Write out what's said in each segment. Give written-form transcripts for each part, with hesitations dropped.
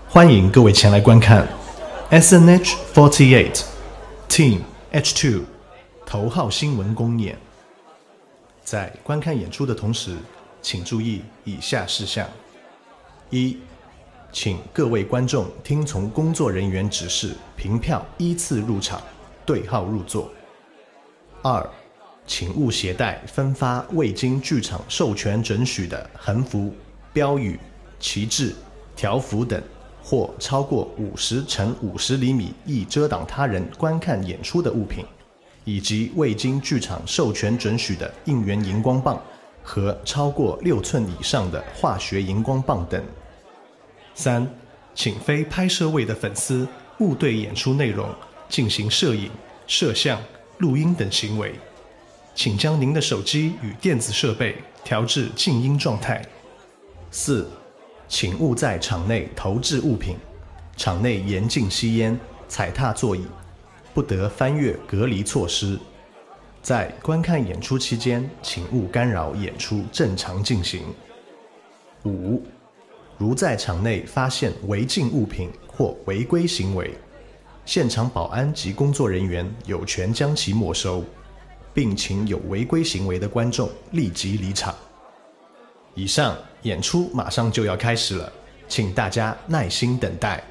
欢迎各位前来观看 SNH48 Team H2 头号新闻公演。在观看演出的同时，请注意以下事项：一、请各位观众听从工作人员指示，凭票依次入场，对号入座。二、请勿携带分发未经剧场授权准许的横幅、标语、旗帜、条幅等，或超过50乘50厘米易遮挡他人观看演出的物品，以及未经剧场授权准许的应援荧光棒和超过6寸以上的化学荧光棒等。三、请非拍摄位的粉丝勿对演出内容进行摄影、摄像、录音等行为，请将您的手机与电子设备调至静音状态。四、请勿在场内投掷物品，场内严禁吸烟、踩踏座椅，不得翻越隔离措施。在观看演出期间，请勿干扰演出正常进行。五、如在场内发现违禁物品或违规行为，现场保安及工作人员有权将其没收，并请有违规行为的观众立即离场。以上演出马上就要开始了，请大家耐心等待。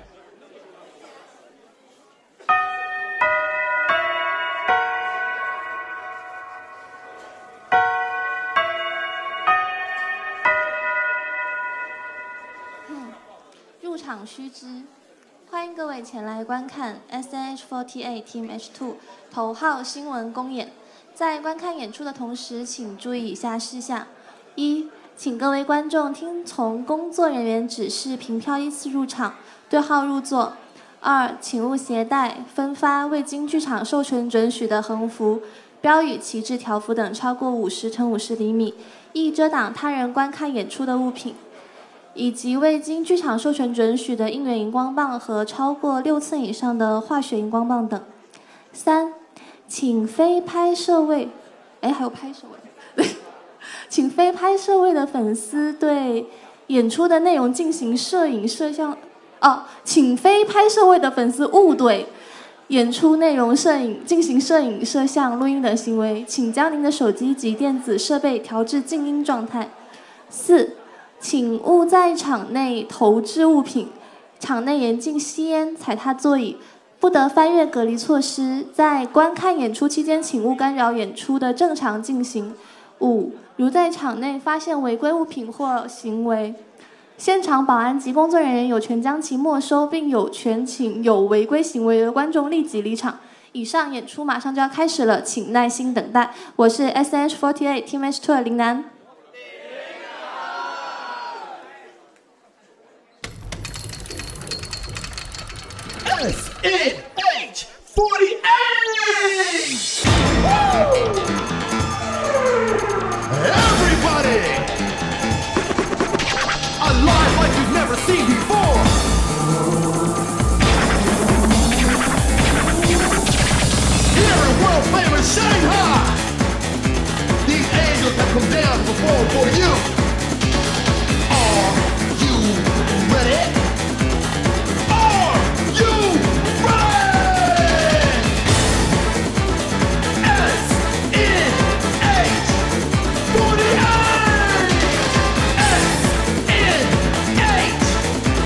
入场须知，欢迎各位前来观看 SNH48 Team H2 头号新闻公演。在观看演出的同时，请注意以下事项：一、请各位观众听从工作人员指示，凭票依次入场，对号入座。二、请勿携带分发未经剧场授权准许的横幅、标语、旗帜、条幅等超过50乘50厘米易遮挡他人观看演出的物品，以及未经剧场授权准许的应援荧光棒和超过6寸以上的化学荧光棒等。三、请非拍摄位，还有拍摄位，请非拍摄位的粉丝对演出的内容进行摄影、摄像。请非拍摄位的粉丝勿对演出内容进行摄影、摄像、录音等行为，请将您的手机及电子设备调至静音状态。四、请勿在场内投掷物品，场内严禁吸烟、踩踏座椅，不得翻越隔离措施。在观看演出期间，请勿干扰演出的正常进行。五、如在场内发现违规物品或行为，现场保安及工作人员有权将其没收，并有权请有违规行为的观众立即离场。以上演出马上就要开始了，请耐心等待。我是 SNH48 Team H2 的林楠。 Everybody! Alive like you've never seen before! Here in world famous Shanghai! These angels have come down to perform for you! Are you ready? Are you ready? SNH48! SNH48!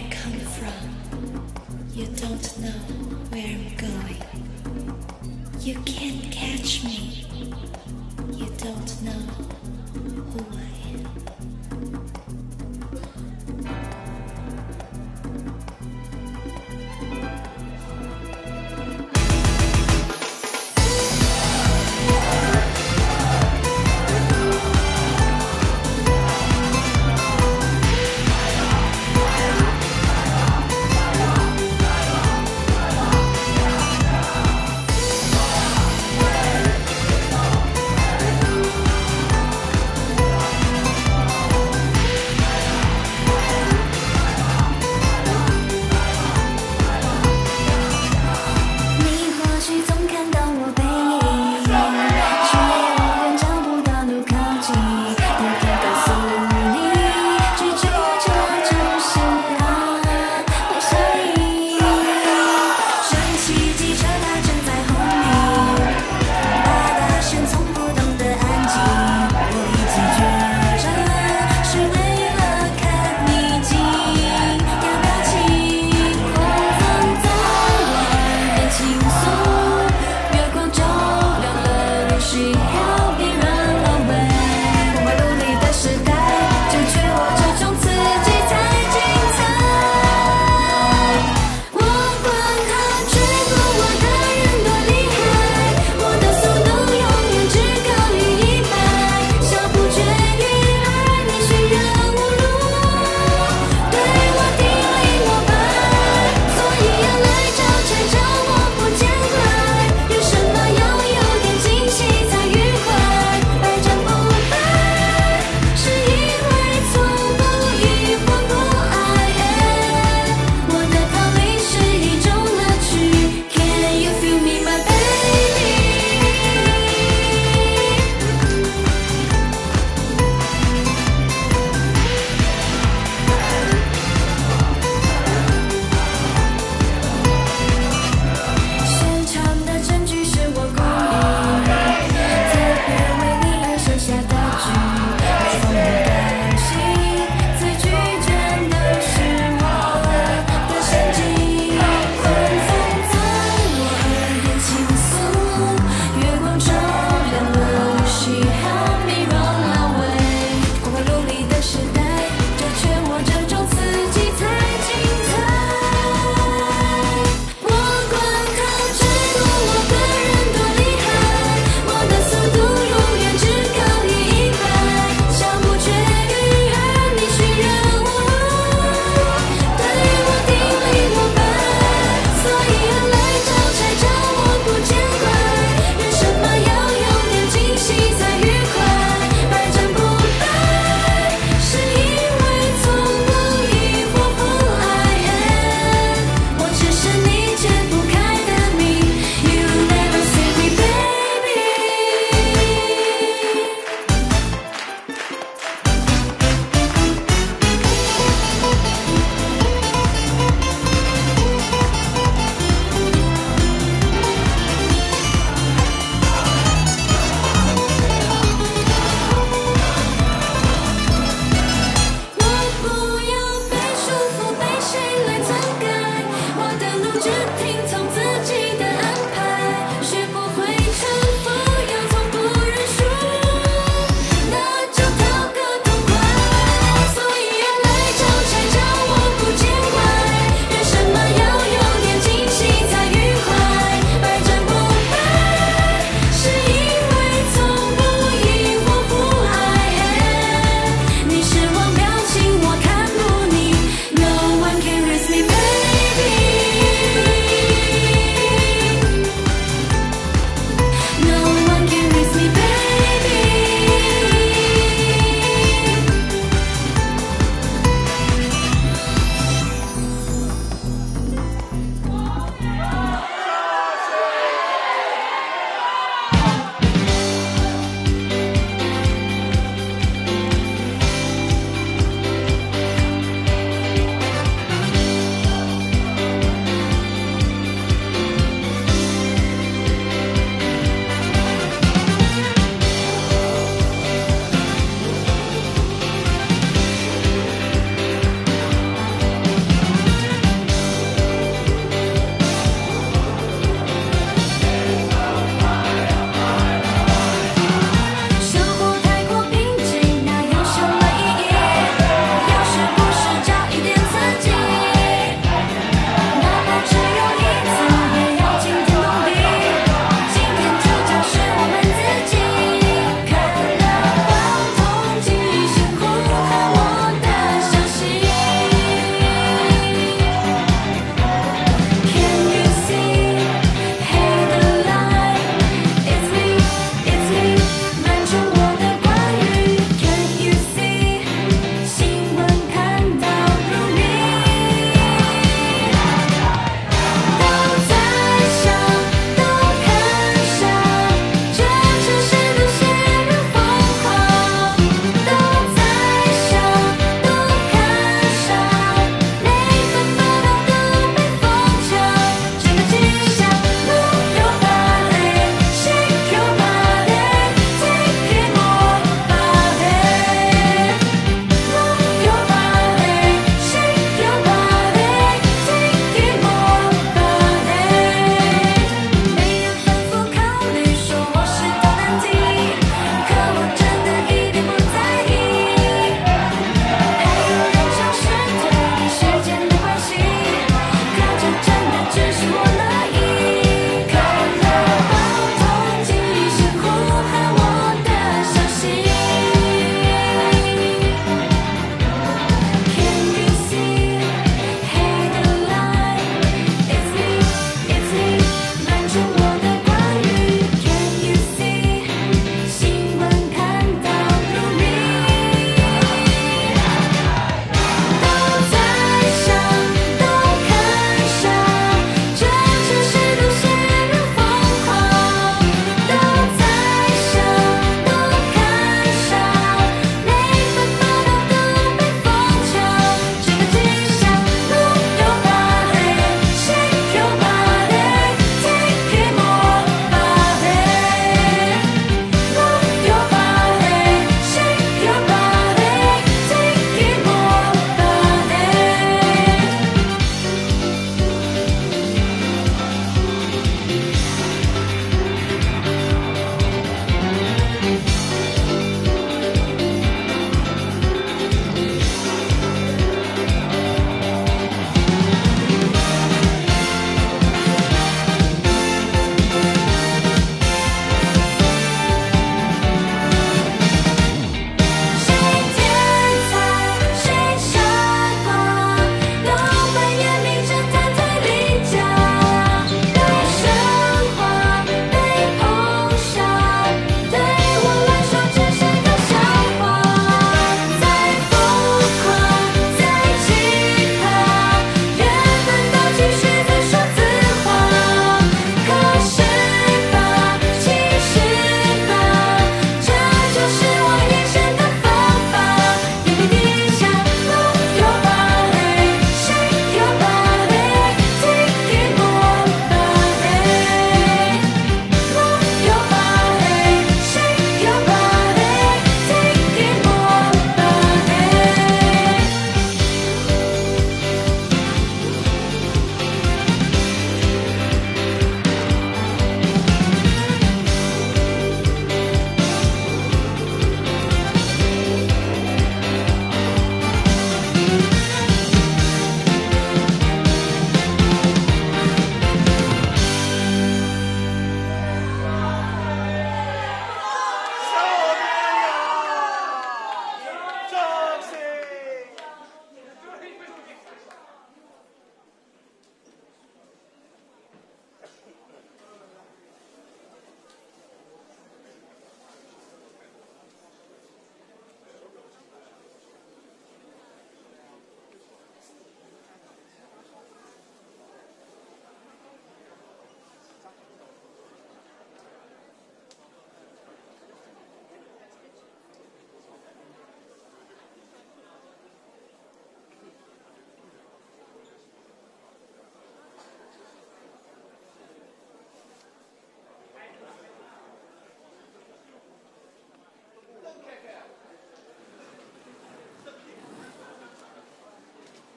I come from. You don't know where I'm going. You can't catch me. You don't know who I am.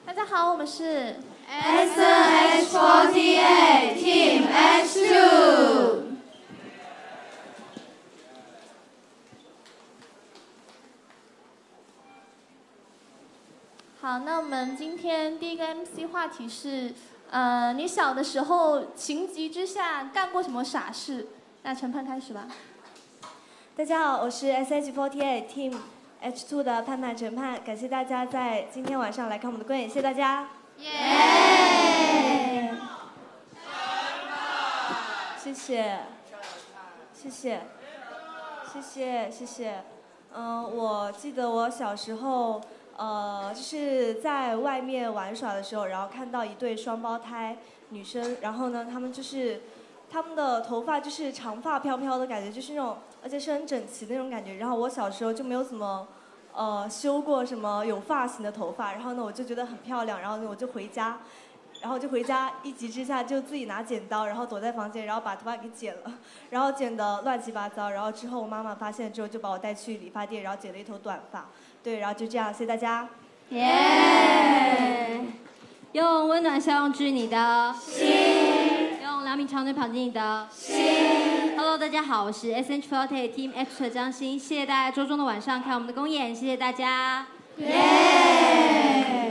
大家好，我们是 SNH48 Team H2。 好，那我们今天第一个 MC 话题是，你小的时候情急之下干过什么傻事？那陈盼开始吧。 大家好，我是 SH48 Team H2 的盼盼陈盼，感谢大家在今天晚上来看我们的公演，谢谢大家。 耶！ 谢谢，谢谢，谢谢，谢谢。我记得我小时候，就是在外面玩耍的时候，然后看到一对双胞胎女生，然后呢，她们的头发就是长发飘飘的感觉，就是那种，而且是很整齐的那种感觉。然后我小时候就没有怎么，修过什么有发型的头发，然后呢，我就觉得很漂亮，然后呢，我就回家，一急之下就自己拿剪刀，然后躲在房间，然后把头发给剪了，然后剪得乱七八糟。然后之后我妈妈发现之后就把我带去理发店，然后剪了一头短发。对，然后就这样，谢谢大家。 耶！用温暖笑容治愈你的心，用2米长腿跑进你的心。Hello， 大家好，我是 SNH48 Team H 的张欣，谢谢大家周中的晚上看我们的公演，谢谢大家。耶！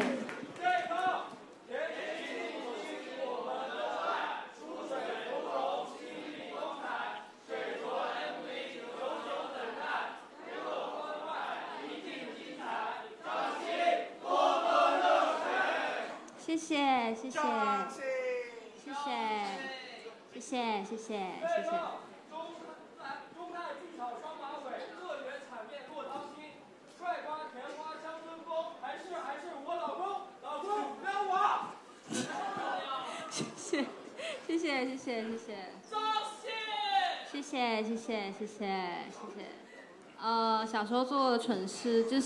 谢谢，谢谢，谢谢，谢谢，谢谢，谢谢。 中泰技巧双马尾，热血场面落汤心，帅瓜甜花香春风，还是我老公不要我。 谢谢，谢谢，谢谢，谢谢。 张信。 谢谢，谢谢，谢谢，谢谢。小时候做过的蠢事就是。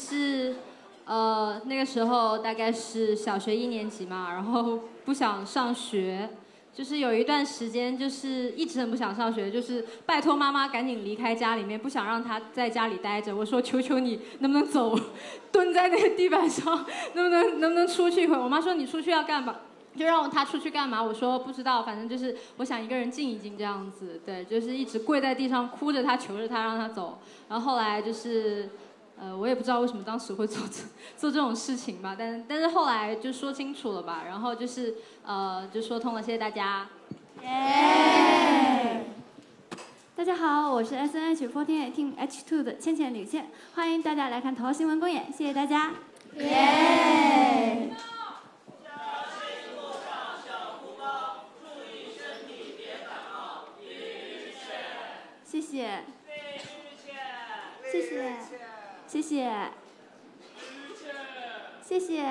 那个时候大概是小学1年级嘛，然后不想上学，就是有一段时间就是一直很不想上学，就是拜托妈妈赶紧离开家里面，不想让她在家里待着。我说求求你，能不能走？蹲在那个地板上，能不能出去一会儿？我妈说你出去要干嘛？就让她出去干嘛？我说不知道，反正就是我想一个人静一静这样子。对，就是一直跪在地上哭着她，求着她让她走。然后后来就是。我也不知道为什么当时会做这种事情吧，但是后来就说清楚了吧，然后就是就说通了，谢谢大家。 耶！ 大家好，我是 SNH48 Team H2 的倩倩吕倩，欢迎大家来看头号新闻公演，谢谢大家。 耶！ 谢谢。谢谢。谢谢，谢谢。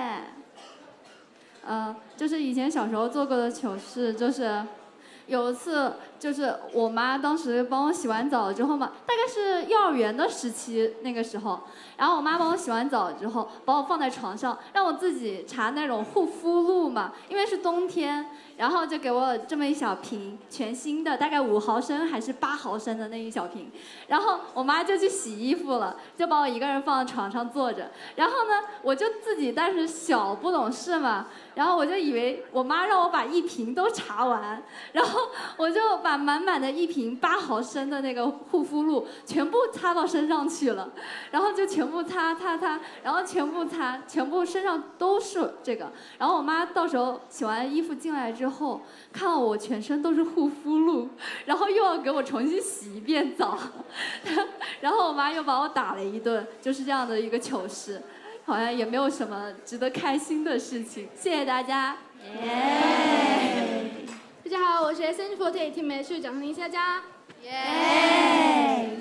就是以前小时候做过的糗事，就是有一次，就是我妈当时帮我洗完澡之后嘛，大概是幼儿园的时期那个时候，然后我妈帮我洗完澡之后，把我放在床上，让我自己查那种护肤露嘛，因为是冬天，然后就给我这么一小瓶，全新的，大概5毫升还是8毫升的那一小瓶，然后我妈就去洗衣服了，就把我一个人放在床上坐着，然后呢，我就自己但是小不懂事嘛，然后我就以为我妈让我把一瓶都查完，然后我就把满满的一瓶8毫升的那个护肤露全部擦到身上去了，然后就全部擦，然后全部身上都是这个，然后我妈到时候洗完衣服进来之后，看到我全身都是护肤露，然后又要给我重新洗一遍澡，然后我妈又把我打了一顿，就是这样的一个糗事，好像也没有什么值得开心的事情。谢谢大家。 耶！ 大家好，我是 SNH48 Team H 蒋宁，谢谢大家。 耶！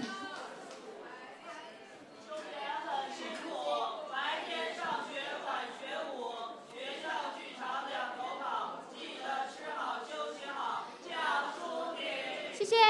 谢谢，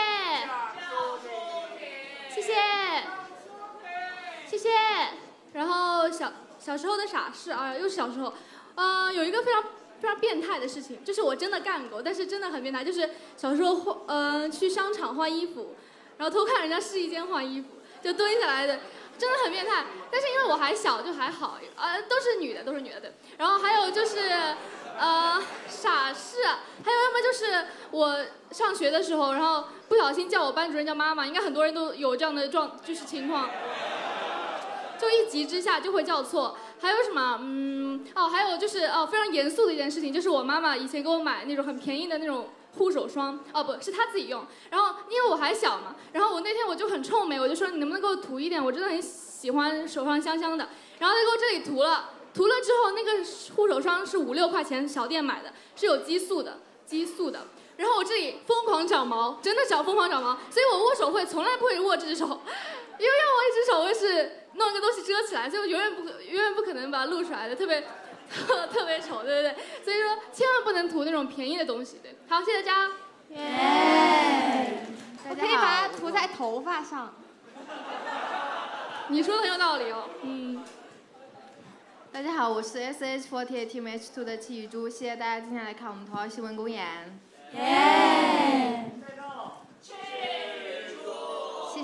谢谢，谢谢。然后小时候的傻事啊，又是小时候，有一个非常变态的事情，就是我真的干过，但是真的很变态，就是小时候去商场换衣服，然后偷看人家试衣间换衣服，就蹲下来的， 真的很变态。但是因为我还小，就还好，都是女的，对。然后还有就是，傻事，还有要么就是我上学的时候，然后不小心叫我班主任叫妈妈，应该很多人都有这样的就是情况，就一急之下就会叫错。还有什么？还有就是非常严肃的一件事情，就是我妈妈以前给我买那种很便宜的那种护手霜，不是她自己用。然后因为我还小嘛，然后我那天我就很臭美，我就说你能不能给我涂一点，我真的很喜欢手上香香的。然后她给我这里涂了之后，那个护手霜是5、6块钱小店买的，是有激素的。然后我这里疯狂长毛，真的疯狂长毛，所以我握手会从来不会握这只手，因为要握一只手会是弄一个东西遮起来，所以我永远不可能把它露出来的，特别丑，对。所以说千万不能涂那种便宜的东西，对。好，谢谢大家。 我可以把它涂在头发上。 你说的很有道理哦。 大家好，我是 SH48 Team H2 的戚雨珠，谢谢大家今天来看我们头号新闻公演。谢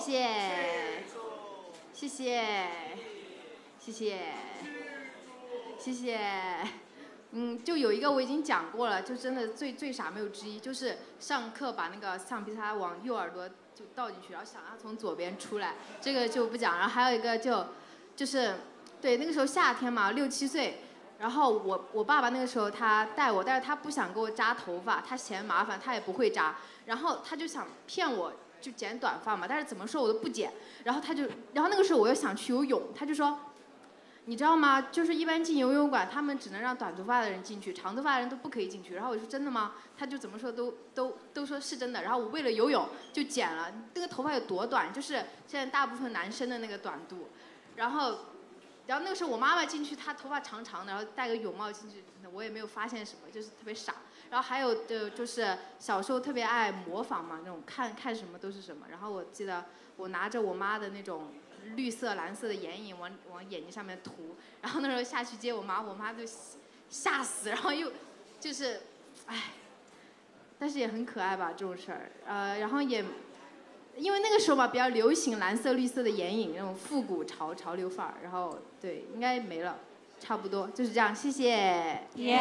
谢。就有一个我已经讲过了，就真的最傻没有之一，就是上课把那个橡皮擦往右耳朵就倒进去，然后想让它从左边出来，这个就不讲。然后还有一个就是对，那个时候夏天嘛，6、7岁，然后我爸爸那个时候他带我，但是他不想给我扎头发，他嫌麻烦，他也不会扎，然后他就想骗我就剪短发嘛，但是怎么说我都不剪，然后那个时候我又想去游泳，他就说，你知道吗？就是一般进游泳馆，他们只能让短头发的人进去，长头发的人都不可以进去。然后我说真的吗？他就怎么说都说是真的。然后我为了游泳就剪了，那个头发有多短，就是现在大部分男生的那个短度。然后那个时候我妈妈进去，她头发长长的，然后戴个泳帽进去，我也没有发现什么，就是特别傻。然后还有就是小时候特别爱模仿嘛，那种看什么都是什么。然后我记得我拿着我妈的那种绿色、蓝色的眼影往眼睛上面涂，然后那时候下去接我妈就吓死，然后又就是但是也很可爱吧这种事儿，然后也因为那个时候吧比较流行蓝色、绿色的眼影，那种复古潮流范儿，然后对应该没了，差不多就是这样，谢谢。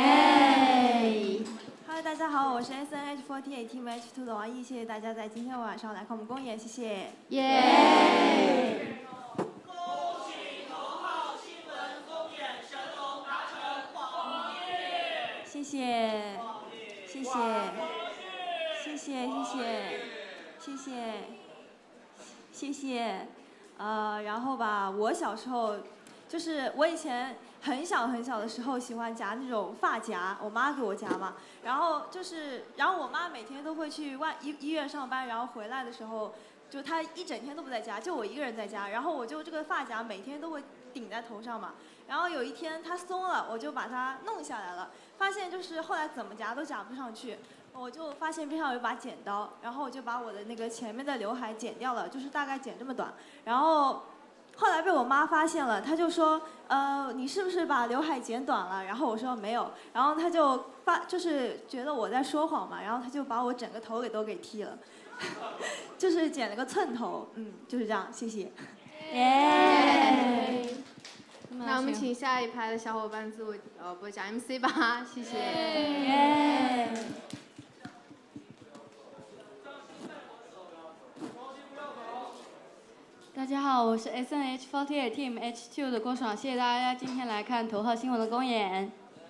Hello， 大家好，我是 SNH48 Team H2 的王毅，谢谢大家在今天晚上来看我们公演，谢谢。谢谢，然后吧，我小时候，就是我以前很小的时候喜欢夹那种发夹，我妈给我夹嘛，然后我妈每天都会去医院上班，然后回来的时候，就她一整天都不在家，就我一个人在家，然后我就这个发夹每天都会顶在头上嘛，然后有一天它松了，我就把它弄下来了，发现就是后来怎么夹都夹不上去。我就发现边上有一把剪刀，然后我就把我的那个前面的刘海剪掉了，就是大概剪这么短。然后后来被我妈发现了，她就说，你是不是把刘海剪短了？然后我说没有，然后她就是觉得我在说谎嘛，然后她就把我整个头都给剃了，就是剪了个寸头，就是这样，谢谢。 那我们请下一排的小伙伴自我播讲 MC 吧，谢谢。 大家好，我是 SNH48 Team H2 的郭爽，谢谢大家今天来看头号新闻的公演。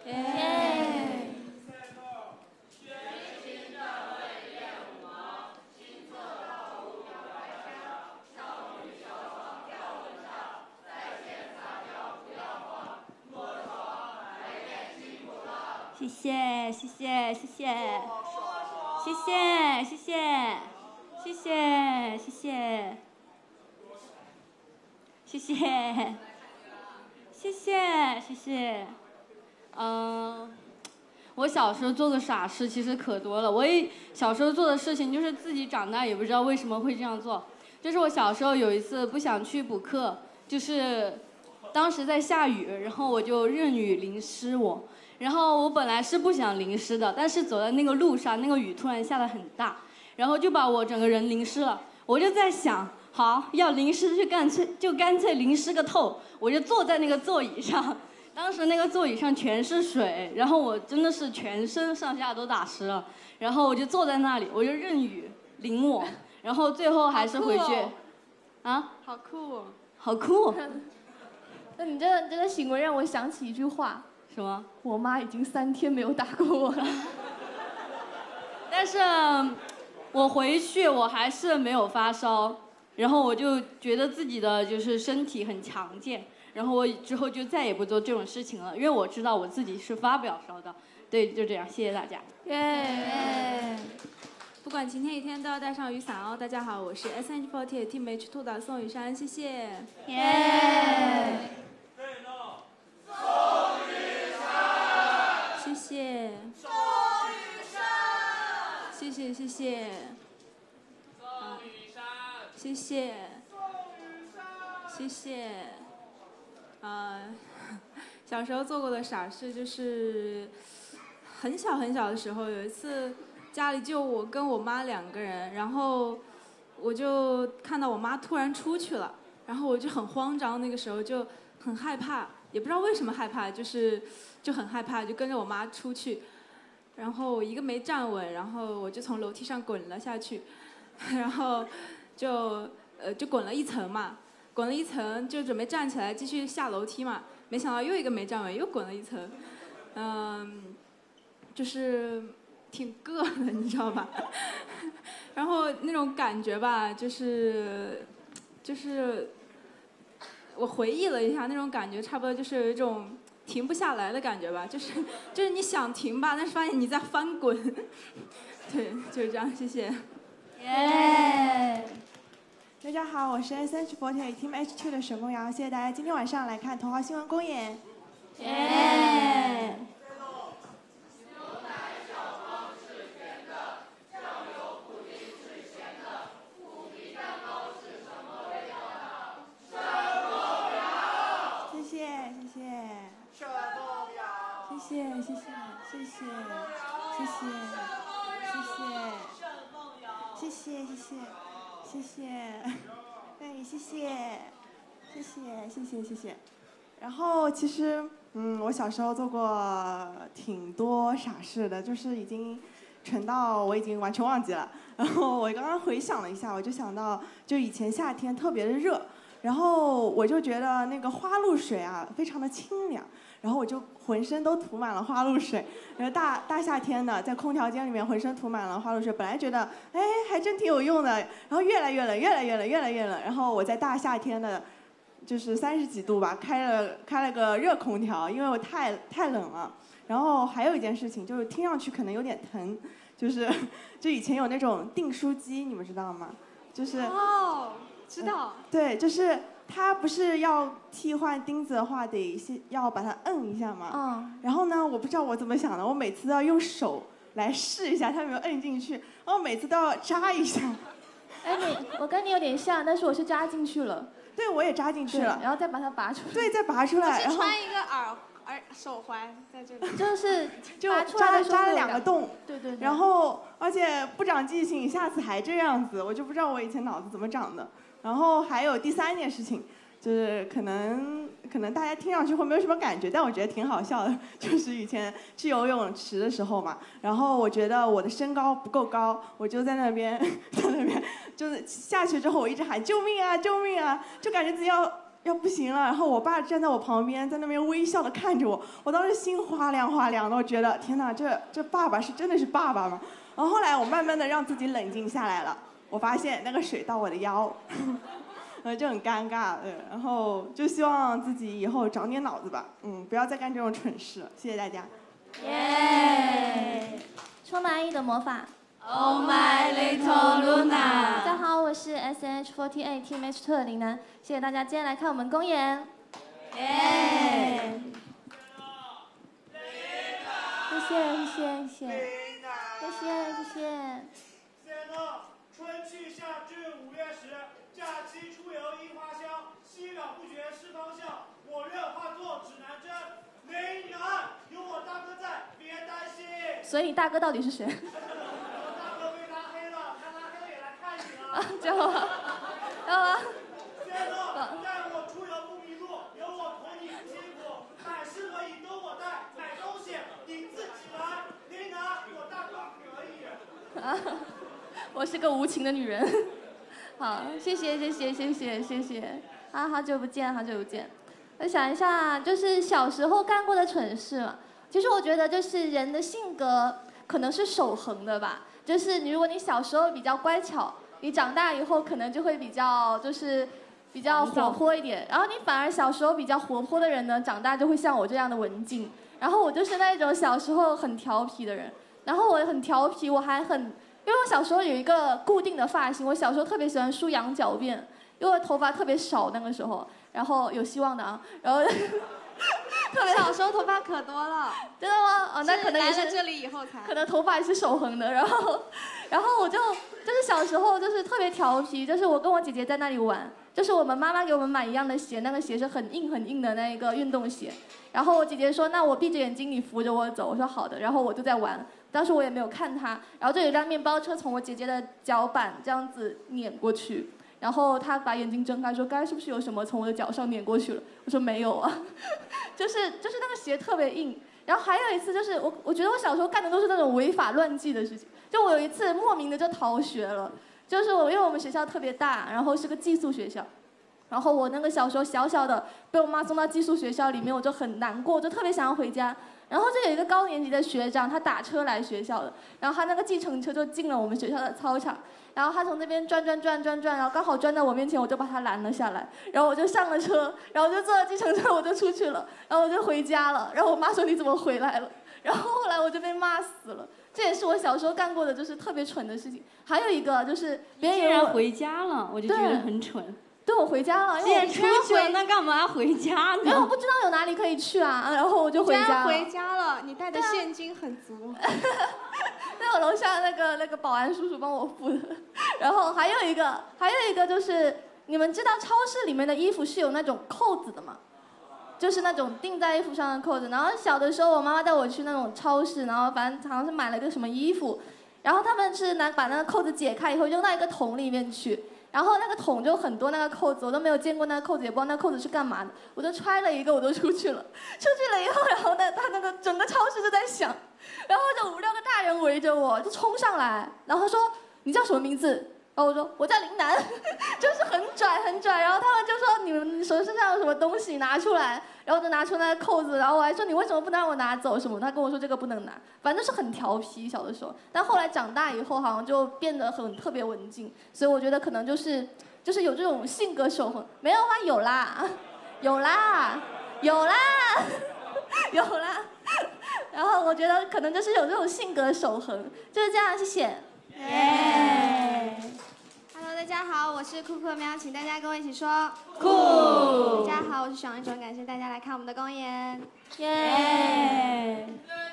谢谢。我小时候做的傻事其实可多了。我小时候做的事情就是自己长大也不知道为什么会这样做。就是我小时候有一次不想去补课，就是当时在下雨，然后我就任雨淋湿我。然后我本来是不想淋湿的，但是走在那个路上，那个雨突然下得很大，然后就把我整个人淋湿了。我就在想， 好，要淋湿就干脆淋湿个透。我就坐在那个座椅上，当时那个座椅上全是水，然后我真的是全身上下都打湿了，然后我就坐在那里，我就任雨淋我，然后最后还是回去。啊， 好酷哦！ 好酷！ 那你这个行为让我想起一句话， 什么？ 我妈已经3天没有打过我了。 但是，我回去我还是没有发烧，然后我就觉得自己的就是身体很强健，然后我之后就再也不做这种事情了，因为我知道我自己是发不了烧的。对，就这样，谢谢大家。 耶！不管晴天雨天都要带上雨伞哦。大家好，我是 SNH48 Team H2 的宋雨珊，谢谢。 耶！ 谢谢。谢谢谢谢。谢谢。谢谢。小时候做过的傻事就是很小很小的时候，有一次家里就我跟我妈2个人，然后我就看到我妈突然出去了，然后我就很慌张，那个时候就很害怕，也不知道为什么害怕，就很害怕，就跟着我妈出去，然后我一个没站稳，然后我就从楼梯上滚了下去，然后就滚了1层嘛，滚了1层就准备站起来继续下楼梯嘛，没想到又一个没站稳，又滚了1层，就是挺硌的，你知道吧？然后那种感觉吧，就是我回忆了一下，那种感觉差不多就是有一种停不下来的感觉吧，就是你想停吧，但是发现你在翻滚。对，就是这样，谢谢。 耶！大家好，我是 SNH48 Team H2 的沈梦瑶，谢谢大家今天晚上来看《头号新闻》公演。耶！谢谢。然后其实，我小时候做过挺多傻事的，就是已经蠢到我已经完全忘记了。然后我刚刚回想了一下，我就想到，就以前夏天特别的热，然后我就觉得那个花露水啊非常的清凉，然后我就浑身都涂满了花露水。然后大夏天的，在空调间里面浑身涂满了花露水，本来觉得还真挺有用的，然后越来越冷，然后我在大夏天的。就是30几度吧，开了个热空调，因为我太冷了。然后还有一件事情，就是听上去可能有点疼，就以前有那种订书机，你们知道吗？就是知道。 对，就是它不是要替换钉子的话，得先要把它摁一下嘛。然后呢，我不知道我怎么想的，我每次都要用手来试一下它有没有摁进去，然后每次都要扎一下。 我跟你有点像，但是我是扎进去了。 对，我也扎进去了， 然后再把它拔出来。 对，再拔出来， 然后穿一个手环在这里。 就扎了2个洞。 对。 然后而且不长记性，下次还这样子，我就不知道我以前脑子怎么长的。然后还有第3件事情，就是可能大家听上去会没有什么感觉，但我觉得挺好笑的，就是以前去游泳池的时候嘛，然后我觉得我的身高不够高，我就在那边就是下去之后我一直喊救命啊救命啊，就感觉自己要不行了，然后我爸站在我旁边在那边微笑的看着我，我当时心哗凉的，我觉得天哪，这爸爸是真的是爸爸吗？然后后来我慢慢的让自己冷静下来了，我发现那个水到我的腰。就很尴尬，对，然后就希望自己以后长点脑子吧，不要再干这种蠢事，谢谢大家。 耶！充满爱意的魔法。 Oh my little Luna。 大家好，我是 SNH48 Team H2 的林楠，谢谢大家今天来看我们公演。耶！谢谢。 春去夏至5月10，假期出游樱花香，熙攘不绝是方向。我愿化作指南针，领你岸，有我大哥在，别担心。 所以你大哥到底是谁？ 我大哥被拉黑了，看拉黑了也来看你了。 这样吗？ 我是个无情的女人。好，谢谢。啊，好久不见。我想一下，就是小时候干过的蠢事嘛。其实我觉得，就是人的性格可能是守恒的吧。就是如果你小时候比较乖巧，你长大以后可能就会比较活泼一点。然后你反而小时候比较活泼的人呢，长大就会像我这样的文静。然后我就是那种小时候很调皮的人。然后我很调皮，因为我小时候有一个固定的发型，我小时候特别喜欢梳羊角辫，因为我头发特别少那个时候，然后有希望的啊，然后特别小时候头发可多了， 真的吗？哦，那可能也是来了这里以后才， 可能头发也是守恒的。然后我就是小时候就是特别调皮，就是我跟我姐姐在那里玩，就是我们妈妈给我们买一样的鞋，那个鞋是很硬的那个运动鞋。然后我姐姐说：“那我闭着眼睛，你扶着我走。”我说：“好的。”然后我就在玩，当时我也没有看她。然后就有一辆面包车从我姐姐的脚板这样子碾过去，然后她把眼睛睁开说：“刚才是不是有什么从我的脚上碾过去了？”我说：“没有啊。”就是那个鞋特别硬。然后还有一次就是我觉得我小时候干的都是那种违法乱纪的事情。就我有一次莫名的就逃学了，就是因为我们学校特别大，然后是个寄宿学校。然后我那个小时候小小的被我妈送到寄宿学校里面，我就很难过，就特别想要回家。然后就有一个高年级的学长，他打车来学校的，然后他那个计程车就进了我们学校的操场，然后他从那边转，然后刚好转到我面前，我就把他拦了下来，然后我就上了车，然后我就坐了计程车，我就出去了，然后我就回家了。然后我妈说你怎么回来了？然后后来我就被骂死了。这也是我小时候干过的就是特别蠢的事情。还有一个就是别人竟然回家了，我就觉得很蠢。 对，我回家了，因为我出去了，那干嘛回家呢？ 因为我不知道有哪里可以去啊，然后我就回家了。 回家了，你带的现金很足。 在我楼下那个保安叔叔帮我付的。然后还有一个就是，你们知道超市里面的衣服是有那种扣子的吗？就是那种钉在衣服上的扣子。然后小的时候，我妈妈带我去那种超市，然后反正好像是买了个什么衣服，然后他们是把那个扣子解开以后扔到一个桶里面去。然后那个桶就很多那个扣子，我都没有见过那个扣子，也不知道那个扣子是干嘛的，我就揣了一个，我就出去了。出去了以后，然后呢，他那个整个超市就在响，然后就5、6个大人围着我，就冲上来，然后说你叫什么名字？然后我说我叫林楠，就是很拽。然后他们就说你们手身上有什么东西拿出来，然后就拿出那个扣子，然后我还说你为什么不能让我拿走什么？他跟我说这个不能拿，反正是很调皮小的时候。但后来长大以后好像就变得特别文静，所以我觉得可能就是有这种性格守恒。没有的话有啦。然后我觉得可能就是有这种性格守恒，就是这样，谢谢。 Hello， 大家好，我是酷酷的喵，请大家跟我一起说酷。 大家好，我是爽一种，感谢大家来看我们的公演。 耶。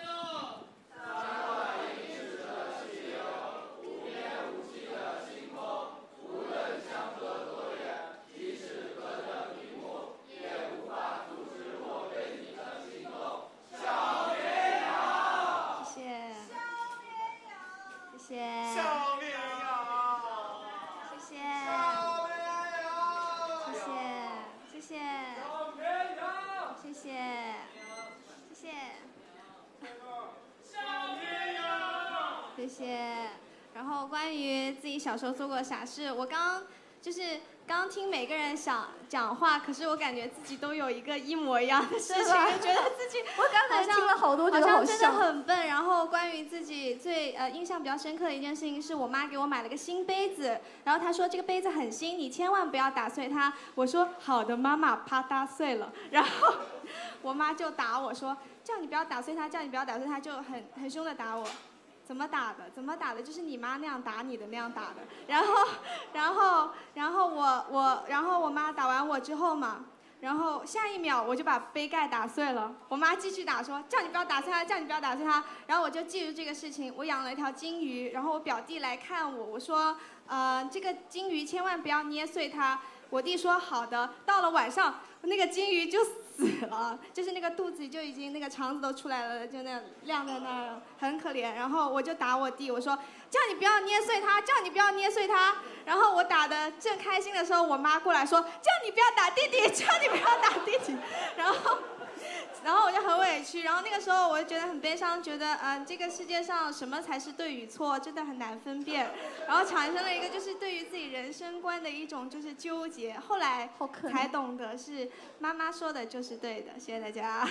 谢谢。然后关于自己小时候做过的傻事，我刚听每个人讲话，可是我感觉自己都有一个一模一样的事情，觉得自己我刚才听了好多，觉得好像真的很笨。然后关于自己最印象比较深刻的一件事情，是我妈给我买了个新杯子，然后她说这个杯子很新，你千万不要打碎它。我说好的，妈妈，啪嗒碎了。然后我妈就打我说叫你不要打碎它，叫你不要打碎它，就很凶的打我。怎么打的？就是你妈那样打你的那样打的。然后我妈打完我之后嘛，然后下一秒我就把杯盖打碎了。我妈继续打说叫你不要打碎它，叫你不要打碎它。然后我就记住这个事情。我养了一条金鱼，然后我表弟来看我，我说这个金鱼千万不要捏碎它。我弟说好的。到了晚上，那个金鱼就死了，就是那个肚子就已经那个肠子都出来了，就那样晾在那儿，很可怜。然后我就打我弟，我说叫你不要捏碎它，叫你不要捏碎它。然后我打得正开心的时候，我妈过来说叫你不要打弟弟，叫你不要打弟弟。然后然后我就很委屈，然后那个时候我就觉得很悲伤，觉得这个世界上什么才是对与错，真的很难分辨，然后产生了一个就是对于自己人生观的一种就是纠结，后来才懂得是妈妈说的就是对的，谢谢大家。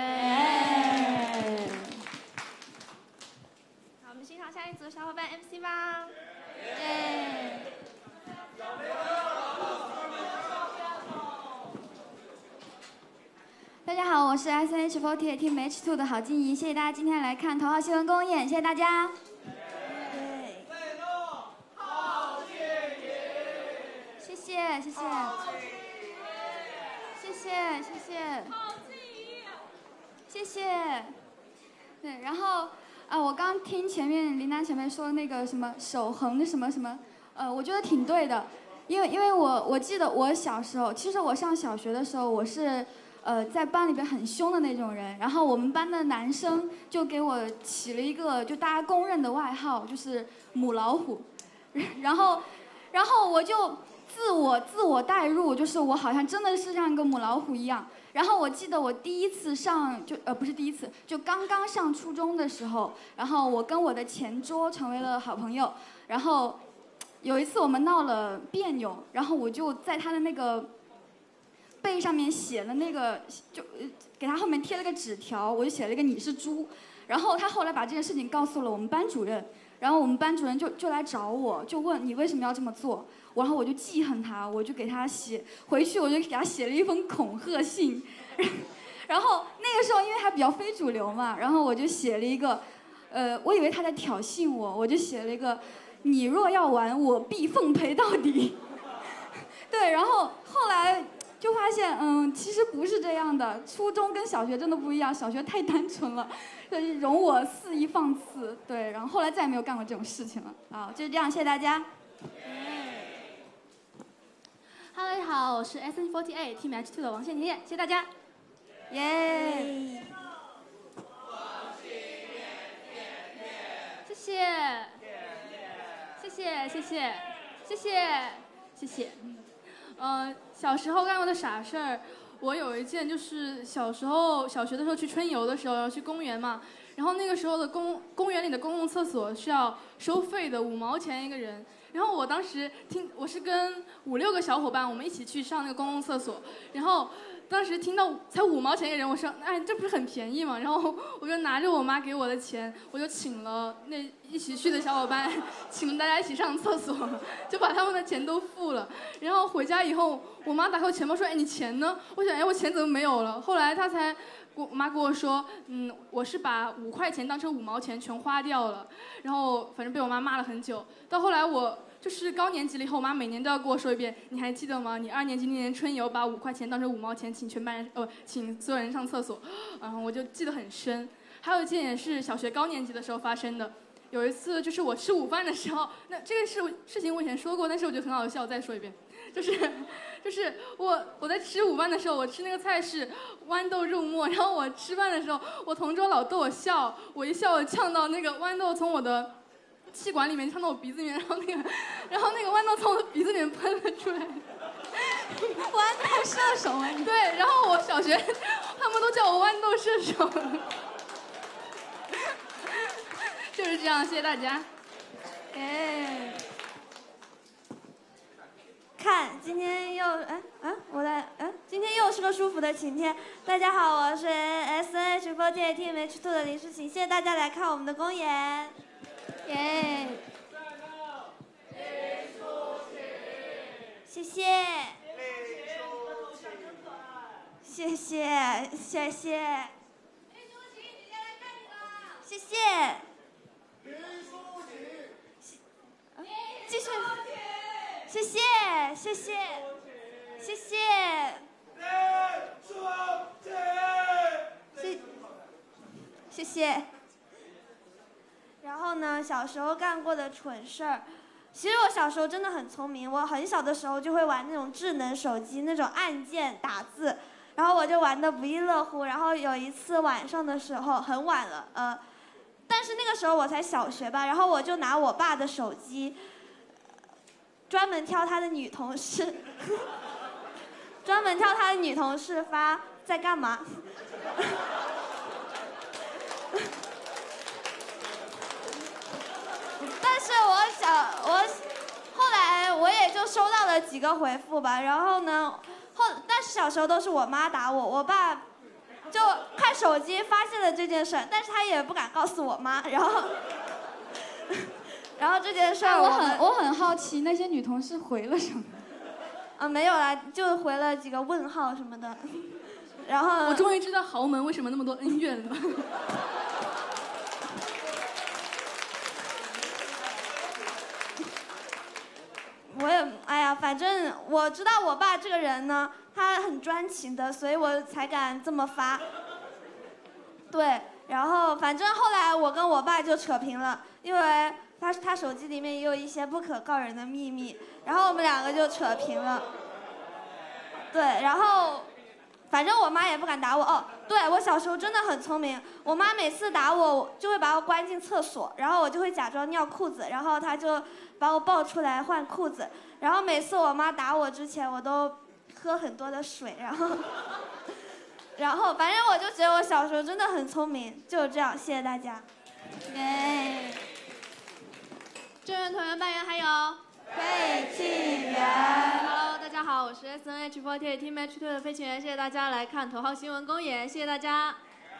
好，我们欣赏下一组小伙伴 MC 吧。 大家好，我是 SNH48 Team H2 的郝静怡，谢谢大家今天来看头号新闻公演，谢谢大家。谢谢谢谢谢谢谢谢谢谢。对，然后我刚听前面林丹前辈说那个什么守恒什么什么，我觉得挺对的，因为我记得我小时候，其实我上小学的时候我是。在班里边很凶的那种人，然后我们班的男生就给我起了一个就大家公认的外号，就是母老虎，然后我就自我代入，就是我好像真的是像一个母老虎一样。然后我记得我第一次上不是第一次，就刚刚上初中的时候，然后我跟我的前桌成为了好朋友，然后有一次我们闹了别扭，然后我就在他的那个背上面写了那个，就给他后面贴了个纸条，我就写了一个你是猪，然后他后来把这件事情告诉了我们班主任，然后我们班主任就来找我，就问你为什么要这么做，然后我就记恨他，我就给他回去我就给他写了一封恐吓信，然后那个时候因为他比较非主流嘛，然后我就写了一个，我以为他在挑衅我，我就写了一个你若要玩我必奉陪到底，对，然后后来。就发现，其实不是这样的。初中跟小学真的不一样，小学太单纯了，容我肆意放肆。对，然后后来再也没有干过这种事情了。好，就是这样，谢谢大家。 Hello， 大家好，我是 SNH48 Team H2 的王倩倩，谢谢大家。 耶！ 谢谢，谢谢，谢谢，谢谢，谢谢。小时候干过的傻事儿，我有一件就是小学的时候去春游的时候要去公园嘛，然后那个时候的公园里的公共厕所是要收费的，5毛钱一个人。然后我当时我是跟5、6个小伙伴，我们一起去上那个公共厕所，然后当时听到才5毛钱一个人，我说哎这不是很便宜吗？然后我就拿着我妈给我的钱，我就请了那一起去的小伙伴，请了大家一起上厕所，就把他们的钱都付了。然后回家以后，我妈打开我钱包说哎你钱呢？我想哎我钱怎么没有了？后来我妈跟我说，我是把5块钱当成5毛钱全花掉了，然后反正被我妈骂了很久。到后来我就是高年级了以后，我妈每年都要跟我说一遍，你还记得吗？你2年级那年春游把5块钱当成5毛钱请所有人上厕所，然后我就记得很深。还有一件也是小学高年级的时候发生的，有一次就是我吃午饭的时候，那这个事情我以前说过，但是我觉得很好笑，我再说一遍，就是我在吃午饭的时候，我吃那个菜是豌豆肉末，然后我吃饭的时候，我同桌老逗我笑，我一笑我呛到那个豌豆从我的气管里面呛到我鼻子里面，然后那个豌豆从我的鼻子里面喷了出来，豌豆射手啊！ 对，然后我小学他们都叫我豌豆射手，就是这样，谢谢大家。 看，今天又今天又是个舒服的晴天。大家好，我是 SNH48 Team H2 的林诗晴，谢谢大家来看我们的公演。耶！谢谢，谢谢，谢谢，谢谢。继续，谢谢，谢谢，谢谢。谢谢。然后呢，小时候干过的蠢事儿，其实我小时候真的很聪明，我很小的时候就会玩那种智能手机，那种按键打字，然后我就玩得不亦乐乎。然后有一次晚上的时候很晚了，但是那个时候我才小学吧，然后我就拿我爸的手机，专门挑他的女同事，发在干嘛？但是后来我也就收到了几个回复吧，然后呢，但是小时候都是我妈打我，我爸就看手机发现了这件事儿，但是他也不敢告诉我妈，然后这件事儿我很好奇，那些女同事回了什么？ 没有啦，就回了几个问号什么的，然后我终于知道豪门为什么那么多恩怨了。 反正我知道我爸这个人呢，他很专情的，所以我才敢这么发。对，然后反正后来我跟我爸就扯平了，因为他手机里面也有一些不可告人的秘密，然后我们两个就扯平了。对，然后反正我妈也不敢打我。哦，对，我小时候真的很聪明，我妈每次打我就会把我关进厕所，然后我就会假装尿裤子，然后她就把我抱出来换裤子，然后每次我妈打我之前我都喝很多的水，然后反正我就觉得我小时候真的很聪明，就是这样，谢谢大家。耶！ 志愿团员扮演还有废弃员。 Hello， 大家好，我是 SNH48 Team H2 的飞行员，谢谢大家来看头号新闻公演，谢谢大家。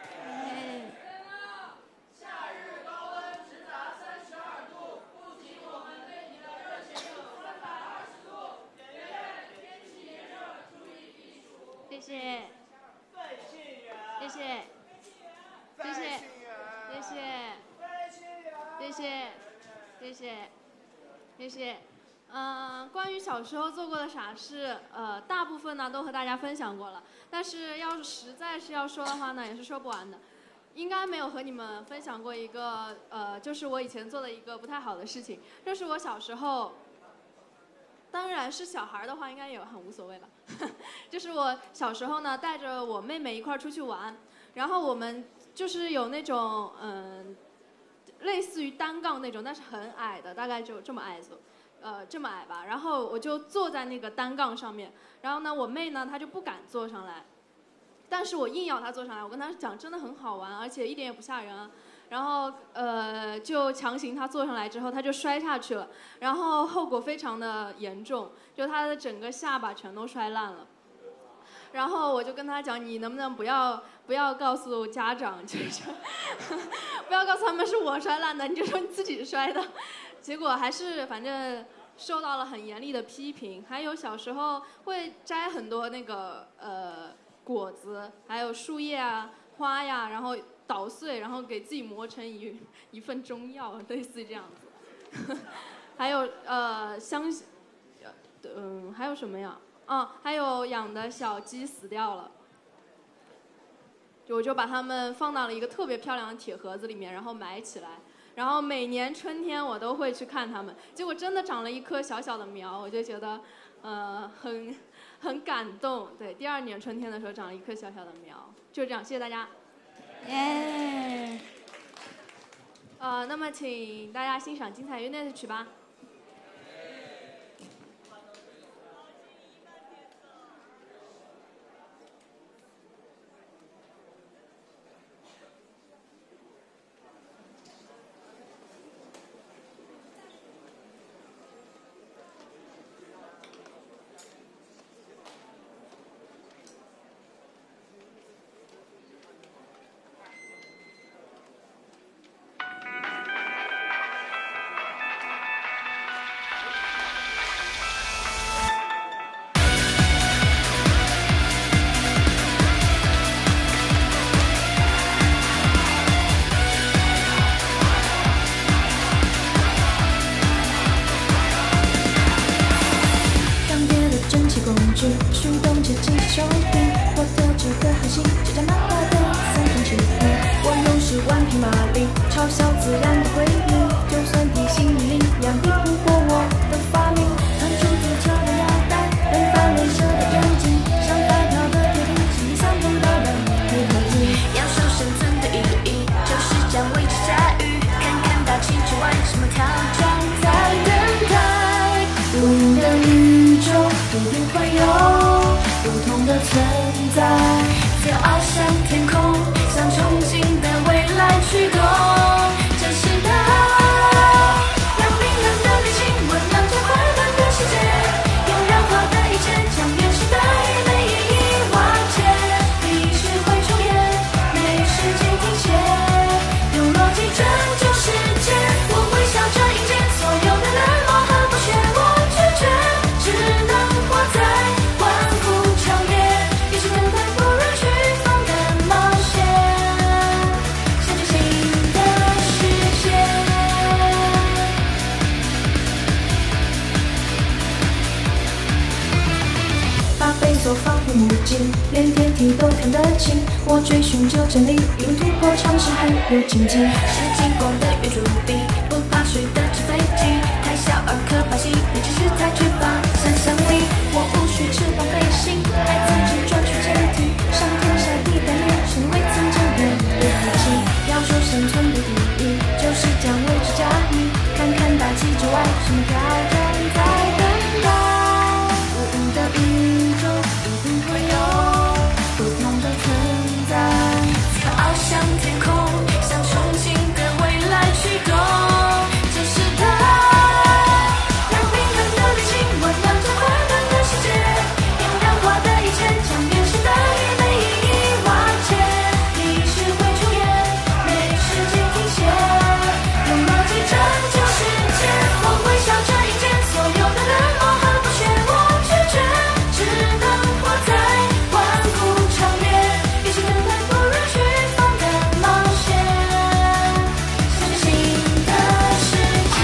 夏日高温直达32度，不仅我们对你的热情有320度，演员天气炎热，注意避暑。 谢谢。 废弃员。 谢谢。谢谢。谢谢。谢谢。谢谢。谢谢。关于小时候做过的傻事，大部分呢都和大家分享过了。但是要是实在是要说的话呢，也是说不完的。应该没有和你们分享过一个，就是我以前做的一个不太好的事情。就是我小时候，当然是小孩的话，应该也很无所谓吧。就是我小时候呢，带着我妹妹一块儿出去玩，然后我们就是有那种类似于单杠那种，但是很矮的，大概就这么矮这么矮吧。然后我就坐在那个单杠上面，然后呢，我妹呢她就不敢坐上来，但是我硬要她坐上来，我跟她讲真的很好玩，而且一点也不吓人啊。然后就强行她坐上来之后，她就摔下去了，然后后果非常的严重，就她的整个下巴全都摔烂了。然后我就跟她讲，你能不能不要告诉家长，就是不要告诉他们是我摔烂的，你就说你自己摔的。结果还是反正受到了很严厉的批评。还有小时候会摘很多那个果子，还有树叶啊、花呀，然后捣碎，然后给自己磨成一份中药，类似于这样子。还有还有什么呀？还有养的小鸡死掉了，我就把它们放到了一个特别漂亮的铁盒子里面，然后埋起来。然后每年春天我都会去看它们，结果真的长了一棵小小的苗，我就觉得很感动。对，第2年春天的时候长了一棵小小的苗，就这样，谢谢大家。 耶！ 那么请大家欣赏精彩乐队的曲吧。 驱动着机器手柄，我的这个恒星就在慢慢的散向之后，我用10万匹马力嘲笑自然的规律，就算地心引力量比不过我的发明，弹出最长的脑袋，奔放镭射的眼睛，像发条的铁钉，是你想不到的配合力。要说生存的意义，就是将未知驾驭，看看大气之外什么挑战在等待，无垠的宇宙。一定会有不同的存在， 骄傲向天空，向憧憬的未来驱动。这时代，让冰冷的热情温暖着混乱的世界，用燃化的一切将原始的愚昧一一瓦解。历史会重演，没时间停歇，用逻辑拯救世界。我微笑着迎接所有的冷漠和不屑，我拒绝，只能活在顽固强烈，一直等待不忍去放的冒险，向着新的世界。把背所放回目镜，连电梯都看得清。我追寻着真理，因突破常识很有荆棘。是金光的圆珠笔，不怕水的纸飞机，太小儿科把戏，你只是太缺乏想象力。我无需翅膀飞行，来自只专属阶梯，上天下地的炼成未曾见的利器。要说生存的第一，就是将未知加以，看看大气之外，什么挑战在等待。无垠的宇宙一定会有不同的存在，骄傲向天空，向憧憬的未来驱动。这时代，让冰冷的热情温暖着混乱的世界，用燃化的一切将原始的愚昧一一瓦解。历史会重演，没时间停歇，用逻辑拯救世界。我微笑着迎接所有的冷漠和不屑，我拒绝，只能活在顽固强烈，一直等待不忍去放的冒险，向着新的世界。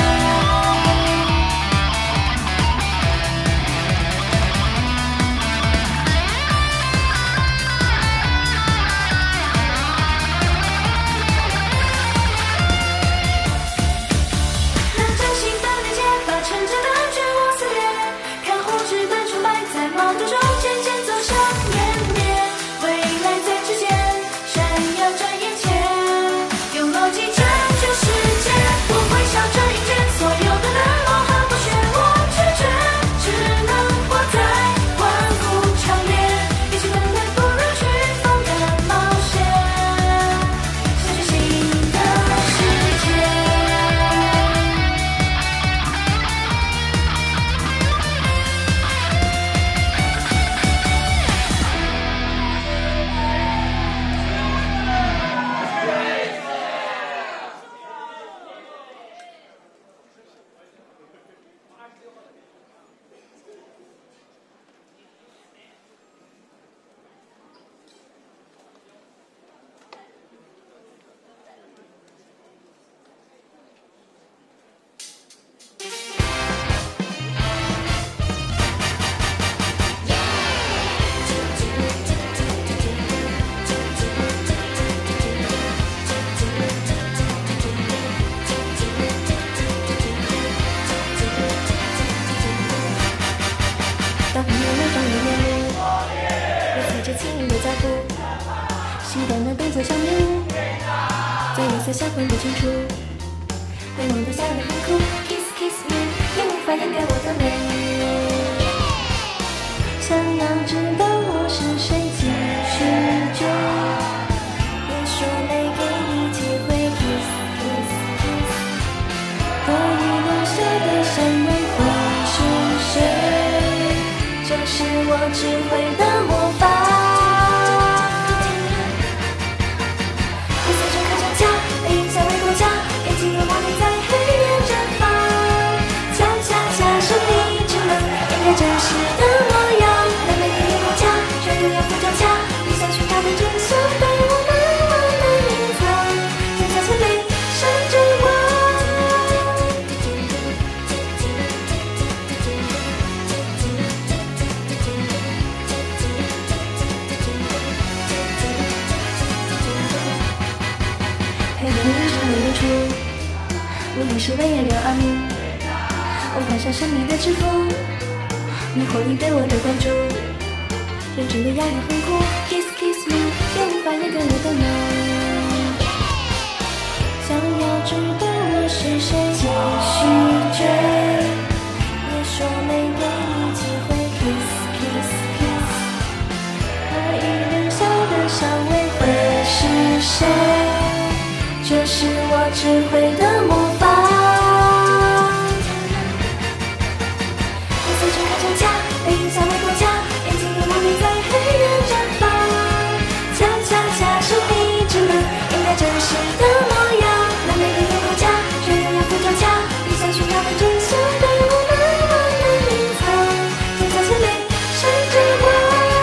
让真心的连接，把沉着的漩涡撕裂，看无知的崇拜在矛盾中渐渐走向湮灭。未来在指尖，闪耀着眼前，用逻辑拯救世界。我微笑着迎接所有的冷漠和不屑，我拒绝，只能活在顽固强烈，一直等待不忍去放的冒险，向着新的世界。当你那张脸面目，我踩着轻盈的脚步，习惯的动作像你，在夜色下分不清楚，回望的笑得很酷 ，kiss kiss me， 也无法掩盖我的美。想要知道我是谁，继续追，别说没给你机会 ，kiss kiss kiss， 可以留下的香味会是谁？这是我智慧的魔法。灰色整颗真假，被影响为国家，眼睛有魔力在黑夜绽放。恰恰恰是你只能掩盖真实的模样。那美丽的国家，却又要扶着墙，你想寻找的真相被我们慢慢隐藏。天下千里闪着光。黑夜里常有演出，无论是为了而明，我换上神秘的制服，迷惑你对我的关注，认真的压抑很酷 ，kiss kiss me， 也无法掩盖我的美。想要知道我是谁，继续追，别说没给你机会 ，kiss kiss kiss， 可以留下。 谁？这是我只会的魔法。黑色裙开成家，背影像微光家，眼睛的魔力在黑夜绽放。恰恰恰是你之门，应该真实的模样。那美丽天空家，却又要服装家，你想寻找的真相被我们慢慢隐藏。天下千里闪着光。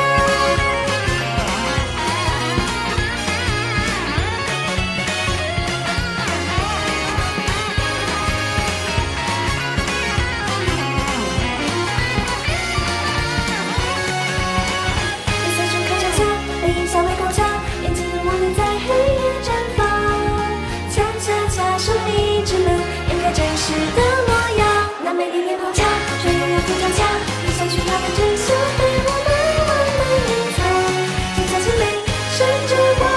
真实的模样，那美丽脸庞家，却又要服装家，你想寻找的真相被我们慢慢隐藏。天下千里闪着光。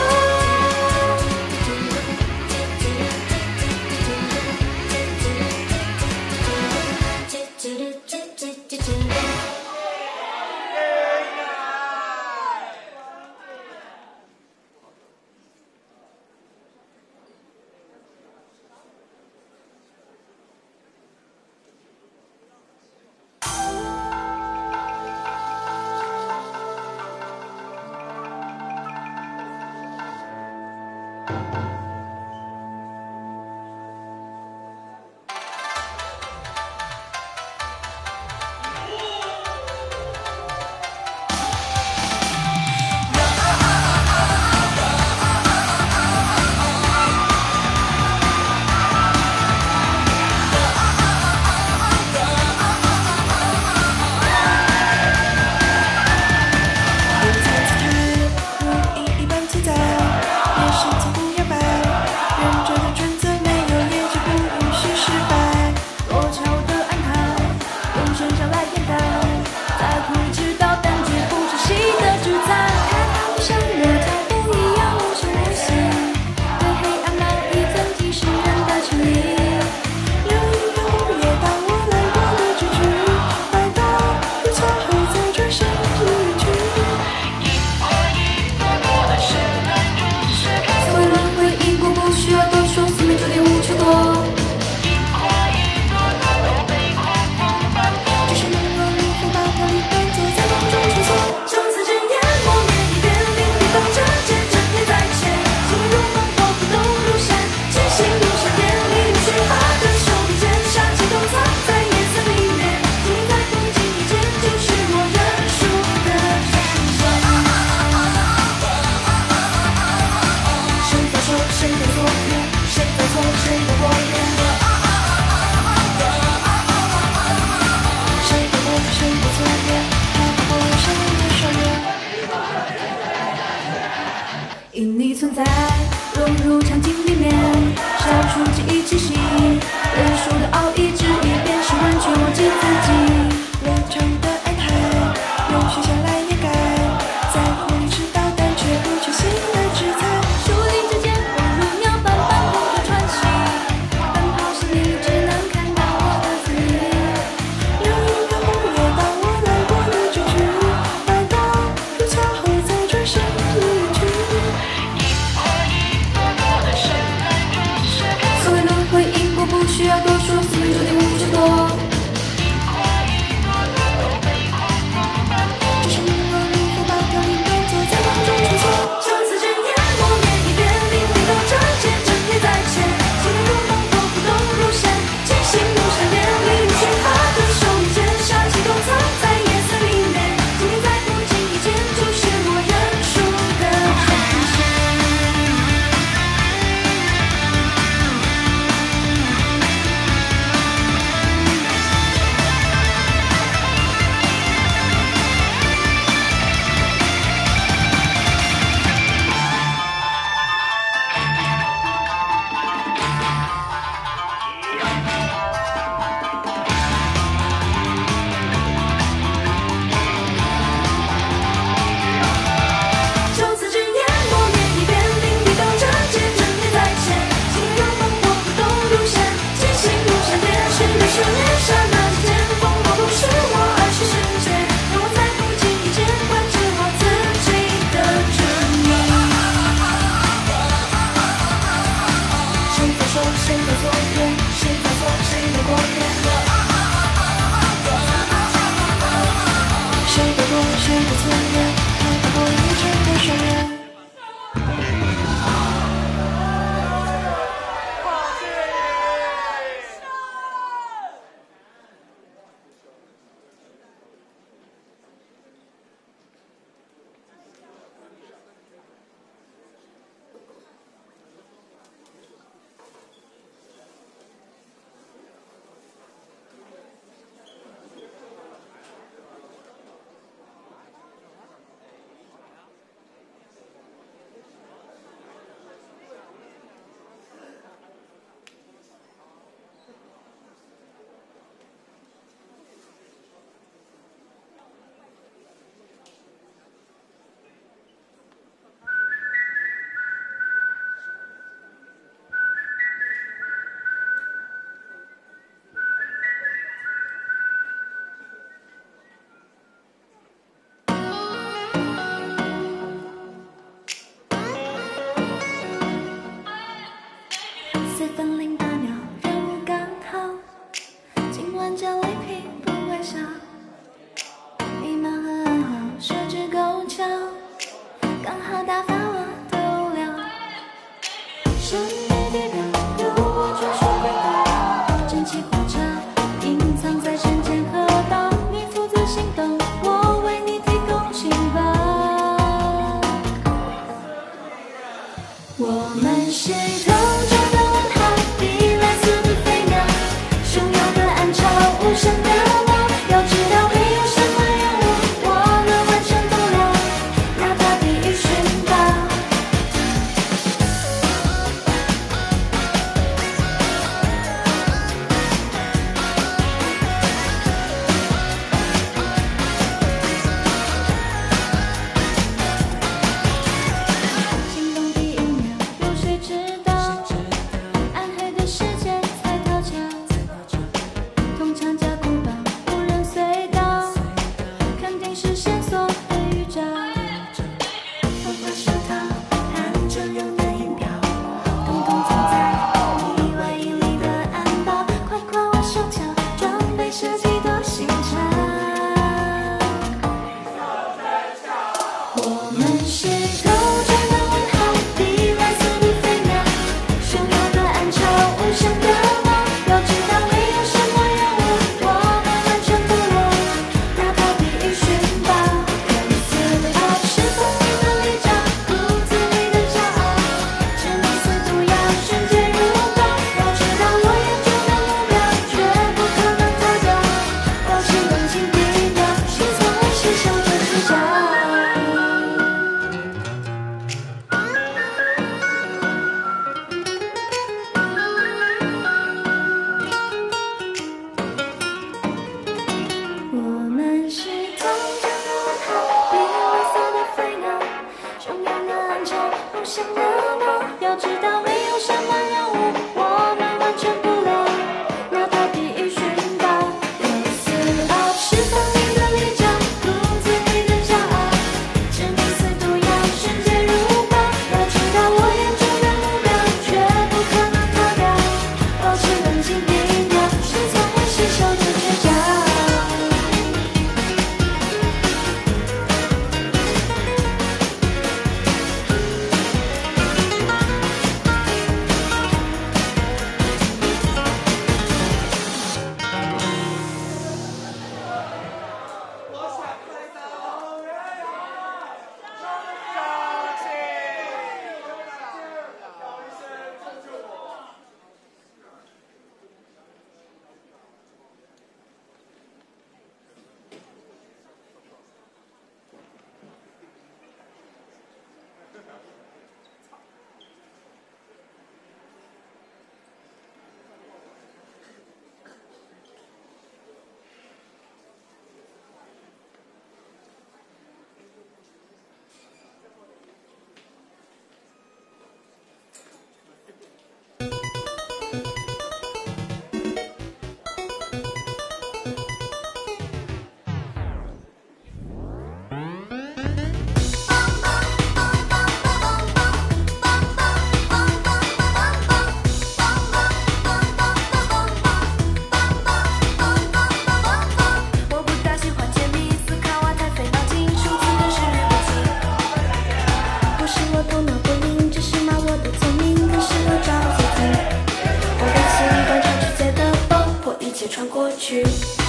切穿过去。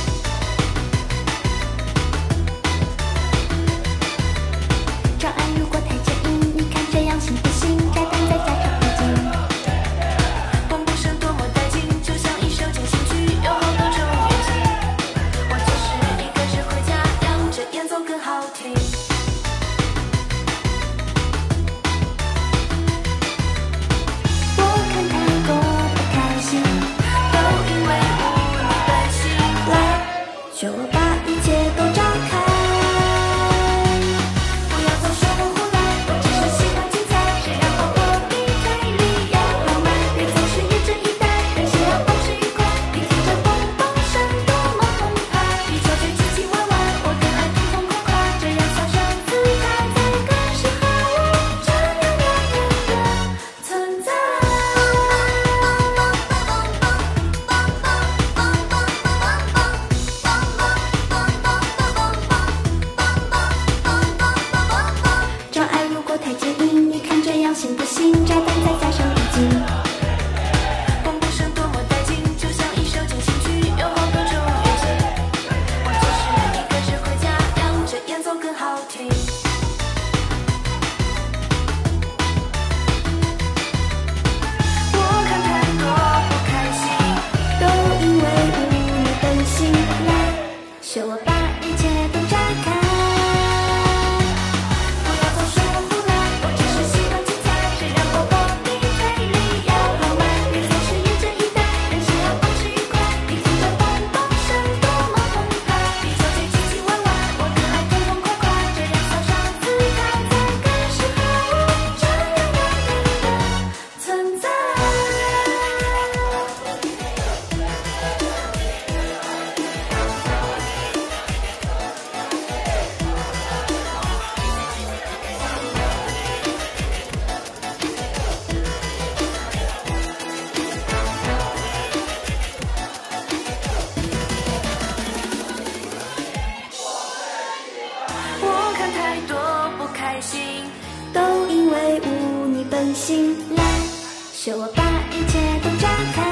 障碍如果太坚硬，你看这样行不行？炸弹再加上一斤，蹦蹦声多么带劲，就像一首进行曲，有好多种乐器。我就是一个指挥家，让这演奏更好听。我看太多不开心，都因为无你本性。来，学我把一切都炸开。行不行？炸弹再加上一斤，蹦蹦声多么带劲，就像一首进行曲，有好多种乐器。我就是一个指挥家，让这演奏更好听。我看太多不开心，都因为无你本性。来，学我把一切都炸开。都因为无你本性，来，学我把一切都炸开。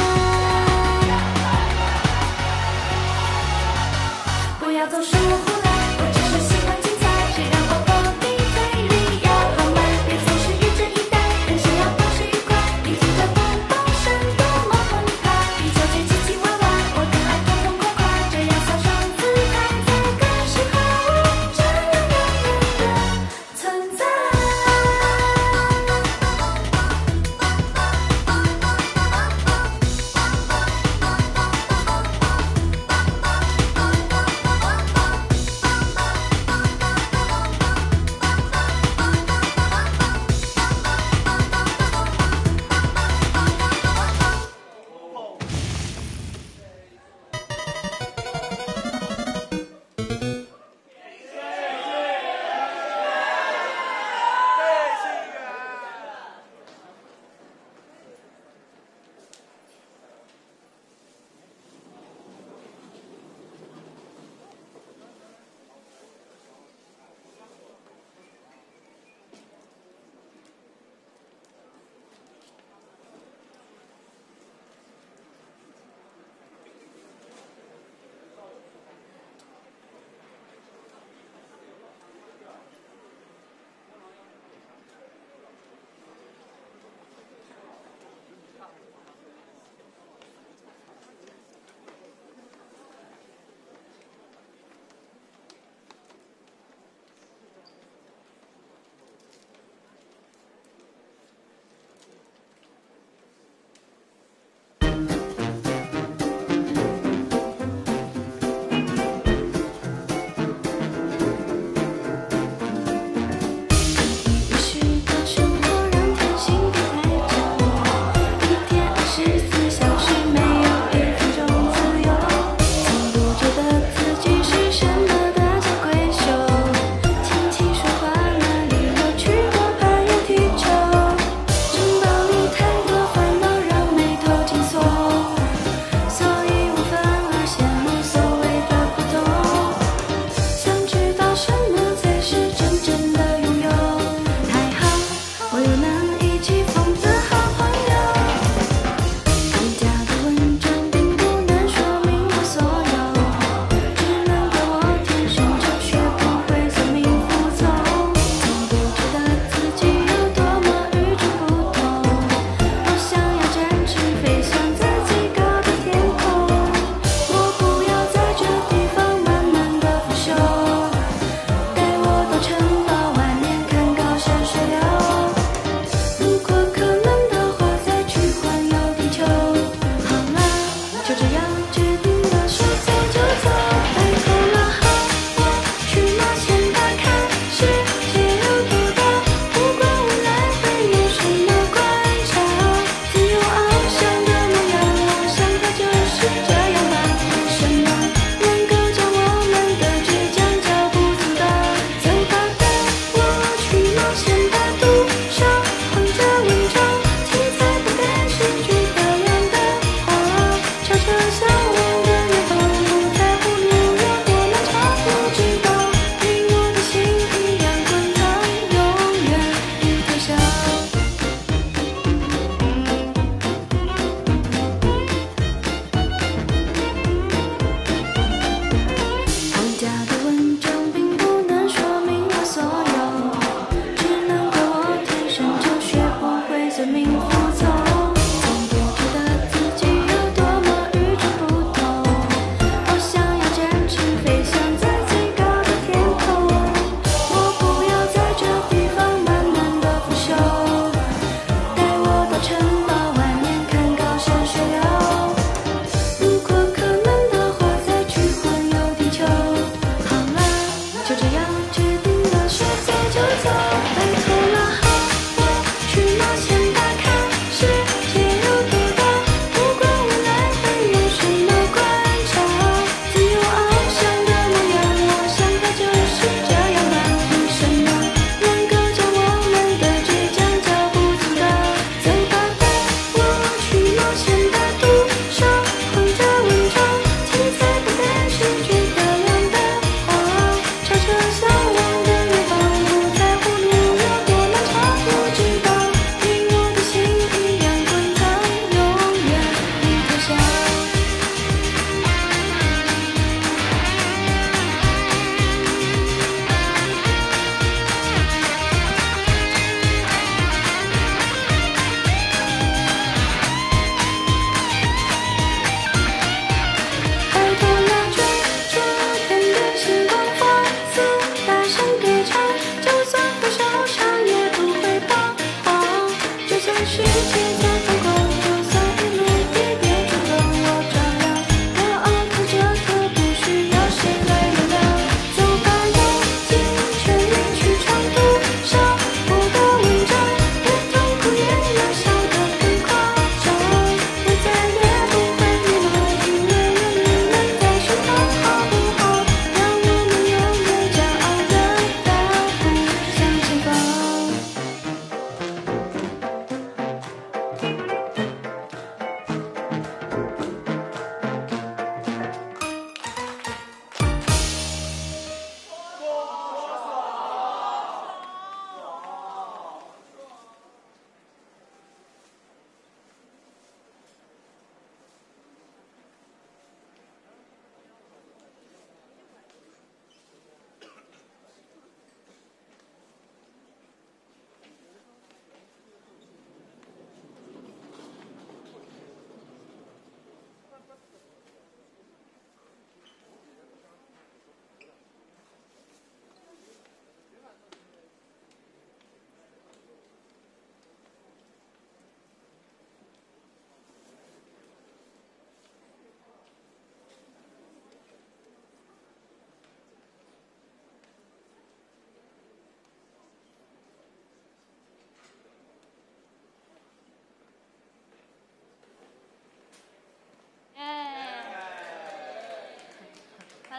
不要总是我胡来，我只是喜欢精彩，谁让我破冰推理要浪漫，别总是一直以待，人生要保持愉快，你听着蹦蹦声多么澎湃，比纠结唧唧歪歪，我更爱痛痛快快，这样潇洒自在才更适合我这样的存在。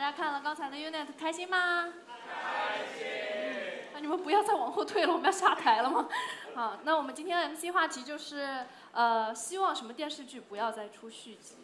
家看了刚才的 unit 开心吗？开心。那你们不要再往后退了，我们要下台了吗？好，那我们今天的 MC 话题就是希望什么电视剧不要再出续集。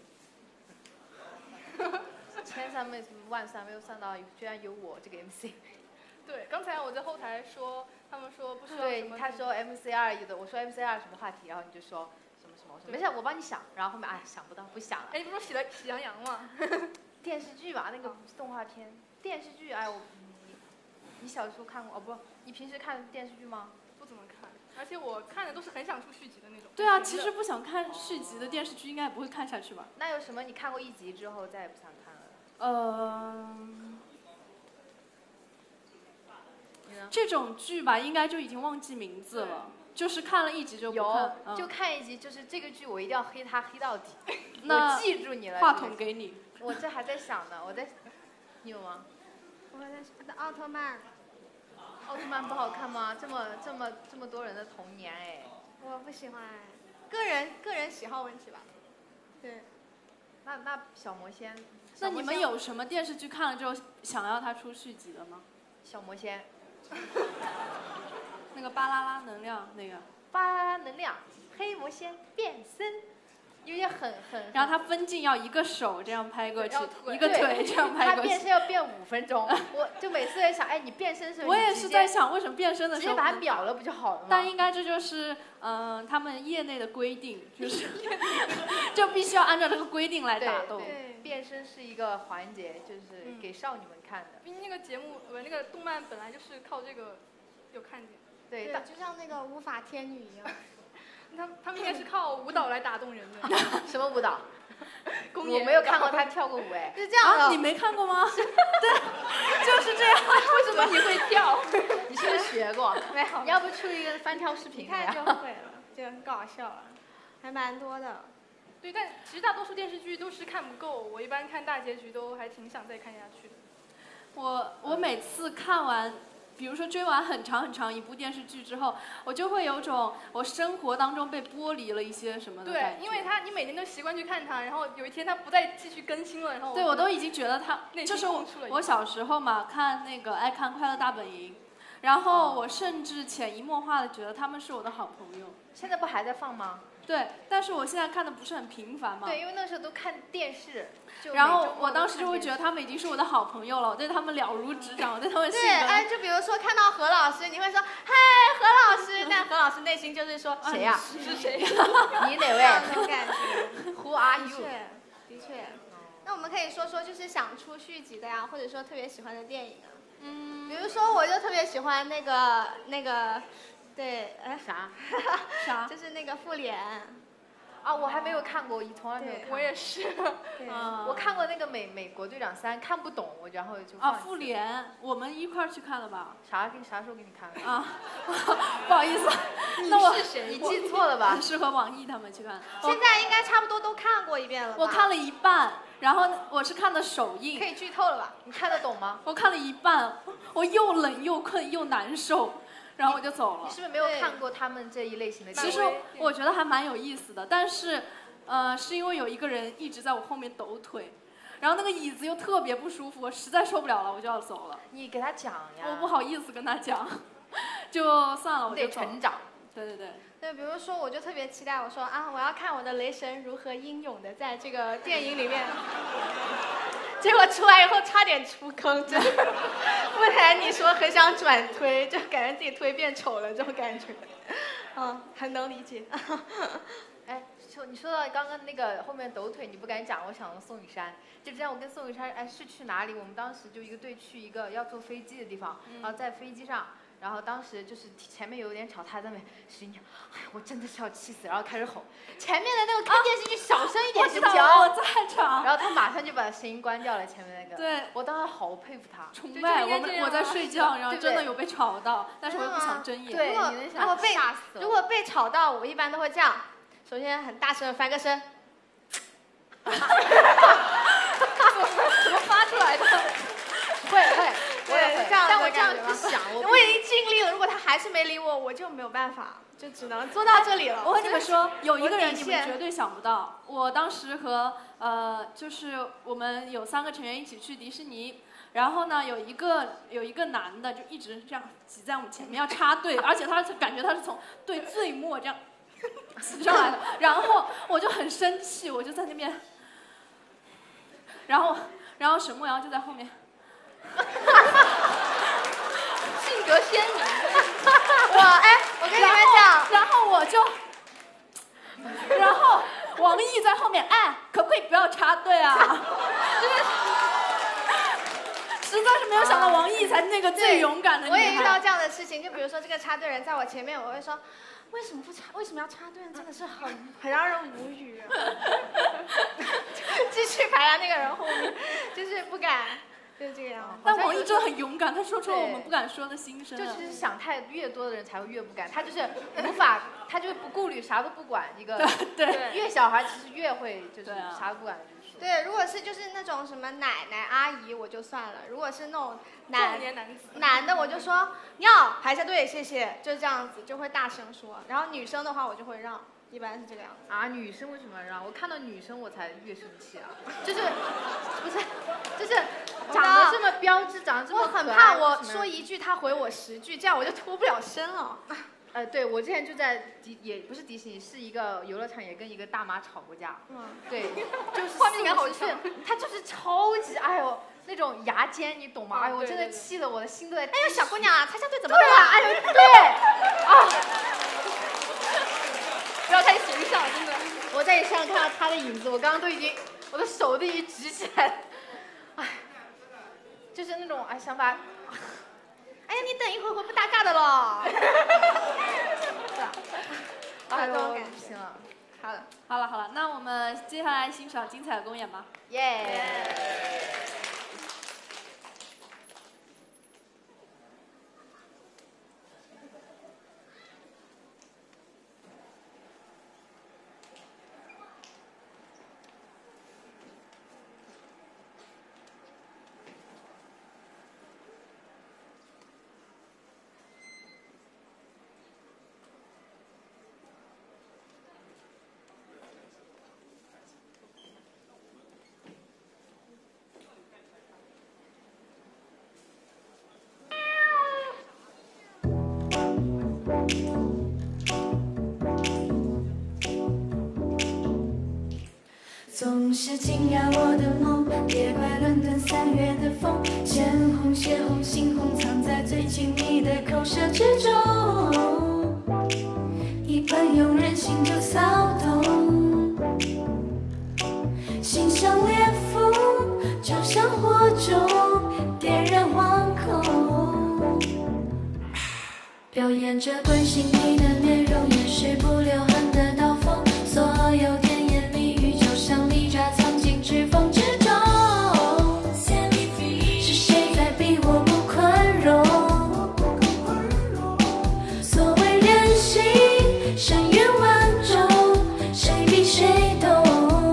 千算没万算没有算到，居然有我这个 MC。 对，刚才我在后台说，他们说不需要什对， 么。 他说 MC2有的，我说 MC2什么话题，然后你就说什么什么，我说没事，我帮你想，然后后面想不到，不想了。 哎，你不是说喜羊羊吗？ 电视剧吧，那个动画片，电视剧，哎，你小时候看过？哦不，你平时看电视剧吗？ 不怎么看，而且我看的都是很想出续集的那种。 对啊，其实不想看续集的电视剧应该也不会看下去吧？ 那有什么你看过一集之后再也不想看了？ 这种剧吧，应该就已经忘记名字了，就是看了一集就不看。 就看一集，就是这个剧我一定要黑它黑到底。 那我记住你了。 话筒给你。 我这还在想呢，你有吗？ 我在想奥特曼。 奥特曼不好看吗？这么多人的童年哎。 我不喜欢，个人喜好问题吧。对。 那小魔仙。 那你们有什么电视剧看了之后想要它出续集的吗？ 小魔仙。 那个巴啦啦能量那个。 巴啦啦能量，黑魔仙变身，有点很。 然后他分镜要一个手这样拍过去，一个腿这样拍过去。 他变身要变5分钟，我就每次在想，哎，你变身的时候， 我也是在想，为什么变身的时候直接把它秒了不就好了吗？ 但应该这就是他们业内的规定，就是就必须要按照这个规定来打斗。 对，变身是一个环节，就是给少女们看的。 毕竟那个节目那个动漫本来就是靠这个有看点。 对，就像那个无法天女一样。 他们应该是靠舞蹈来打动人的。 什么舞蹈？我没有看过他跳过舞哎。 是这样的。 你没看过吗？对，就是这样。 为什么你会跳？你是不是学过？ 没有。 你要不出一个翻跳视频？ 一看就会了，就很搞笑了，还蛮多的。 对，但其实大多数电视剧都是看不够，我一般看大结局都还挺想再看下去的。 我每次看完。比如说追完很长很长一部电视剧之后，我就会有种我生活当中被剥离了一些什么的感觉。 对，因为你每天都习惯去看它，然后有一天它不再继续更新了，然后对我都已经觉得它就是我小时候嘛，看那个爱看《快乐大本营》，然后我甚至潜移默化的觉得他们是我的好朋友。 现在不还在放吗？ 对，但是我现在看的不是很频繁嘛。 对，因为那时候都看电视。 然后我当时就会觉得他们已经是我的好朋友了，我对他们了如指掌，我对他们性格。 对，哎，就比如说看到何老师，你会说嗨何老师，但何老师内心就是说谁呀？ 是谁？ 你哪位？ 那种感觉。 Who are you？ 的确。那我们可以说就是想出续集的呀，或者说特别喜欢的电影啊。比如说我就特别喜欢那个，对， 啥？ 就是那个复联。 啊，我还没有看过，我从来没有看过。 我也是。 我看过那个美国队长3，看不懂，我然后就啊，复联，我们一块儿去看了吧？ 啥时候给你看的？ 啊，不好意思， 那我是谁？你记错了吧？ 是和网易他们去看。 现在应该差不多都看过一遍了吧？ 我看了一半，然后我是看的首映。 可以剧透了吧？ 你看得懂吗？ 我看了一半，我又冷又困又难受。然后我就走了。 你是不是没有看过他们这一类型的？ 其实我觉得还蛮有意思的，但是，是因为有一个人一直在我后面抖腿，然后那个椅子又特别不舒服，我实在受不了了，我就要走了。 你给他讲呀。 我不好意思跟他讲，就算了，我就走。得成长。 对。 对，比如说我就特别期待，我说啊，我要看我的雷神如何英勇的在这个电影里面。结果出来以后差点出坑，真的。不然你说很想转推，就感觉自己推变丑了这种感觉，很能理解。 哎，你说到刚刚那个后面抖腿你不敢讲，我想到宋雨珊。就这样，我跟宋雨珊是去哪里？我们当时就一个队去一个要坐飞机的地方，然后在飞机上。然后当时就是前面有点吵，他在那边声音，哎呀，我真的是要气死，然后开始吼，前面的那个看电视剧小声一点行不行？ 我在场。 然后他马上就把声音关掉了，前面那个。 对。 我当时好佩服他。 崇拜我在睡觉，然后真的有被吵到，但是我又不想睁眼。 对， 如果被吵到，我一般都会这样，首先很大声的翻个身。 怎么发出来的？ 会，我也会， 但我这样不想， 我已经尽力了。如果他还是没理我，我就没有办法，就只能做到这里了。 我和你们说，有一个人你们绝对想不到，我当时和就是我们有3个成员一起去迪士尼，然后呢有一个男的就一直这样挤在我们前面要插队，而且他感觉他是从队最末这样挤上来的，然后我就很生气，我就在那边，然后沈梦瑶就在后面。 性格鲜明。我跟你们讲， 然后王毅在后面，可不可以不要插队啊？实在是没有想到王毅才那个最勇敢的女孩。 我也遇到这样的事情，就比如说这个插队人在我前面，我会说，为什么要插队呢？真的是很让人无语。继续排在那个人后面，就是不敢。就是这个样子。 但王毅真的很勇敢，他说出了我们不敢说的心声。 就其实想太越多的人才会越不敢，他就是无法，他就不顾虑，啥都不管。一个对，越小孩其实越会就是啥都不管。 对，如果是就是那种什么奶奶阿姨我就算了，如果是那种男的我就说你要排下队谢谢，就这样子就会大声说。然后女生的话我就会让。一般是这个样子啊，女生为什么要让？我看到女生我才越生气啊！就是长得这么标致，长得这么可爱， 我很怕我说一句他回我10句，这样我就脱不了身了。 对，我之前就在也不是迪士尼，是一个游乐场，也跟一个大妈吵过架。对，就是画面感好强。 她就是超级那种牙尖，你懂吗？我真的气得我的心都在。 小姑娘啊，参加队怎么弄啊？ 不要太形象，真的。我在你身上看到他的影子，我刚刚我的手都已经举起来了。就是那种想法。 你等一会儿会不搭嘎的咯。 这种感觉。行了。 好了，那我们接下来欣赏精彩的公演吧。 总是惊扰我的梦，别怪伦敦3月的风，鲜红、血红、猩红，藏在最亲密的口舌之中。一盆佣人心就骚动，心像烈妇，就像火种，点燃惶恐。表演着关心你的面容，掩饰不留痕的刀锋，所有甜言蜜语就像利爪藏进指缝之中。是谁在逼我不宽容？所谓人心深渊万种，谁比谁懂？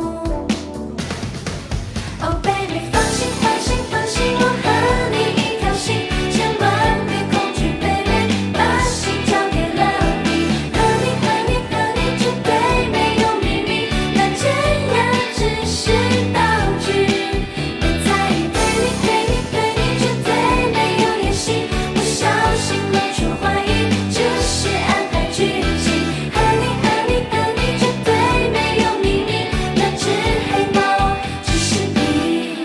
Oh baby， 放心放心放心，我和你一条心，千万别恐惧 baby， 把心交给了你，和你绝对没有秘密，那尖牙只是道具，别在意对你绝对没有野心，不小心露出怀疑，只是安排剧情，和你绝对没有秘密，那只黑猫只是你。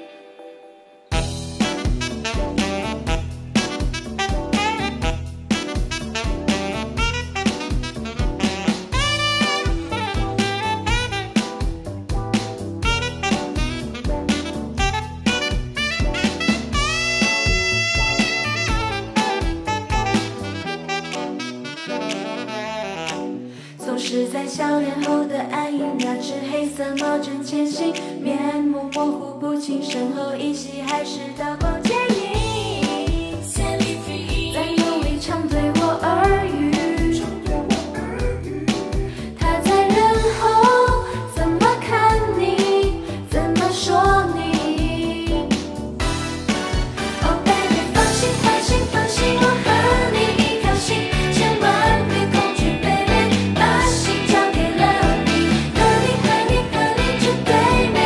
总是在笑脸后的暗影，那只黑色猫正前行，面目模糊不清，身后依稀还是刀光剑影，在梦里常对我耳语。他在人后怎么看你，怎么说你 ？Oh baby， 放心放心放心，我和你一条心，千万别恐惧 baby。 把心交给了你，和你绝对没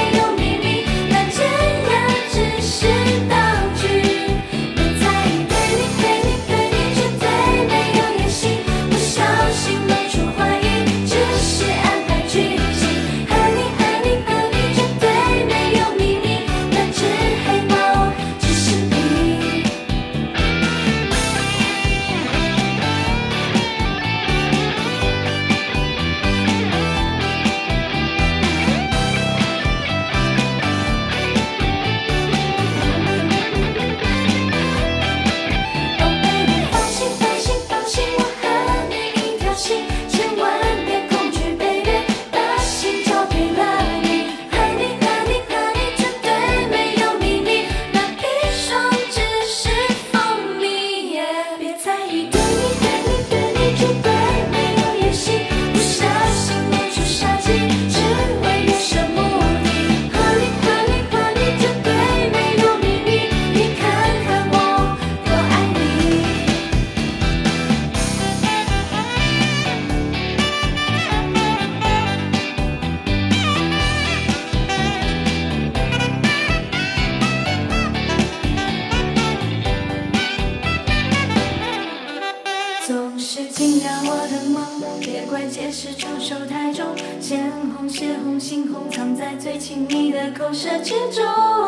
惊鸿藏在最亲密的口舌之中。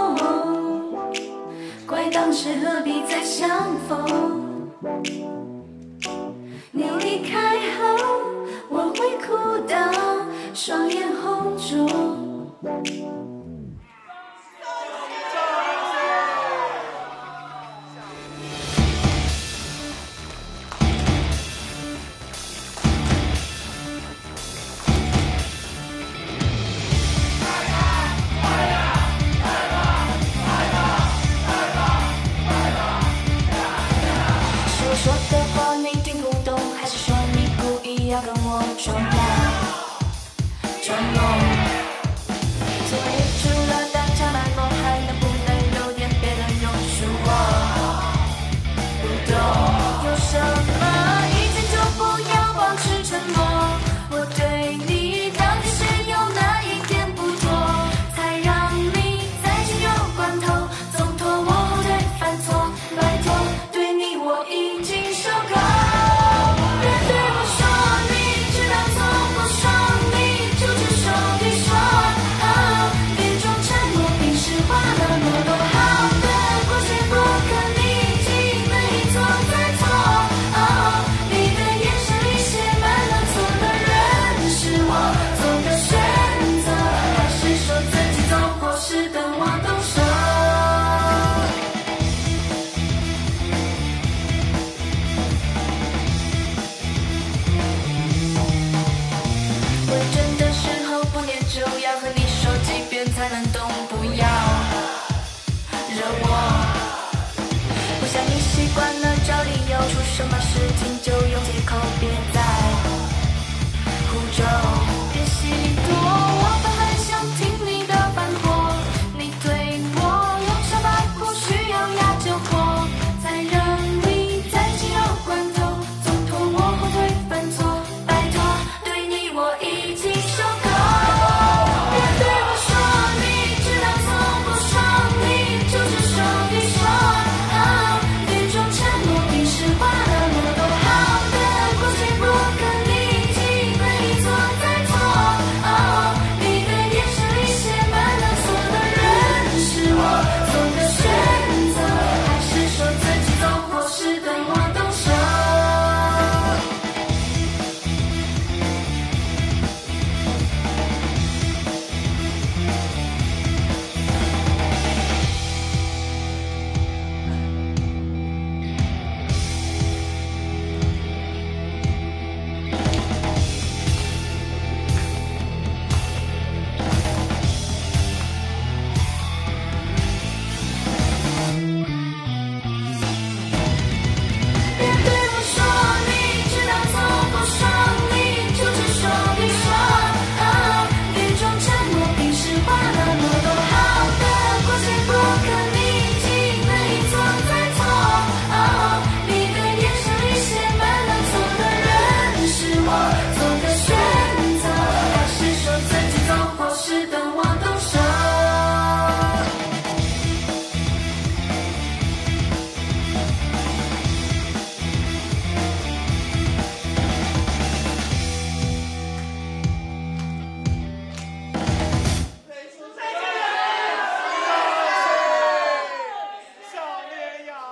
怪当时何必再相逢？你离开后，我会哭到双眼红肿。说的话你听不懂，还是说你故意要跟我装聋？昨夜除了大家卖萌，还能不能有点别的用处？我不懂，有什么意见就不要保持沉默。我对你到底是有哪一点不妥，才让你在紧要关头总拖我后腿犯错？拜托，对你我已经受够。别对我说你知道错，我说你就只说一说。别装沉默，平时话那么多，好的过且不可逆境，没错再错。你的眼神里写满了错的人是我，做个选择，还是说自己走或是等我动手？问诊的时候不念就要和你说几遍才能懂，不要惹我。不像你习惯了找理由，出什么事情就用借口，别再胡诌，别戏多。我本很想听你的反驳，你对我用想法不需要压就过，才让你在紧要关头总拖我后腿犯错。拜托，对你我已经受够。别对我说你知道错，我说你就只说一说。别装沉默，平时话那么多，好的过且不可逆境，没错再错。你的眼神里写满了错的人是我，做个选择，还是说自己走或是等我动手？别对我说你知道错，我说你就只说一说。别装沉默，平时话那么多，好的过且不可逆境，没错再错。你的眼神里写满了错的人是我，做个选择，还是说自己走或是等我动手？ 小绵羊。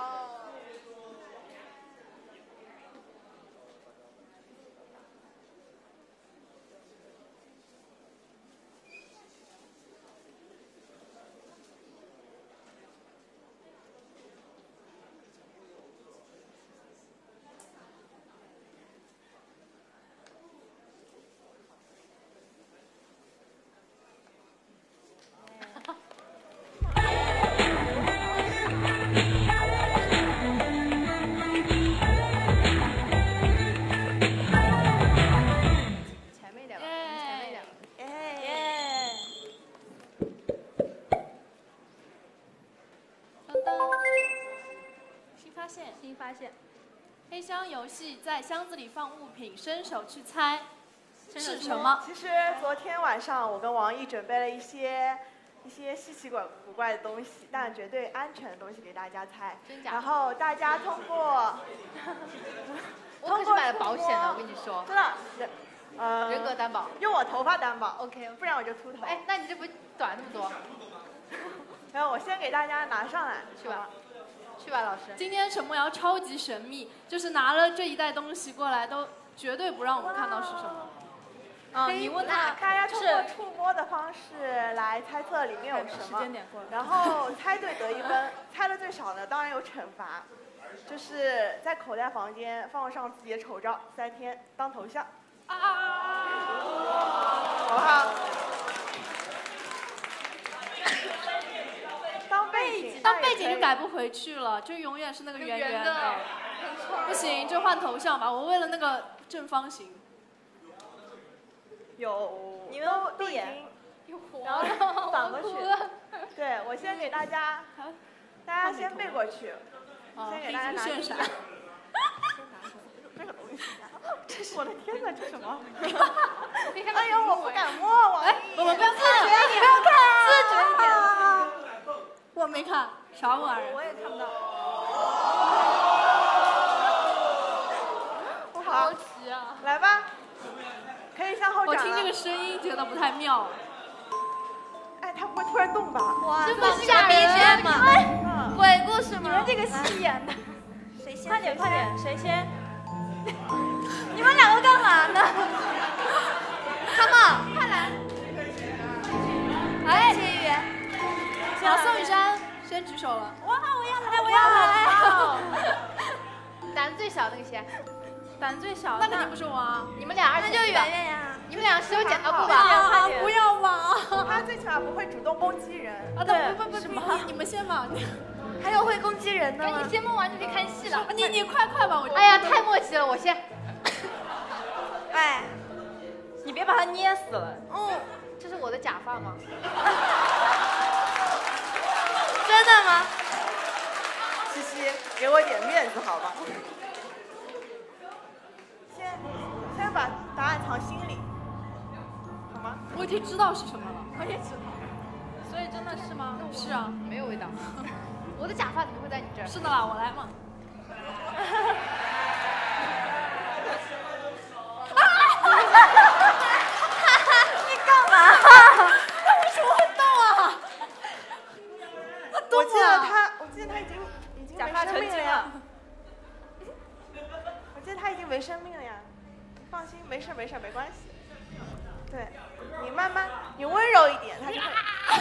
前面一点吧，前面一点。 新发现，新发现。黑箱游戏在箱子里放物品，伸手去猜是什么？ 其实昨天晚上我跟王毅准备了一些稀奇古怪的东西，但绝对安全的东西给大家猜。 真假？ 然后大家通过我可是买了保险的，我跟你说。 真的， 人格担保。 用我头发担保。 OK， 不然我就秃头。 哎，那你这不短那么多？ 然后我先给大家拿上来， 去吧。去吧，老师。 今天沈梦瑶超级神秘，就是拿了这一袋东西过来，都绝对不让我们看到是什么。 你问他，大家通过触摸的方式来猜测里面有什么，然后猜对得1分，猜的最少的当然有惩罚，就是在口袋房间放上自己的丑照3天当头像，好不好？当背景就改不回去了，就永远是那个圆圆的。不行，就换头像吧。我为了那个正方形。 你们都已经，然后反过去。对，我先给大家先背过去，先给大家拿第一个。这个东西，我的天哪，这什么？哎呦，我不敢摸，王毅。 我们不要看， 不要看， 自觉一点。我没看，啥玩意儿？ 我也看不到。 我好奇啊！ 来吧。可以向后转了。 我听这个声音觉得不太妙。 哎，他不会突然动吧？ 哇，这么吓人吗？鬼故事吗？ 你们这个戏演的。谁先？快点，快点，谁先？你们2个干嘛呢 ？Come on， 快来！ 哎， 谢宇， 好，宋雨珊先举手了。 哇，我要来，我要来！ 胆子最小那个先。 胆最小，那肯定不是我啊！ 你们俩， 那就圆圆呀！ 你们俩是有剪刀布吧？ 啊，不要吧！ 他最起码不会主动攻击人。 啊，不，你们先吧。 还有会攻击人的吗？ 赶紧先摸完就可以看戏了。 你快吧，我。 哎呀，太默契了，我先。 哎，你别把他捏死了。 这是我的假发吗？ 真的吗？ 西西，给我点面子好吧？先把答案藏心里，好吗？ 我已经知道是什么了。 我也知道。 所以真的是吗？是啊， 没有味道。我的假发怎么会在你这儿？ 是的啦，我来嘛。 你干嘛？ 他为什么会动啊？他动啊！我记得他已经假发成精了。 我记得他已经没生命了呀。放心，没事，没关系。对，你慢慢，你温柔一点，他就会。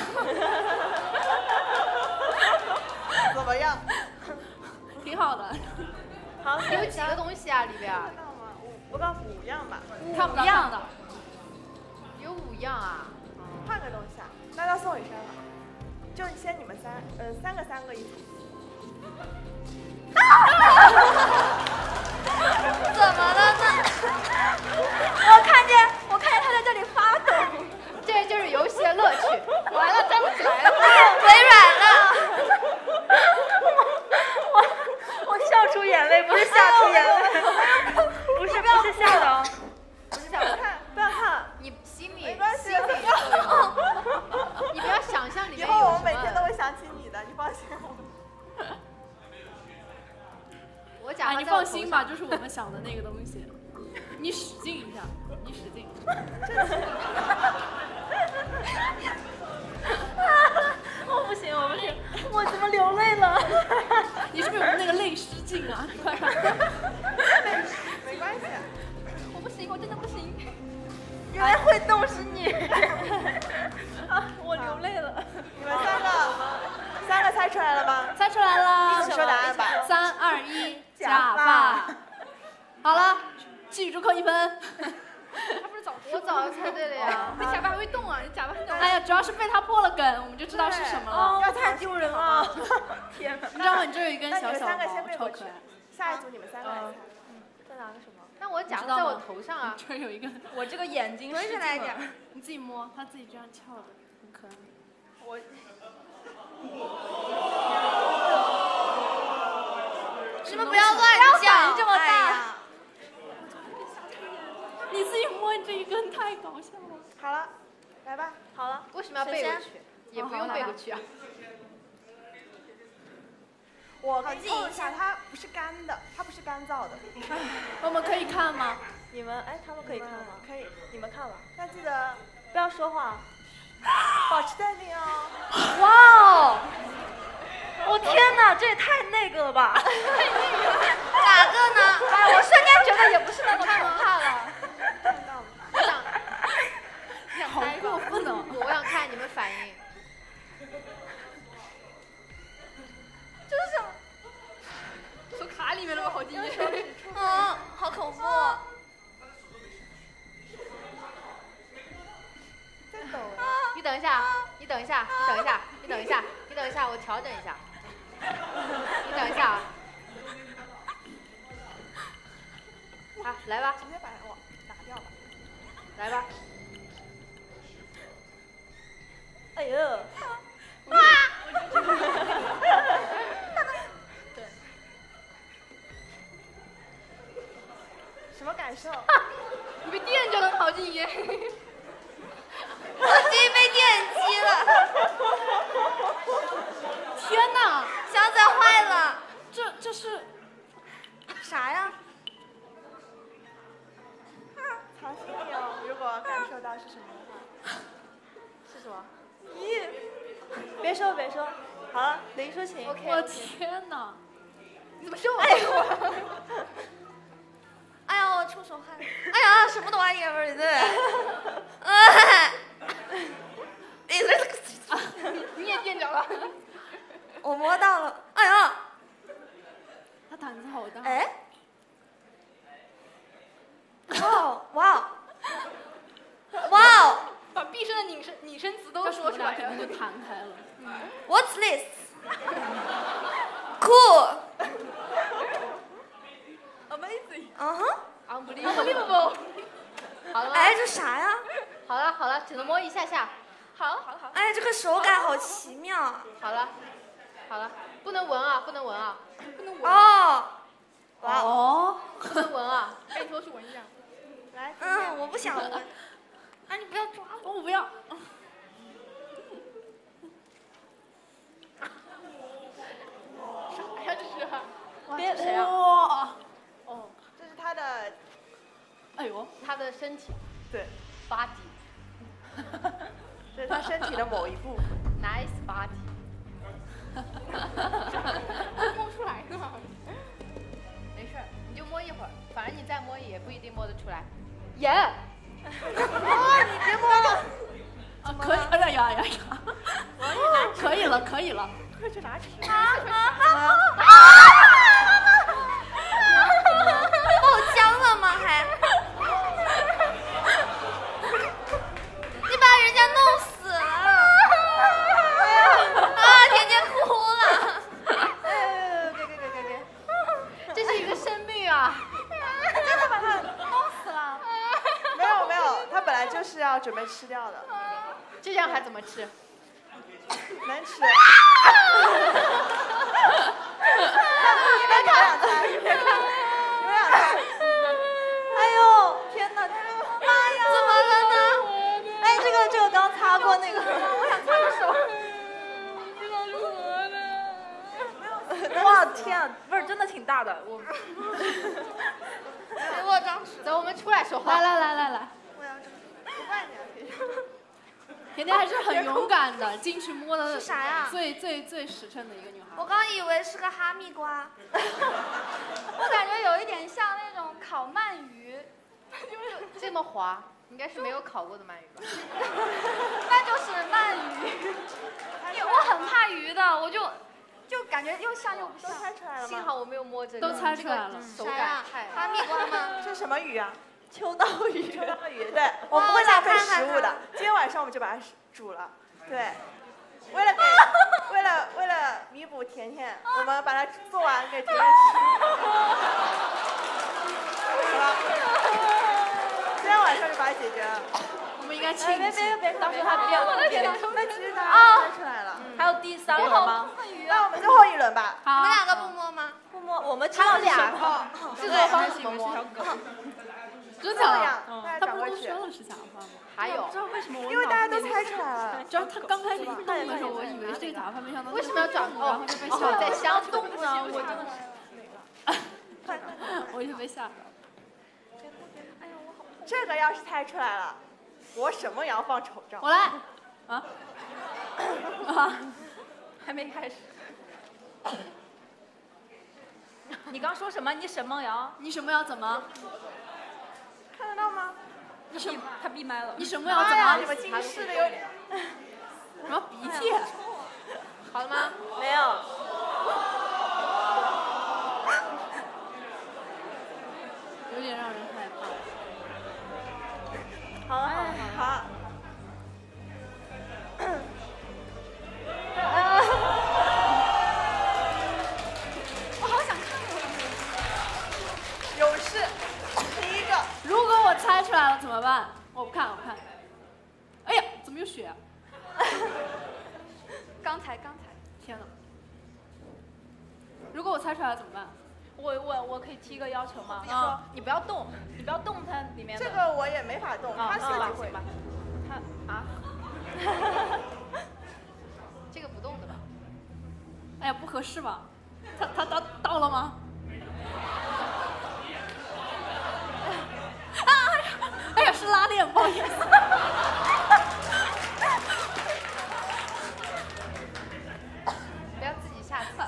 怎么样？ 挺好的。 好， 有几个东西啊里边？ 看到吗？我告诉5样吧。 看不到样的。 有5样啊。 换个东西啊，那到宋雨珊了。就先你们3个一组。 怎么了呢？我看见他在这里发抖， 这就是游戏的乐趣。 完了，站不起来了，腿软了。我笑出眼泪，不是吓出眼泪，不是吓的， 不是吓的。不要看， 你心里没关系， 你不要想象里面有什么。 以后我每天都会想起你的，你放心。 我假发你放心吧，就是我们想的那个东西。你使劲一下，你使劲。 我不行，我怎么流泪了？ 你是不是有那个泪失禁啊？快看。 没关系。 我不行，我真的不行。原来会动是你。啊，我流泪了。 你们3个猜出来了吗？ 猜出来了。 一起说答案吧。 3、2、1，假发。好了，记住扣1分。 他不是我早就猜对了呀。 那假发还会动啊？你假发很哎呀，主要是被他破了梗，我们就知道是什么了。 要太丢人了。 天哪！ 你知道吗？你这有一根小毛， 超可爱。 下一组你们3个来猜。 再拿个什么？ 那我假发在我头上啊。 这有一个。 我这个眼睛蹲下来一点， 你自己摸，他自己这样翘的，很可爱。 我。 你们不要乱讲， 这么大。 你自己摸，你这一根太搞笑了。 好了，来吧。 好了， 为什么要背过去？也不用背过去啊。 我给你透一下，它不是干的，它不是干燥的。 我们可以看吗？ 你们哎，他们可以看吗？可以，你们看吧。那记得不要说话，保持淡定哦。 哇哦！我天哪，这也太那个了吧！ 哪个呢？ 哎，我瞬间觉得也不是那么可怕了。 好过分哦！我想看你们反应。 这是什么？ 手卡里面了吗？好惊人！ 好恐怖！ 在抖哎！ 你等一下，你等一下，你等一下，你等一下，你等一下，我调整一下。你等一下啊！好，来吧。 直接把我打掉吧。 来吧。 哎呦！对。什么感受？ 你被电着了，陶晶莹。 我机被电击了！ 天哪！ 箱子坏了！ 这是啥呀？ 藏心里哦，如果感受到是什么的话，是什么？咦！别说别说，好了，林抒情。 我天哪！你怎么收？ 哎呦！哎呀，我出手汗！哎呀，什么都玩意儿的。哎！ 你也电着了。 我摸到了。哎呀！ 他胆子好大。 哎！哇哇哇！ 把毕生的拟声词都说出来了， 就弹开了。 What's this? Cool. Amazing. Unbelievable. 好了。 哎，这啥呀？ 好了好了，只能摸一下下。 好。哎，这个手感好奇妙。 好了，好了，不能闻啊，不能闻啊， 不能闻。 哦。 哇哦。不能闻啊。 哎，你偷去闻一下。 来。 我不想闻。啊，你不要抓我。 我不要。啥呀这是？ 哇，这谁啊？ 哇。 哦，这是他的。 哎呦， 他的身体。 对。 body。 这是他身体的某一部分。 Nice body。 摸出来呢。 没事，你就摸一会儿，反正你再摸也不一定摸得出来。 耶！啊！你别摸了。 啊，可以，哎呀呀呀！可以了，可以了。 快去拿纸。 爆浆了吗？还？你把人家弄死了！啊！甜甜哭了。 别！ 这是一个生命啊！ 真的把他弄死了？没有，他本来就是要准备吃掉的。 这样还怎么吃？ 能吃。 你们看，哎呦，天哪！妈呀！怎么了呢？ 哎，这个刚擦过那个，我想擦个手。哇天啊，味儿真的挺大的，我。 给我张纸。 走，我们出来说话。 来。 我要这个，不怪你啊， 甜甜还是很勇敢的，进去摸的是啥呀？ 最实诚的一个女孩。 我刚以为是个哈密瓜。 我感觉有一点像那种烤鳗鱼， 这么滑，应该是没有烤过的鳗鱼吧？ 那就是鳗鱼。因为我很怕鱼的，我就感觉又像又不像。 都猜出来了吗？ 幸好我没有摸这个。 都猜出来了。 手感太。 哈密瓜吗？ 这是什么鱼啊？ 秋刀鱼。 秋刀鱼，对，我不会浪费食物的。今天晚上我们就把它煮了，对。为了弥补甜甜，我们把它做完给甜甜吃。好吧。今天晚上就把它解决了。 我们应该别，到时候他不要。 那其实大家猜出来了。 还有第3轮吗？ 那我们最后一轮吧。 你们2个不摸吗？ 不摸，我们知道是什么。 制作方怎么摸？ 真的？ 他不是说了是假发吗？ 还有， 不知道为什么我因为大家都猜出来了。 主要他刚开始动的时候，我以为是这个假发，没想到为什么要转过？ 然后就被吓到。 在箱子动上，我真的是，我就被吓到。 哎这个要是猜出来了，我什么也要放丑照。 我来。啊？还没开始。 你刚说什么？你什么摇？ 你什么摇怎么？ 看得到吗？ 你什么？ 他闭麦了。 你什么摇怎么？ 你们近视的有点。 什么鼻涕？ 好了吗？ 没有。 有点让人害怕。 好了好了好了。 我好想看有事，第一个。 如果我猜出来了怎么办？我不看，我不看。哎呀，怎么有血啊？ 刚才。 天哪！如果我猜出来了怎么办？ 我可以提个要求吗？你说你不要动，你不要动它里面的。 这个我也没法动，他自己会吧？他啊？这个不动的吧？ 哎呀，不合适吧？他到了吗？哎呀，是拉链，不好意思。 不要自己吓自己。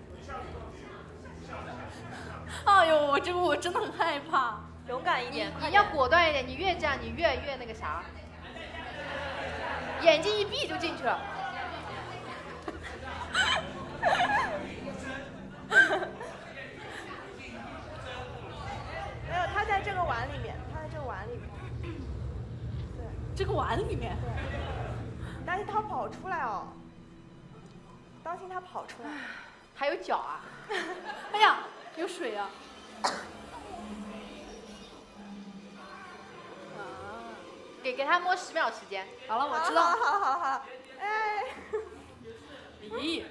哎呦，我真的很害怕。 勇敢一点， 你要果断一点，你越这样，你越那个啥，眼睛一闭就进去了。 没有，他在这个碗里面，他在这个碗里面。对。 这个碗里面。 对。担心他跑出来哦。当心他跑出来。 还有脚啊！ 哎呀，有水啊！ 给他摸10秒时间。 好了，我知道。 好。哎。 咦。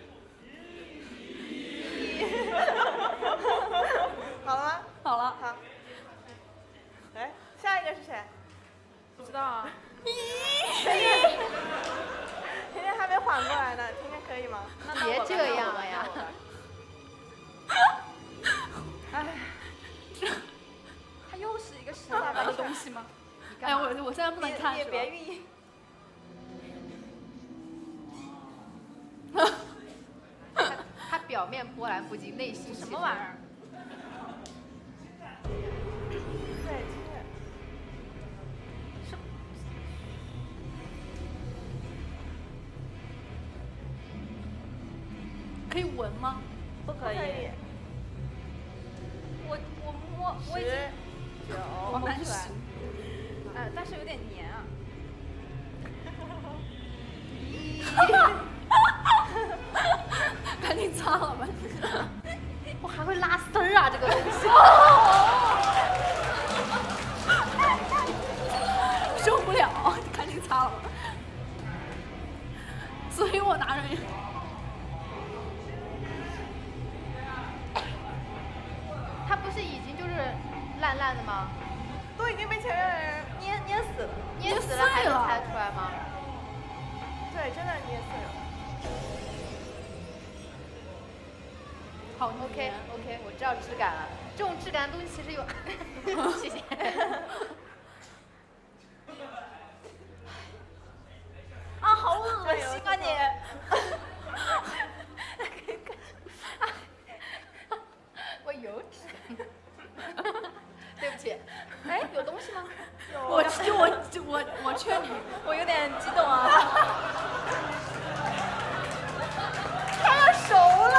好了吗？ 好了。 好。哎，下一个是谁？ 不知道啊。 甜甜还没缓过来呢，甜甜可以吗？ 别这样了呀！ 哎， 它又是一个什么的东西吗？ 哎，我现在不能看。 你别寓意。 他表面波澜不惊，内心什么玩意儿？ 对， 是。 可以闻吗？ 不可以。 我摸，我已经 9， 好难洗。 但是有点黏啊。 赶紧擦了吧。 我还会拉丝儿啊，这个东西。 受不了，赶紧擦了吧。所以我拿着。 它不是已经就是烂的吗？ 都已经被前面的人捏死了。 捏死了还能猜出来吗？ 对，真的捏碎了。 好 ，OK， 我知道质感了。这种质感的东西其实有，谢谢。啊，好恶心啊你！我有质感。对不起。哎，有东西吗？ 我劝你。 我有点激动啊。 它要熟了。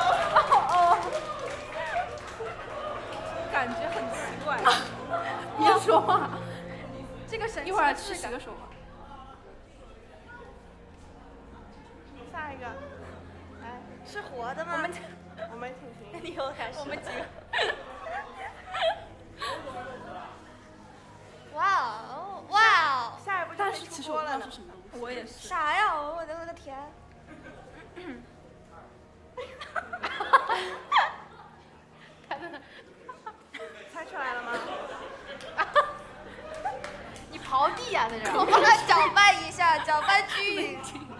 感觉很奇怪。 别说话。 这个神奇。 一会儿去洗个手吧。 下一个。哎，是活的吗？我们请停。 你又开始。我们几个。 哇哦！ 下一步就可以出锅了呢。 我也是。 啥呀？我的天！ 猜出来了吗？ 你刨地呀，在这儿。 我帮他搅拌一下，搅拌均匀。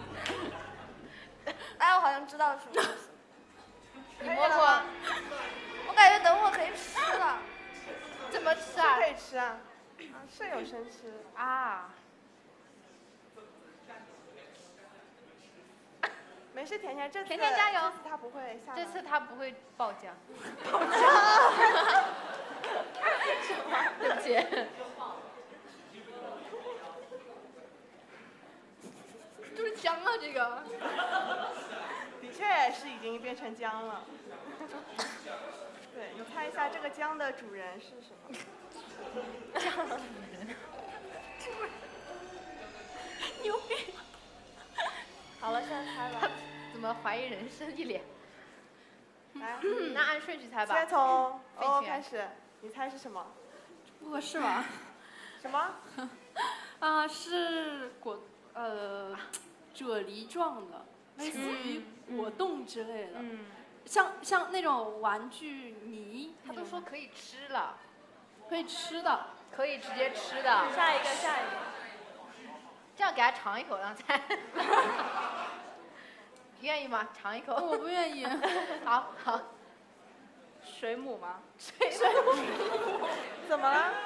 哎，我好像知道什么东西。 你摸过？ 我感觉等会可以吃了。 怎么吃啊？ 可以吃啊。 是有生吃啊。 没事，甜甜，这次甜甜加油， 这次他不会下。 这次他不会爆浆。 爆浆。 什么？对不起。就是姜啊，这个。 的确是已经变成姜了。对，你猜一下这个姜的主人是什么？ 姜的主人。 牛逼！好了，现在猜吧。 怎么怀疑人生一脸？ 来， 那按顺序猜吧。 先从欧开始，你猜是什么？ 不合适吧？ 什么？ 是啫喱状的，类似于果冻之类的。像那种玩具泥。 他都说可以吃了。 可以吃的。 可以直接吃的。 下一个。 这样给他尝一口，让猜。愿意吗？尝一口。 我不愿意。 好。 水母吗？ 水母。 怎么了？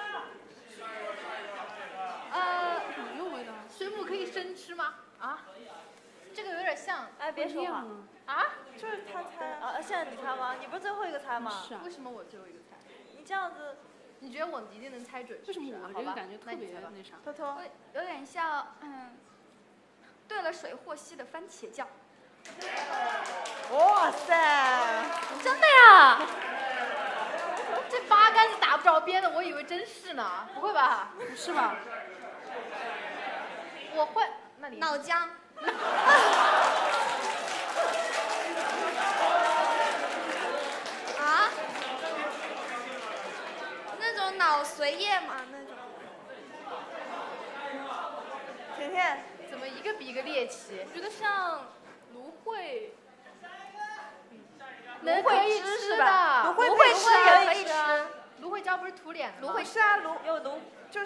没有味道。 水母可以生吃吗？啊？这个有点像。 哎，别说话。 啊？ 就是他猜啊！现在你猜吗？你不是最后一个猜吗？ 是啊。 为什么我最后一个猜？ 你这样子。 你觉得我一定能猜准？ 为什么我这个感觉特别那啥？ 托托， 有点像兑了水和稀的番茄酱。 哇塞！ 真的呀？这八竿子打不着边的，我以为真是呢。不会吧？ 不是吧？ 我会。那你脑浆。啊？那种脑髓液嘛，那种。 甜甜， 怎么一个比一个猎奇？ 我觉得像芦荟。 芦荟吃的， 芦荟吃也可以吃。芦荟胶不是涂脸的吗？ 芦荟是啊，有芦就是。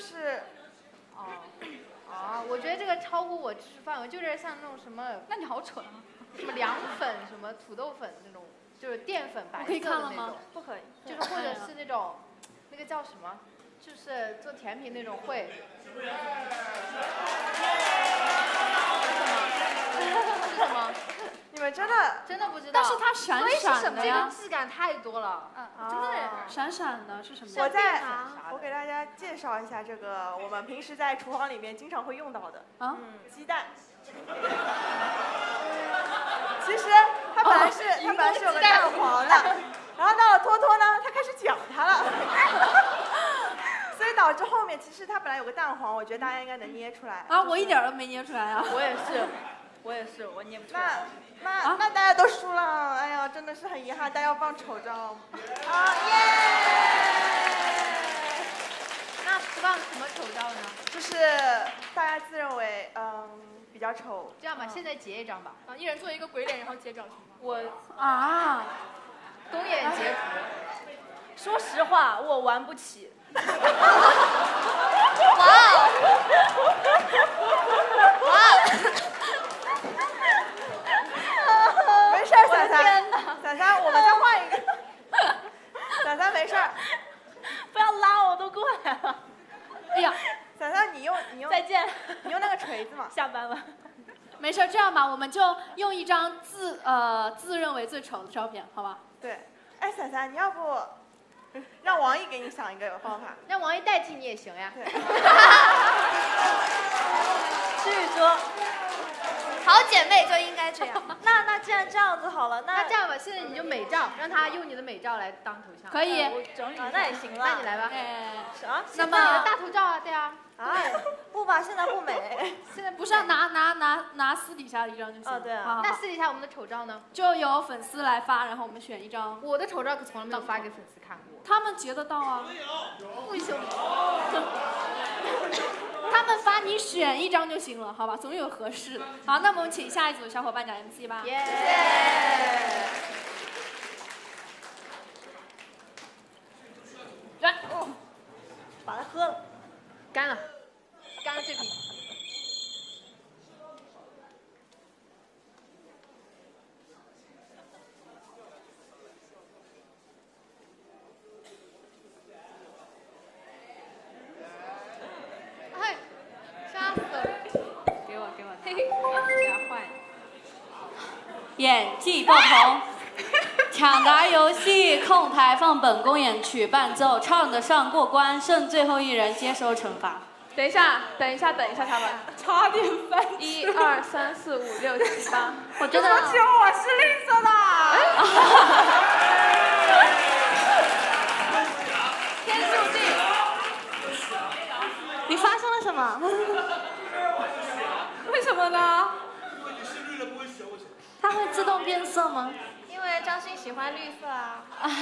我觉得这个超乎我吃范围，就是像那种什么， 那你好蠢啊！ 什么凉粉、什么土豆粉那种，就是淀粉白色的那种。 不可以。 就是或者是那种，那个叫什么？就是做甜品那种会。是什么？ 你们真的不知道？ 但是它闪闪的呀， 这个质感太多了。 真的闪闪的是什么？ 我给大家介绍一下这个我们平时在厨房里面经常会用到的鸡蛋。其实它本来是有个蛋黄的，然后到了托托呢，他开始讲它了，所以导致后面其实它本来有个蛋黄，我觉得大家应该能捏出来。 我一点都没捏出来啊！ 我也是，我捏不出来。 那大家都输了，哎呀，真的是很遗憾，大家要放丑照。耶！ 那放什么丑照呢？ 就是大家自认为比较丑。 这样吧，现在截一张吧。 一人做一个鬼脸，然后截表情包。东野截图。 说实话，我玩不起。 哇！ 没事，伞伞，我们再换一个。伞伞没事， 不要拉我，都过来了。 哎呀， 伞伞，你用再见， 你用那个锤子嘛。 下班了。 没事，这样吧，我们就用一张自认为最丑的照片，好吧？ 对。哎，伞伞，你要不让王毅给你想一个方法？ 让王毅代替你也行呀。 对。 诗雨说。 好姐妹就应该这样。 那既然这样子好了， 那这样吧，现在你就美照，让他用你的美照来当头像。 可以。 我整理那也行了。 那你来吧。 啥？ 那么你的大头照啊，对啊。 不吧，现在不美。 现在不是拿私底下的一张就行。 对啊。 那私底下我们的丑照呢？ 就由粉丝来发，然后我们选一张。 我的丑照可从来没有发给粉丝看过。 他们截得到啊。 为什么？ 他们发你选一张就行了，好吧？总有合适的。好，那我们请下一组小伙伴讲 MC 吧。 来，把它喝了， 干了这瓶。 演技不同。抢答游戏控台放本公演曲伴奏，唱得上过关，剩最后一人接受惩罚。 等一下，他们差点翻。 1、2、3、4、5、6、7、8。 我觉得只有我是绿色的。 天注定。 你发生了什么？ 为什么呢？ 因为你是绿的不会选我。 它会自动变色吗？ 因为张欣喜欢绿色啊。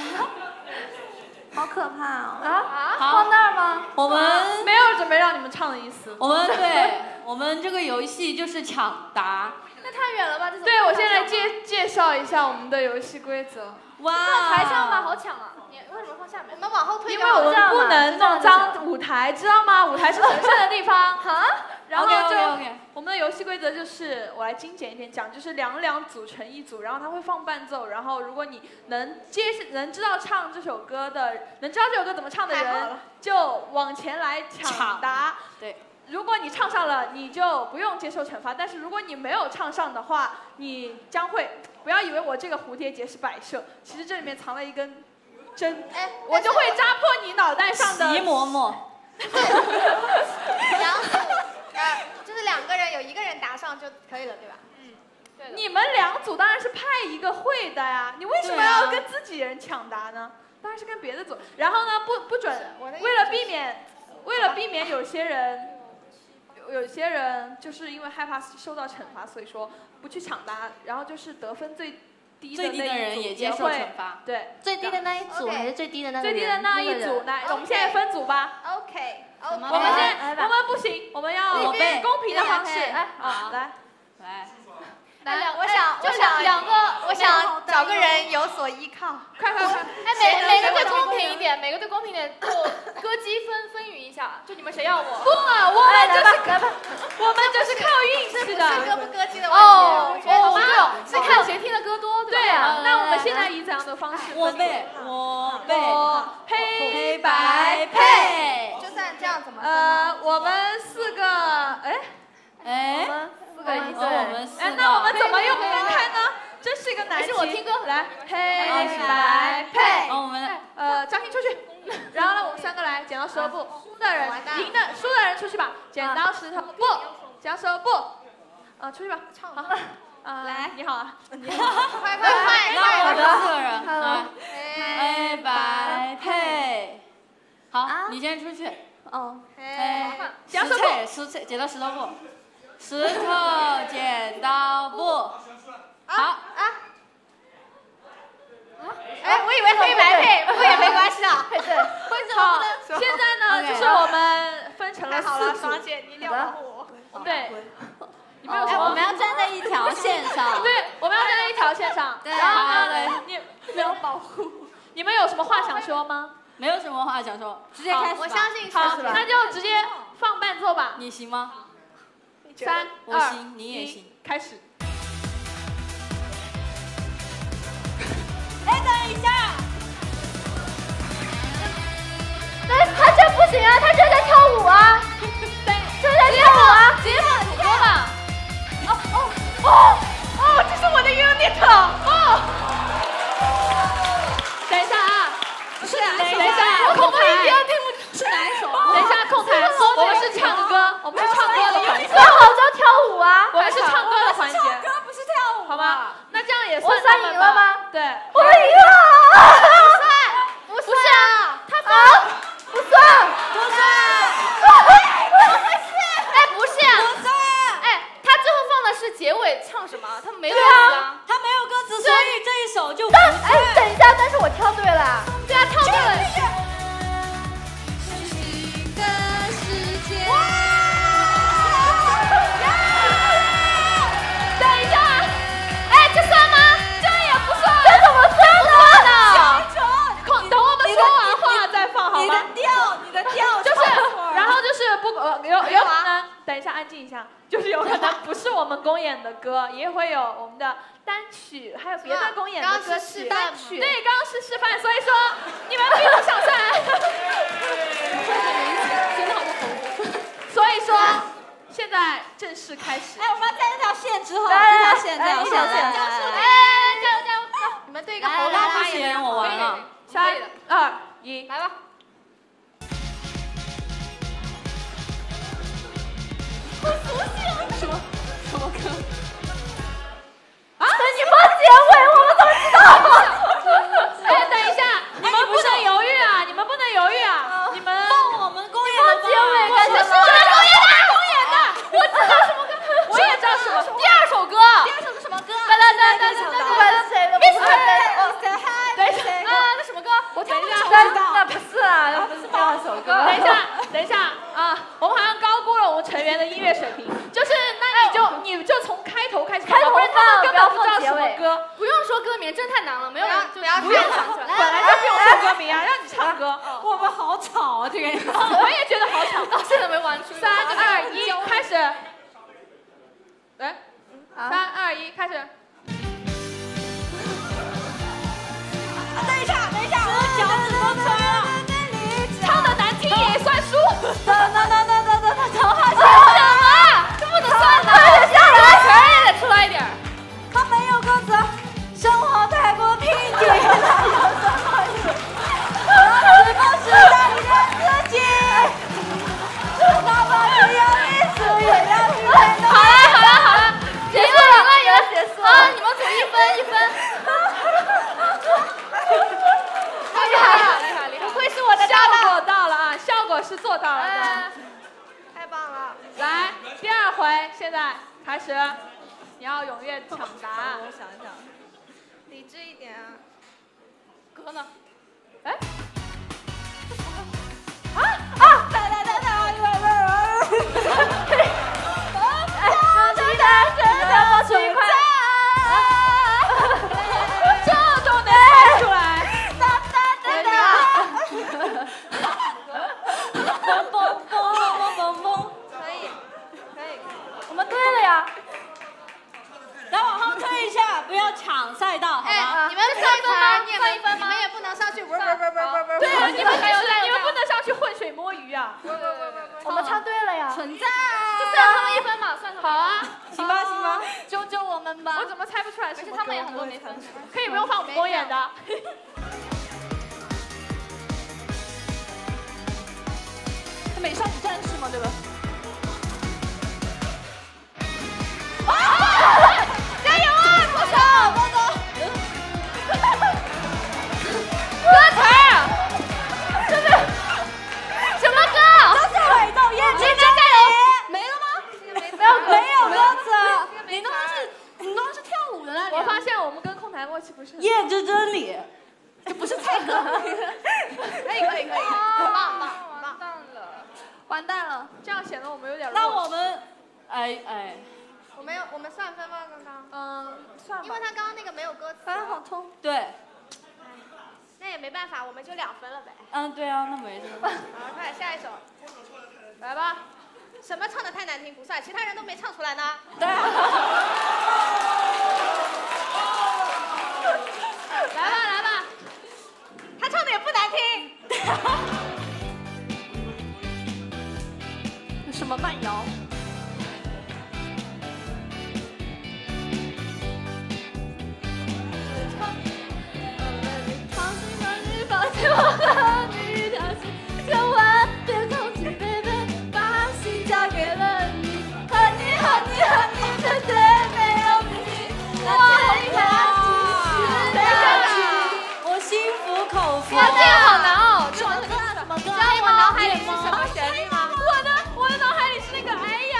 好可怕哦！ 好，放那儿吗？ 我们没有准备让你们唱的意思。 我们这个游戏就是抢答。 那太远了吧？对，我先来介绍一下我们的游戏规则。 哇！ 放台上吧，好抢啊！你为什么放下面？ 我们往后推。 因为我们不能弄脏舞台，知道吗？舞台是神圣的地方。哈。然后我们的游戏规则就是我来精简一点讲，就是2组成一组，然后他会放伴奏，然后如果你能知道唱这首歌怎么唱的人，就往前来抢答。 对。 如果你唱上了，你就不用接受惩罚；但是如果你没有唱上的话，你将会不要以为我这个蝴蝶结是摆设，其实这里面藏了一根针，我就会扎破你脑袋上的。 席嬷嬷。 就是2个人有1个人答上就可以了，对吧？ 对。你们2组当然是派一个会的呀，你为什么要跟自己人抢答呢？当然是跟别的组。然后呢，不准，为了避免有些人就是因为害怕受到惩罚，所以说不去抢答，然后就是得分最低的那一组也接受惩罚。 对， 最低的那一组还是最低的那个人？ 最低的那一组，来，我们现在分组吧。 OK。 我们不行，我们要公平的方式。来， 我想找个人有所依靠。 快！ 每个队公平一点，就歌姬分匀一下，就你们谁要我？ 不，我们就是靠运气的， 是歌不歌姬的问题。 是看谁听的歌多， 对啊。那我们现在以怎样的方式？ 我背， 黑白配。 就算这样怎么分？ 我们4个，我们4个一队。那我们怎么又分开呢？这是一个难题。 我听歌。 来，黑白配。 我们张欣出去。然后呢，我们3个来，剪刀石头布，输的人出去吧。剪刀石头布，剪刀石头布。出去吧。好。来，你好啊。 快！ 那我的4个人。黑白配。好，你先出去。 剪刀剪刀石头布，石头剪刀布。好。 我以为黑白配，不过也没关系的。 对。好，现在呢，就是我们分成了4组。 双姐，你撂我。 对。 我们要站在一条线上。 对，我们要站在一条线上。 对。 然后呢，你要保护。你们有什么话想说吗？ 没有什么话想说， 直接开始吧。 我相信是。 好，那就直接放伴奏吧。 你行吗 ？3、2、 我行，你也行。 开始。 等一下。 他这不行啊，他这在跳舞啊。这在跳舞啊。 直接放主歌吧。这是我的 unit。等一下啊。等一下， 我恐怕一定听不是哪一首？ 等一下，控台，我们是唱歌，我们是唱歌的环节。 说好就要跳舞啊！ 我们是唱歌的环节。 唱歌不是跳舞， 好吗？那这样也算他们吧。 吗？ 对。 我赢了！不算啊！他不算。不是。他最后放的是结尾唱什么？他没歌词啊。 他没有歌词，所以这一首就不算。 等一下，但是我跳对了。对啊，跳对了。等一下，这算吗？这也不算。这怎么算呢？ 等我们说完话再放，好吗？ 你的调就是，然后就是有可能，等一下，安静一下，就是有可能不是我们公演的歌，也会有我们的单曲，还有别的公演的歌曲。 单曲。 对，刚刚是示范，所以说你们并不想上来。 真的好像头。 所以说，现在正式开始。 我们要在这条线之后，这条线。 个猴拉发言，我完了。 3、2、1，来吧。 好熟悉啊！什么歌？ 啊！你放结尾，我们怎么知道？ 哎，等一下，你们不能犹豫啊！你们不能犹豫啊！你们放我们公演的结尾干什么？ 公演的，我知道什么歌，我也知道什么。第二首歌是什么歌？ 不管是谁的， 等啊，那什么歌？ 我等一下， 那不是啊，那不是第二首歌。 等一下啊！我们好像高估了我们成员的音乐水平。就是，那你就从开头开始， 开头不然他们根本不知道什么歌。 不用说歌名，真太难了，没有人不要唱出来。本来就不用说歌名啊，让你唱歌。 我们好吵啊，这个。 我也觉得好吵， 到现在没玩出。 3、2、1，开始。来，3、2、1，开始。 等一下，我脚趾都穿了。 唱的难听也算输。 这不能算的，全也得出来一点。 他没有歌词，生活太过平静，是不是在认自己？哪怕只有一次，也要去面对。 好了，赢了，结束了。啊，你们组1分。厉害！不愧是我的搭档。 效果到了啊，效果是做到了的。 太棒了！ 来，第2回，现在开始，你要踊跃抢答案。 我想一想，理智一点啊。 歌呢？哎？ 这么快！ 这都能猜出来？ 可以， 我们对了呀。 来往后退一下，不要抢赛道，好吗？ 你们算1分吗？你们也不能上去， 对啊，你们不能上去浑水摸鱼啊！ 我们唱对了呀。 存在。 就算他们1分嘛，算他们。 好啊， 行吧， 救我们吧。 我怎么猜不出来？ 而且他们也很多没分。 可以不用放我们公演的。 美少女战士吗？对吧？加油啊！高手！歌词儿，这是什么歌？ 都是伪造眼睛加油！没了吗？ 没有歌词。 你们都是跳舞的那里。 我发现我们跟空台默契不是。 夜之真理， 这不是蔡歌。可以，棒。 完蛋了，这样显得我们有点弱。 那我们， 我们算分吗？刚刚？ 算吧。 因为他刚刚那个没有歌词。 反正好痛。 对。 那也没办法，我们就2分了呗。 对啊，那没事。 好，快下一首。 来吧。 什么唱的太难听不算，其他人都没唱出来呢。 对。 来吧。 他唱的也不难听。 什么慢摇？ 放弃我和你调戏，千万别抗拒 ，baby， 把心交给了你，和你绝对没有秘密。哇， 我心服口服。 哇，这个好难哦， 什么歌？ 知道我脑海里是什么旋律吗？ 我的脑海里是那个哎呀！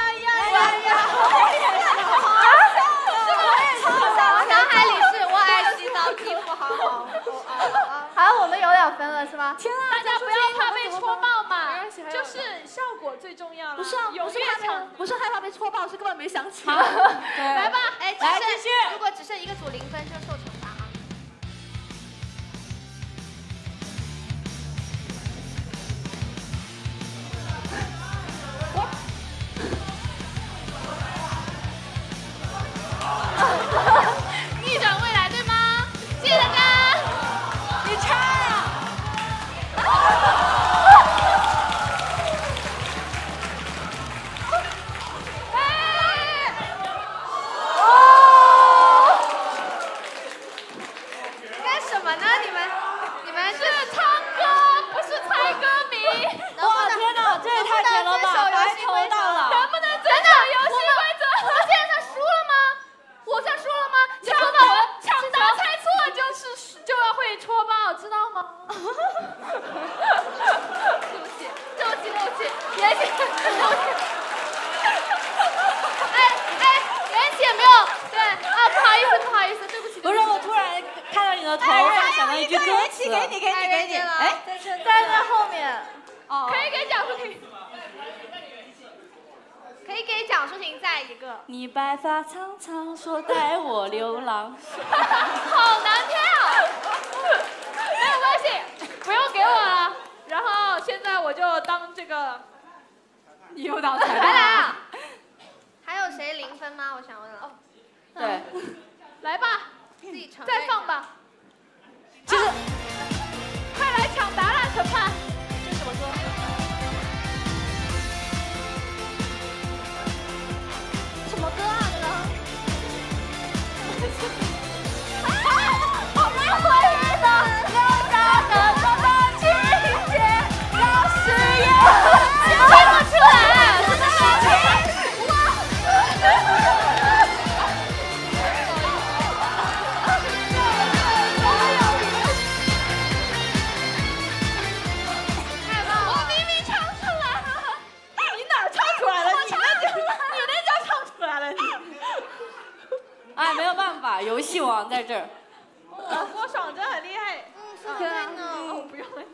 我脑海里是我爱洗澡，皮肤好好。好，我们有2分了是吗？ 天啊！大家不要怕被戳爆嘛，就是效果最重要了。 不是害怕被戳爆，是根本没想起。 来吧， 来继续。如果只剩一个组0分，就受惩罚啊。 逆转未来，对吗？谢谢大家。 你猜呀！ 了一句歌词。 给你。哎，在那后面。哦。 可以给蒋淑婷。可以给蒋淑婷再一个。 你白发苍苍，说带我流浪。 好难跳。没有关系，不用给我了。然后现在我就当这个诱导裁判。来啊！还有谁0分吗？我想问了。 对。 来吧， 自己承认。 再放吧。就是快来抢答啦，审判。这什么歌？什么歌啊？这个？好没回忆的留下的种种情节，让誓言听不出来，这是情。 哎，没有办法，游戏王在这儿。 郭爽真很厉害。 对呢。哦，不用了。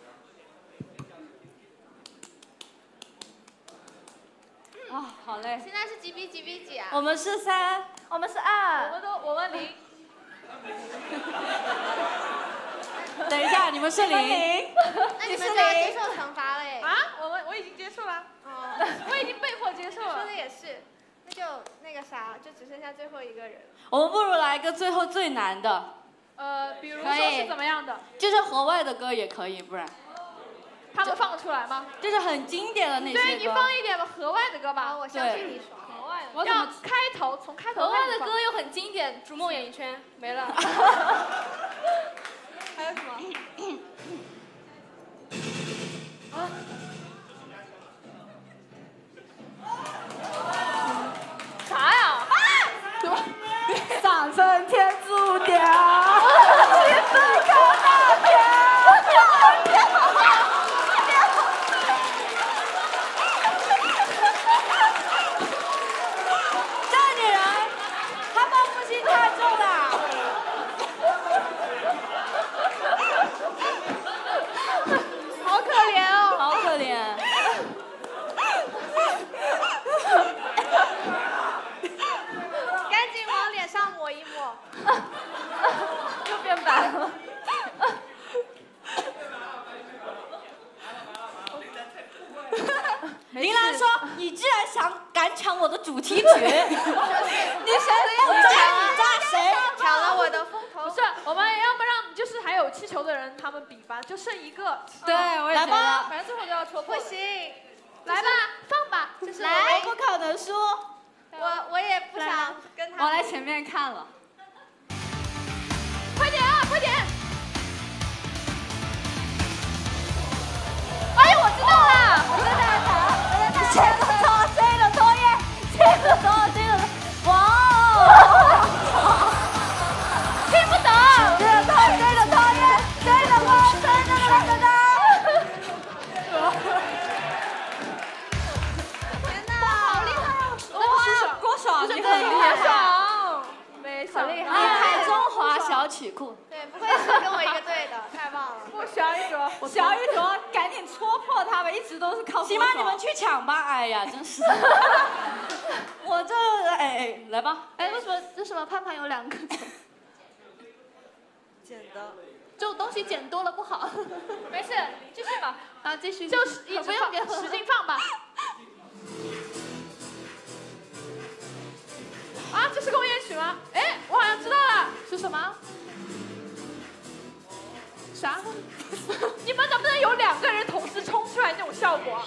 啊，好累。 现在是几比几啊？ 我们是3， 我们是2。 我们0。 等一下，你们是0。 那你们就要接受惩罚了耶。 啊？我已经接受了。 哦，我已经被迫接受了。 说的也是。那就那个啥，就只剩下最后一个人。 我们不如来一个最后最难的。 比如说是怎么样的？ 就是河外的歌也可以，不然。 他们放得出来吗？ 就是很经典的那些歌。 对，你放一点吧，河外的歌吧。 我相信你说。 河外的。要开头，从开头。河外的歌又很经典，《逐梦演艺圈》没了。 还有什么？ 啊？啥呀？ 什么？上升天注定，其实可那天。 这女人，她报复心太重了。 好可怜哦。 好可怜。 赶紧往脸上抹一抹。又变白了。 林兰说：“你居然敢抢我的主题曲，你谁要抓谁？ 抢了我的风头。 不是，我们要不让就是还有气球的人他们比吧，就剩一个。 对，我也觉得。 反正最后都要戳破。 不行， 来吧，放吧。 就是我不可能输。 我也不想跟他。 我来前面看了。 快点啊，快点！哎呦，我知道了，我在哪查？ 这个错，这个作业，这个错，这个哇！ 听不懂。 这个作业，这个作业，这个哇，这个。 天哪，好厉害啊！ 郭爽，你很厉害。 没想到。 太中华小曲库。 对，不愧是跟我一个队的，太棒了。 不，小一卓， 小一卓，赶紧戳破他们，一直都是靠。行吧，你们去抢吧。哎呀，真是。我这来吧。 哎，为什么盼盼有2个？ 捡的。 就东西捡多了不好。 没事，继续吧。 啊，继续。 就是一直放，使劲放吧。啊，这是公演曲吗？哎，我好像知道了，是什么？啥？你们能不能有2个人同时冲出来那种效果？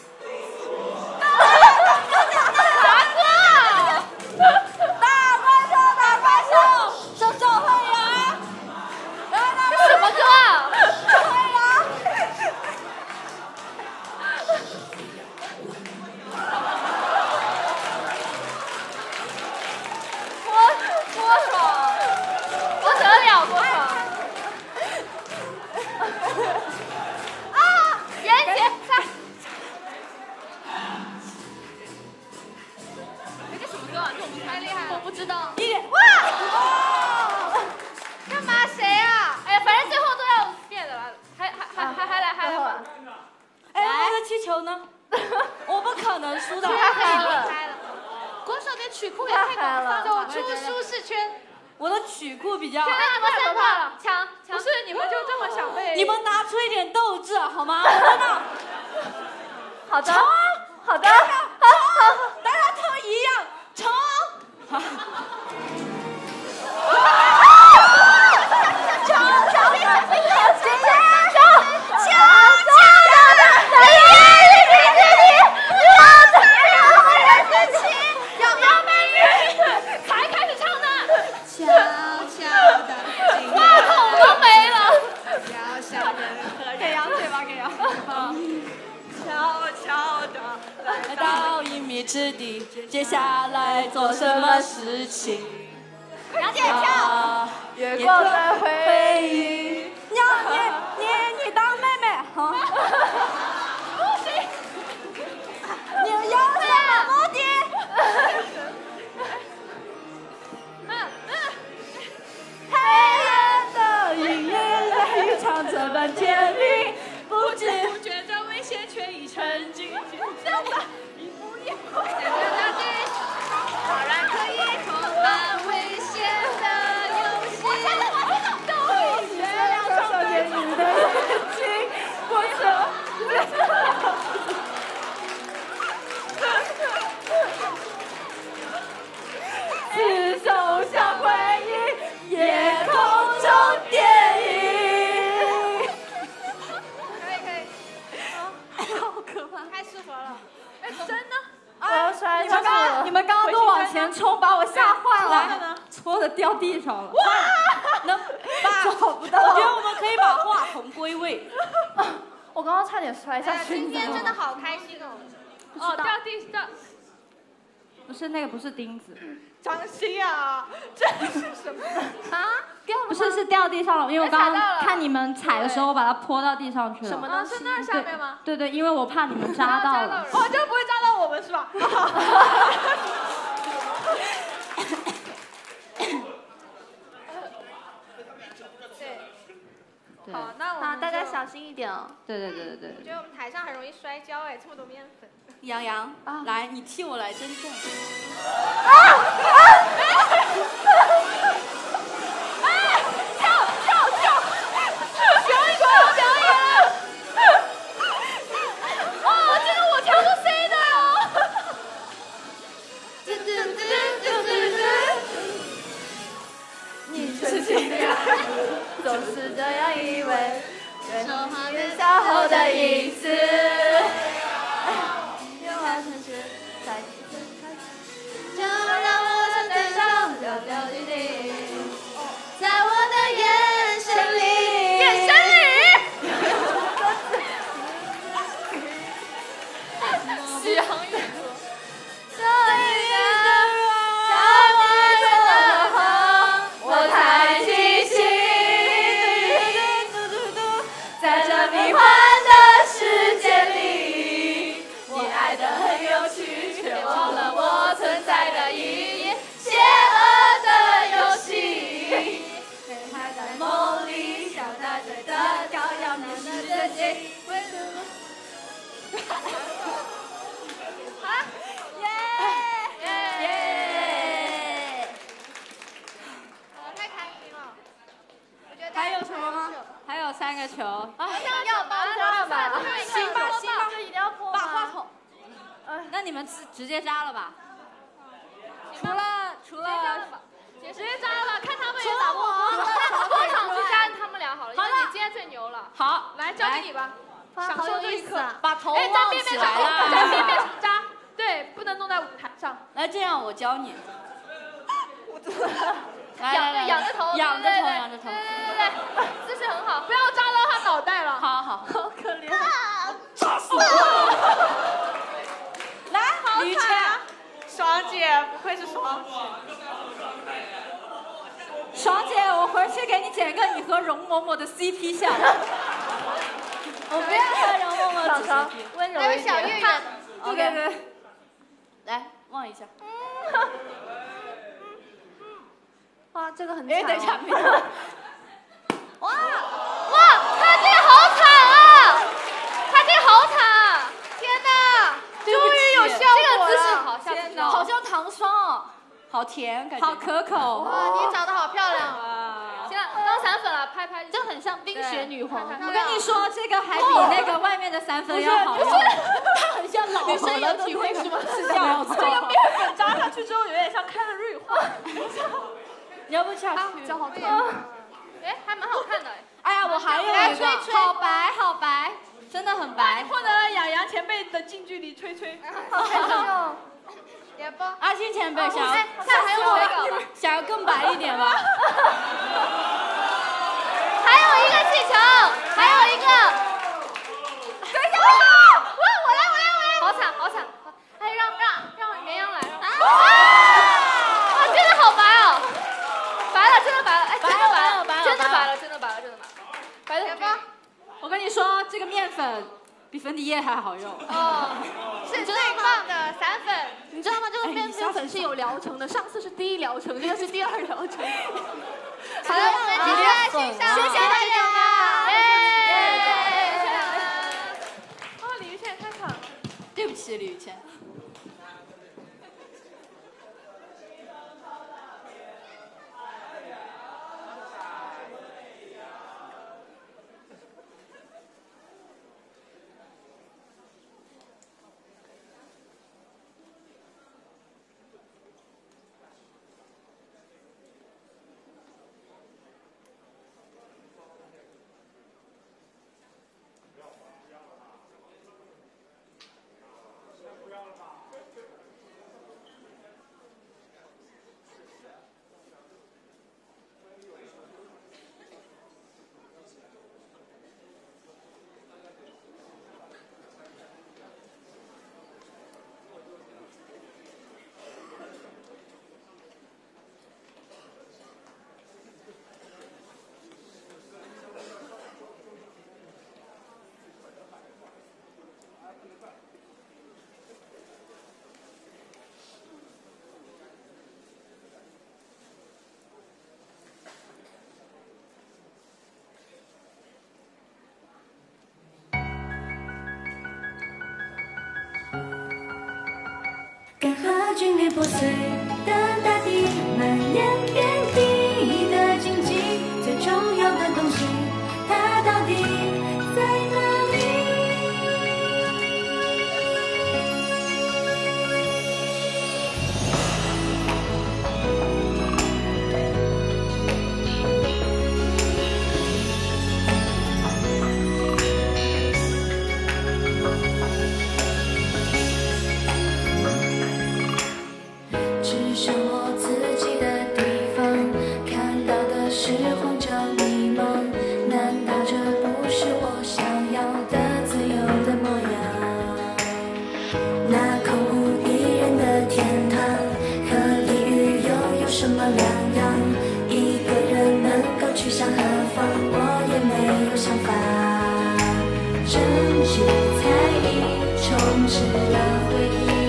啥歌？ 大怪兽，手会员。 什么歌啊？ 手会员。 郭爽，不得了，郭爽。啊，袁洁， 曲库比较。 天哪，你们太可怕了！ 抢！ 不是你们就这么想被？ 你们拿出一点斗志好吗？真的。 好的，好的， 好，大家都一样，冲！来到1米之地，接下来做什么事情？ 杨姐跳， 越过了回忆。你当妹妹，好。不行。你有什么目的？黑暗的音乐里唱着半天里，不知不觉的危险却已沉浸。一步一步向前进，当然可以充满危险的游戏。都以月亮照见你的眼睛，我厮守像回忆，夜空中电影。 可以， 好可怕， 太适合了。 哎，真的？ 你们刚刚都往前冲，把我吓坏了，戳的掉地上了。哇！找不到。我觉得我们可以把话筒归位。 我刚刚差点摔下去。今天真的好开心哦。 哦，掉地上。 不是那个，不是钉子。 张欣啊，这是什么？ 啊？ 不是，是掉地上了，因为我刚刚看你们踩的时候，我把它泼到地上去了。 什么东西？ 是那下面吗？ 对，因为我怕你们扎到了。 哦，这不会扎到我们是吧？ 对。好，那我们大家小心一点哦。 对。 我觉得我们台上很容易摔跤哎，这么多面粉。 杨洋，来，你替我来争正。 总是这样以为，人画面下后的影子，愿化成雪，在就让我在天上飘飘滴滴，在我的眼神里，眼神里，夕阳雨河，这一个在我身旁，我才清醒。在这迷幻的世界里，你爱得很有趣，却忘了我存在的意义。邪恶的游戏，还在梦里想带醉的羔羊，你是自己。太开心了！ 还有什么吗？还有3个球。 要吧，行吧，这一定要破吗？ 把话筒。那你们直接扎了吧。除了， 直接扎了，看他们也打不过。多场去扎他们俩好了，因为你今天最牛了。 好， 来交给你吧，享受这一刻。 把头往起来了。 在边边扎，对，不能弄在舞台上。 来，这样我教你。 仰着头， 仰着头。 对，姿势很好，不要扎到他脑袋了。 好， 好可怜。 扎死我！ 来，于谦， 爽姐，不愧是爽姐。 爽姐，我回去给你剪个你和容嬷嬷的 CP 相。我不要和容嬷嬷的 CP， 温柔一点。小月月。 OK，来望一下。 哇，这个很惨。 等一下，没哇，他这个好惨啊！他这个好惨啊！天哪，终于有效果了。这个姿势好像好像糖霜哦，好甜感觉。好可口。 哇，你长得好漂亮了。行了，当散粉了，拍拍就很像冰雪女皇。 我跟你说，这个还比那个外面的3分要好用。 它很像老女生有体会是吗？是这样，这个面粉扎下去之后，有点像开了锐化。 你要不下去？ 脚好痛。哎，还蛮好看的。 哎呀，我还有一个，好白好白，真的很白。 获得了养羊前辈的近距离吹吹。 好开心哦。 也不。 阿青前辈想要， 还有我想要更白一点吗？ 还有一个气球，还有一个。 等一下，我来。好惨。哎，让绵羊来。 哇，真的好白哦。白了，真的白了，哎，真的白了。白的很。 我跟你说，这个面粉比粉底液还好用。 是最棒的散粉。 你知道吗？这个面粉是有疗程的，上次是第1疗程，这个是第2疗程。 好了，我们继续来欣赏。谢谢大家。李玉倩太惨了。 对不起，李玉倩。 干涸剧烈破碎的大地，蔓延遍地的荆棘，最重要的东西，它到底在哪里？只剩我自己的地方，看到的是慌张迷茫。难道这不是我想要的自由的模样？那空无一人的天堂，和地狱又有什么两样？一个人能够去向何方，我也没有想法。证据猜疑充斥了回忆。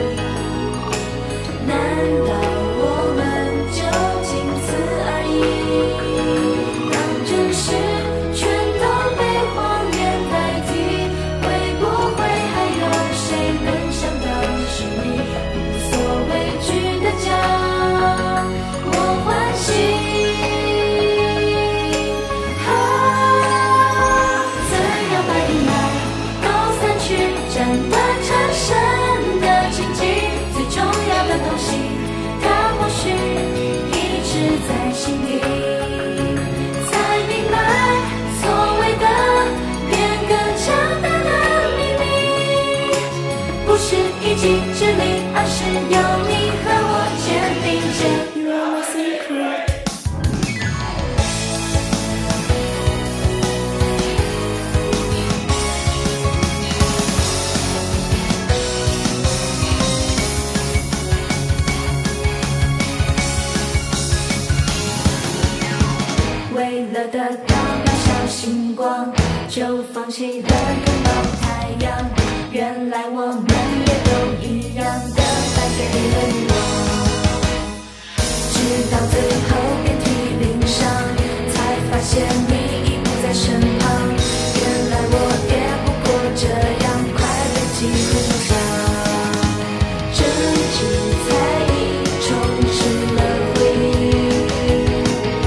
难道我们就仅此而已？当真实全都被谎言代替，会不会还有谁能想到是你无所畏惧的将我唤醒？怎样把阴霾都散去，斩断缠身的荆棘？最重要的东西，它或许一直在心底。才明白，所谓的变更强大的秘密，不是一己之力，而是有你和我肩并肩。You are my secret。为了得到渺小星光，就放弃了拥抱太阳。原来我们也都一样的败给了欲望，直到最后遍体鳞伤，才发现你已不在身旁。原来我也不过这样，快乐几乎受伤。证据猜疑充斥了回忆。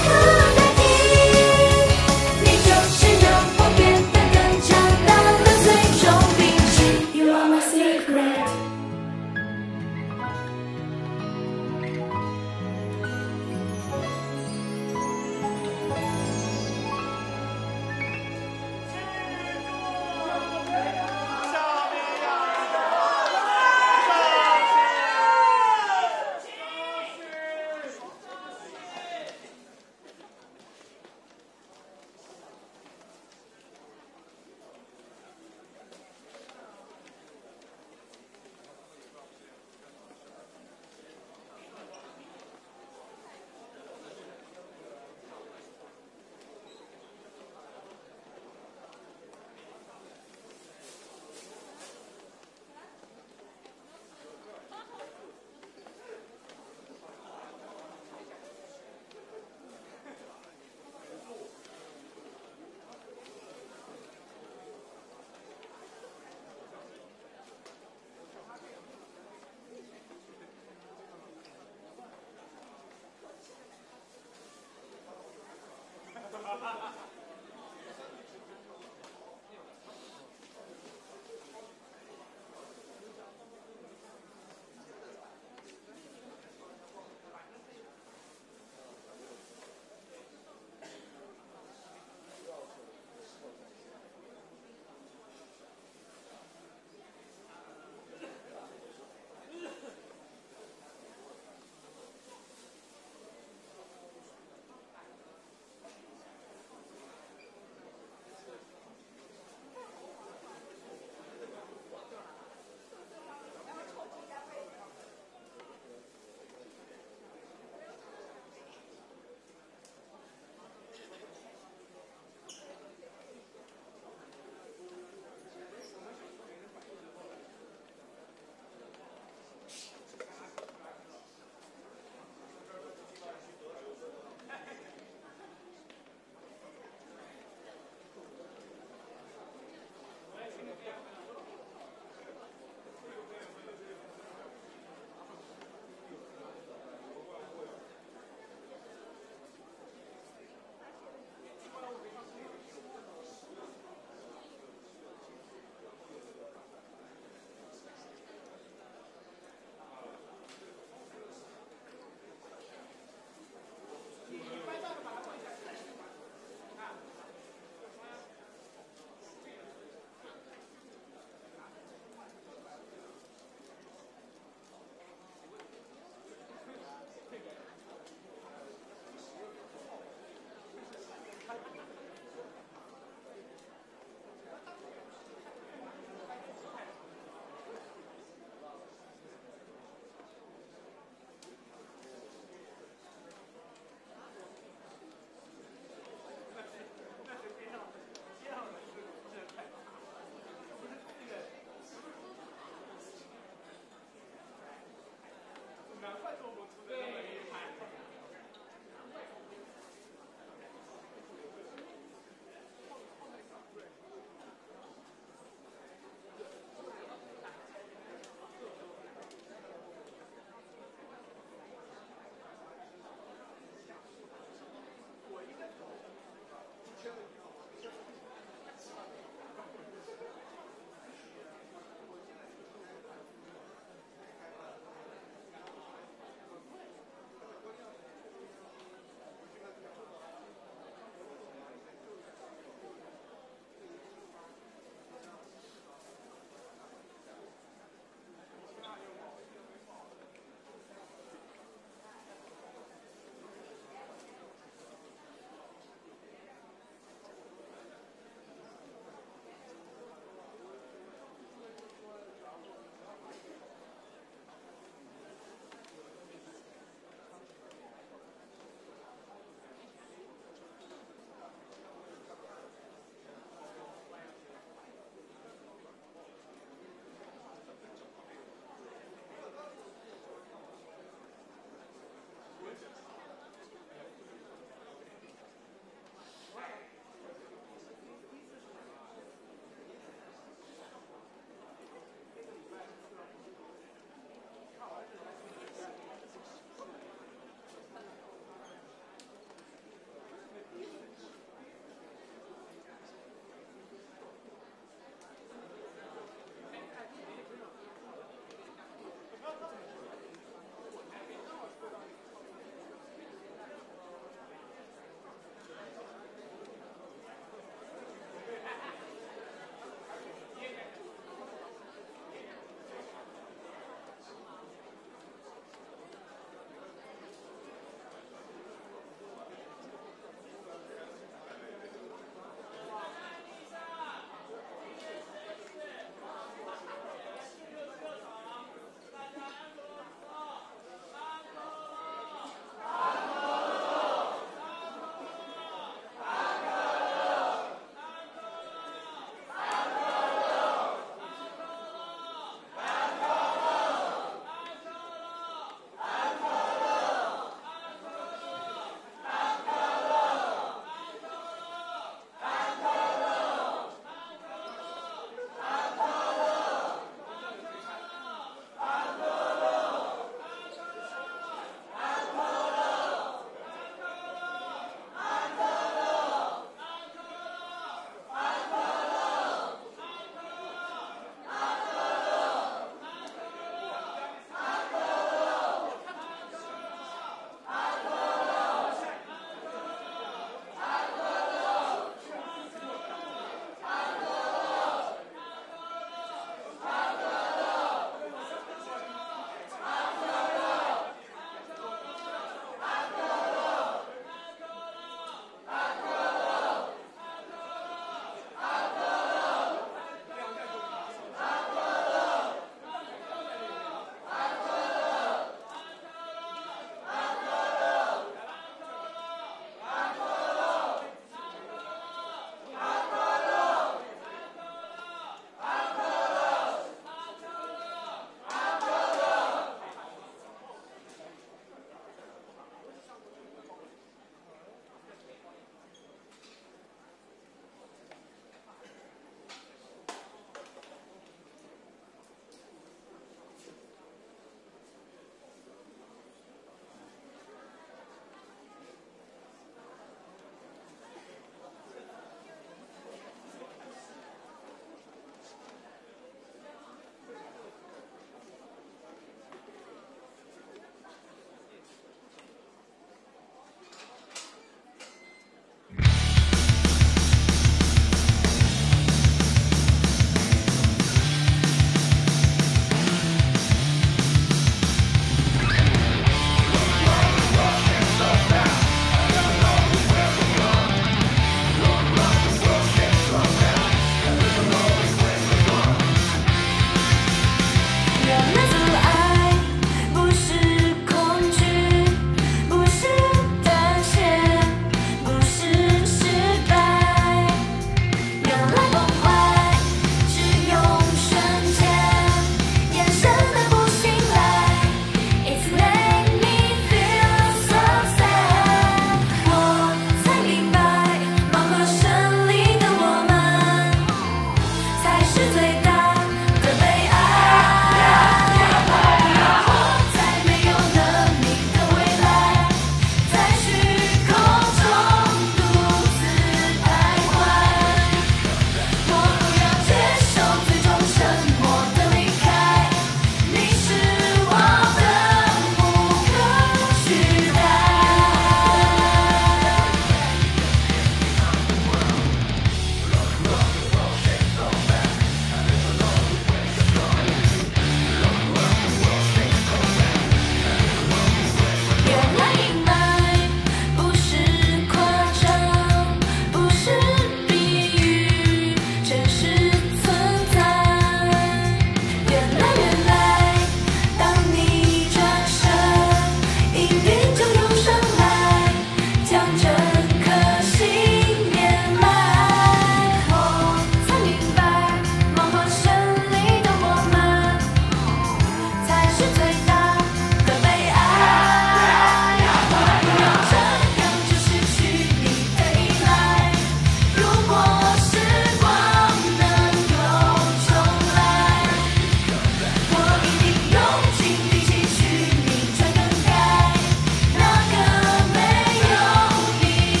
你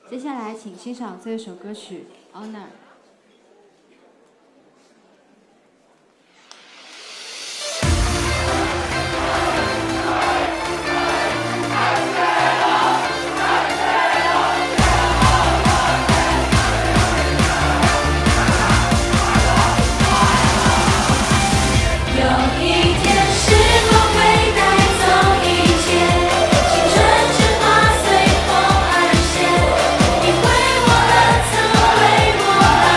接下来请欣赏这首歌曲《Honor》。 有一天，时光会带走一切，青春之花随风而谢。你为我而曾为我而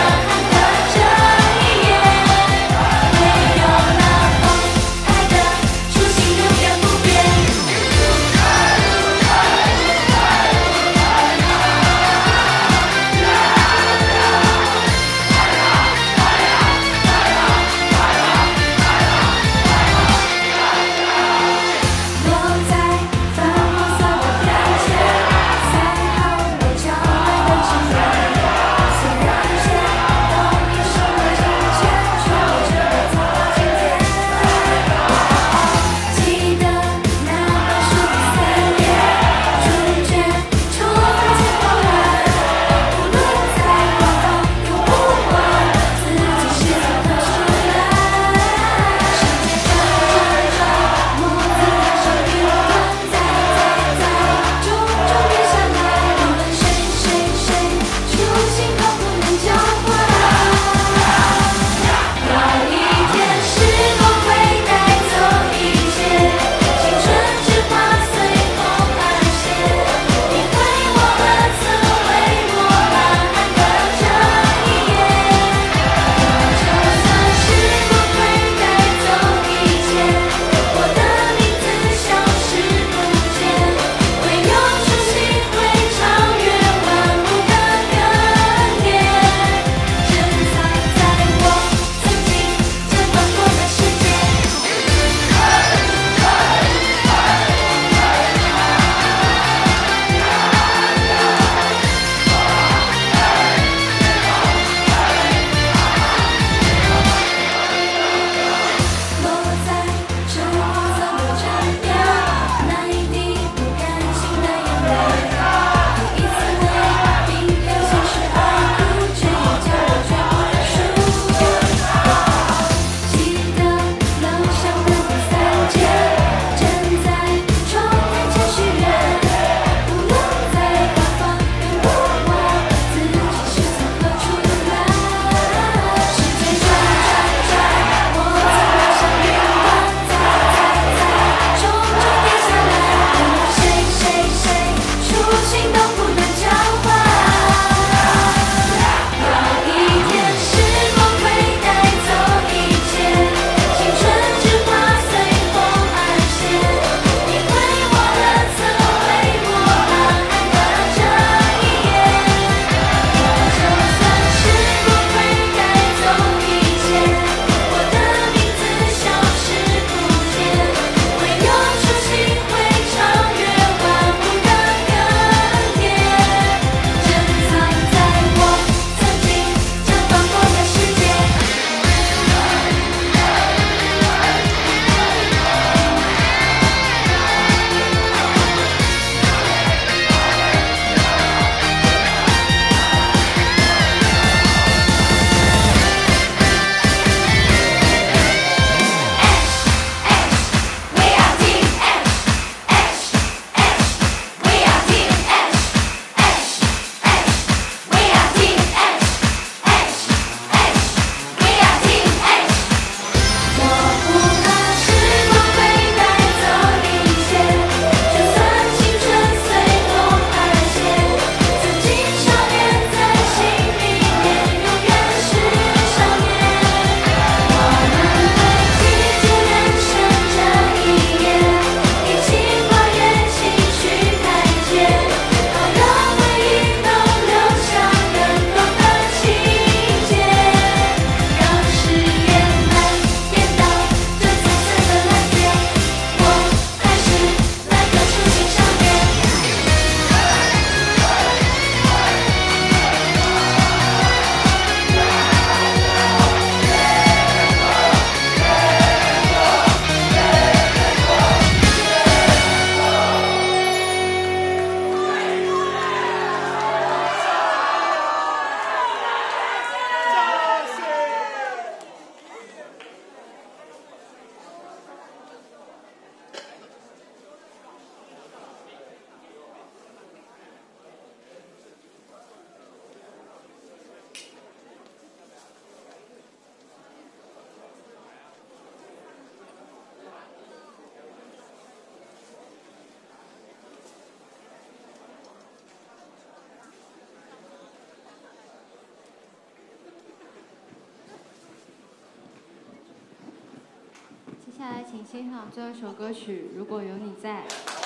下来请欣赏最后一首歌曲《如果有你在》。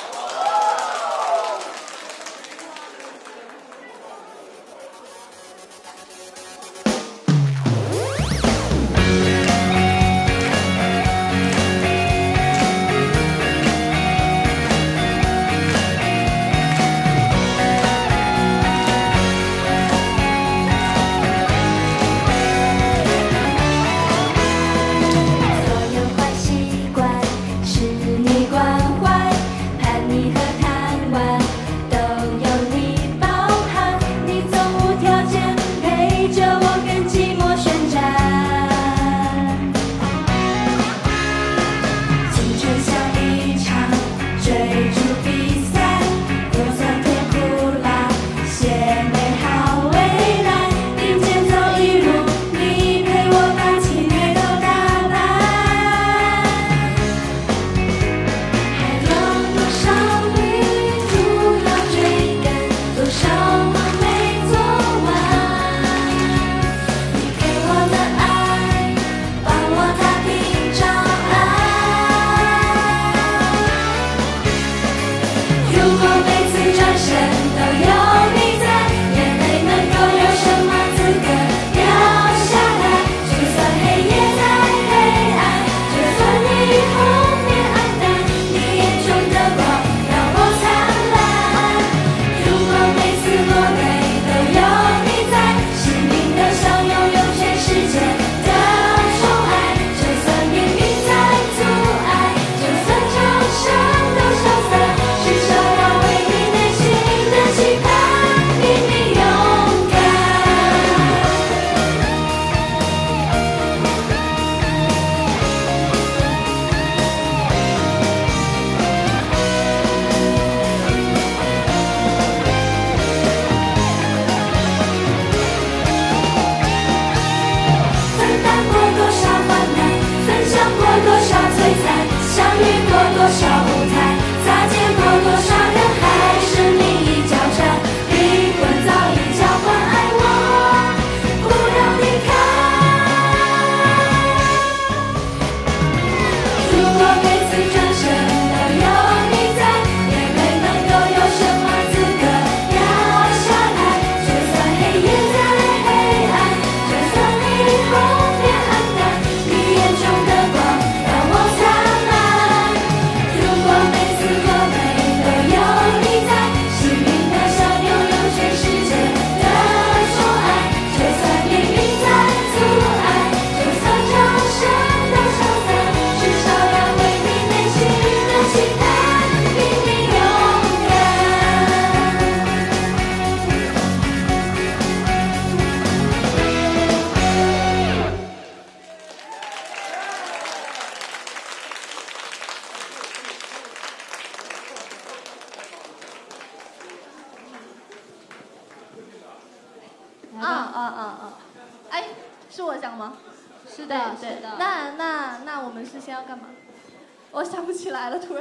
哎，是我讲吗？ 是的， 对是的。 那我们是先要干嘛？我想不起来了，突然。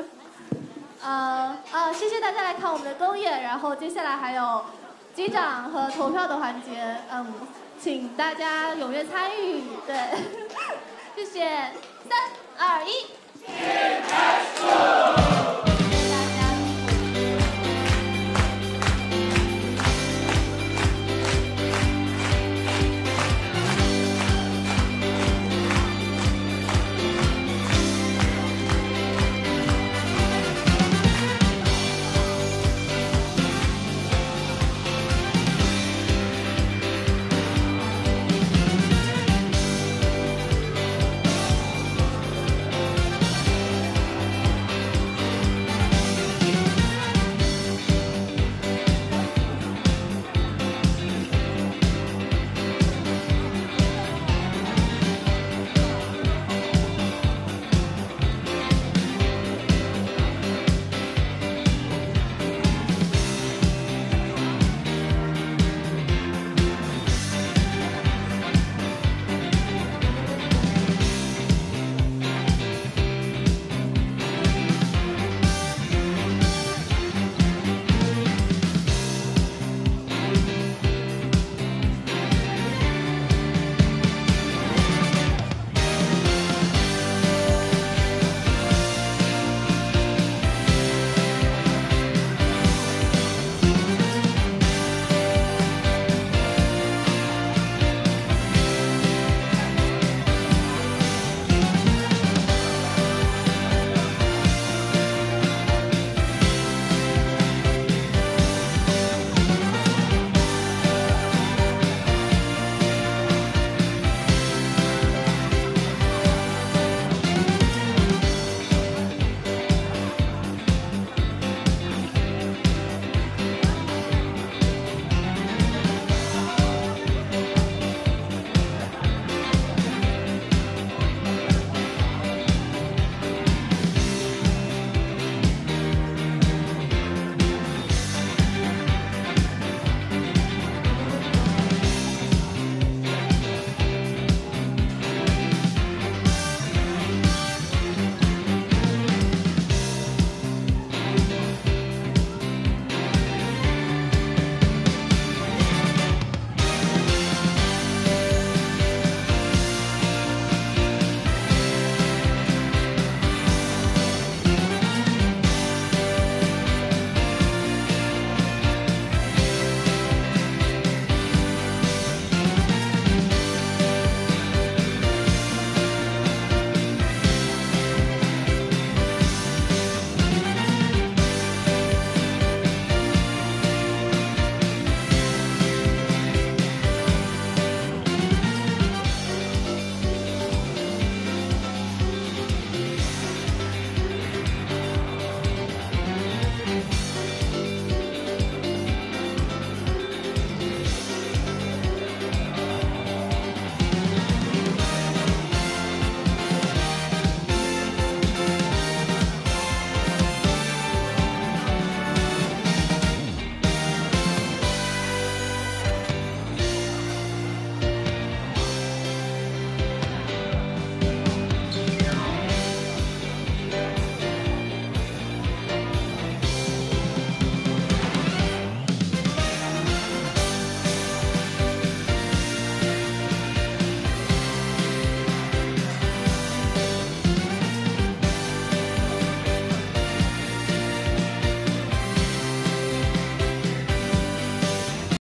谢谢大家来看我们的公演，然后接下来还有击掌和投票的环节，请大家踊跃参与，对，谢谢，3、2、1。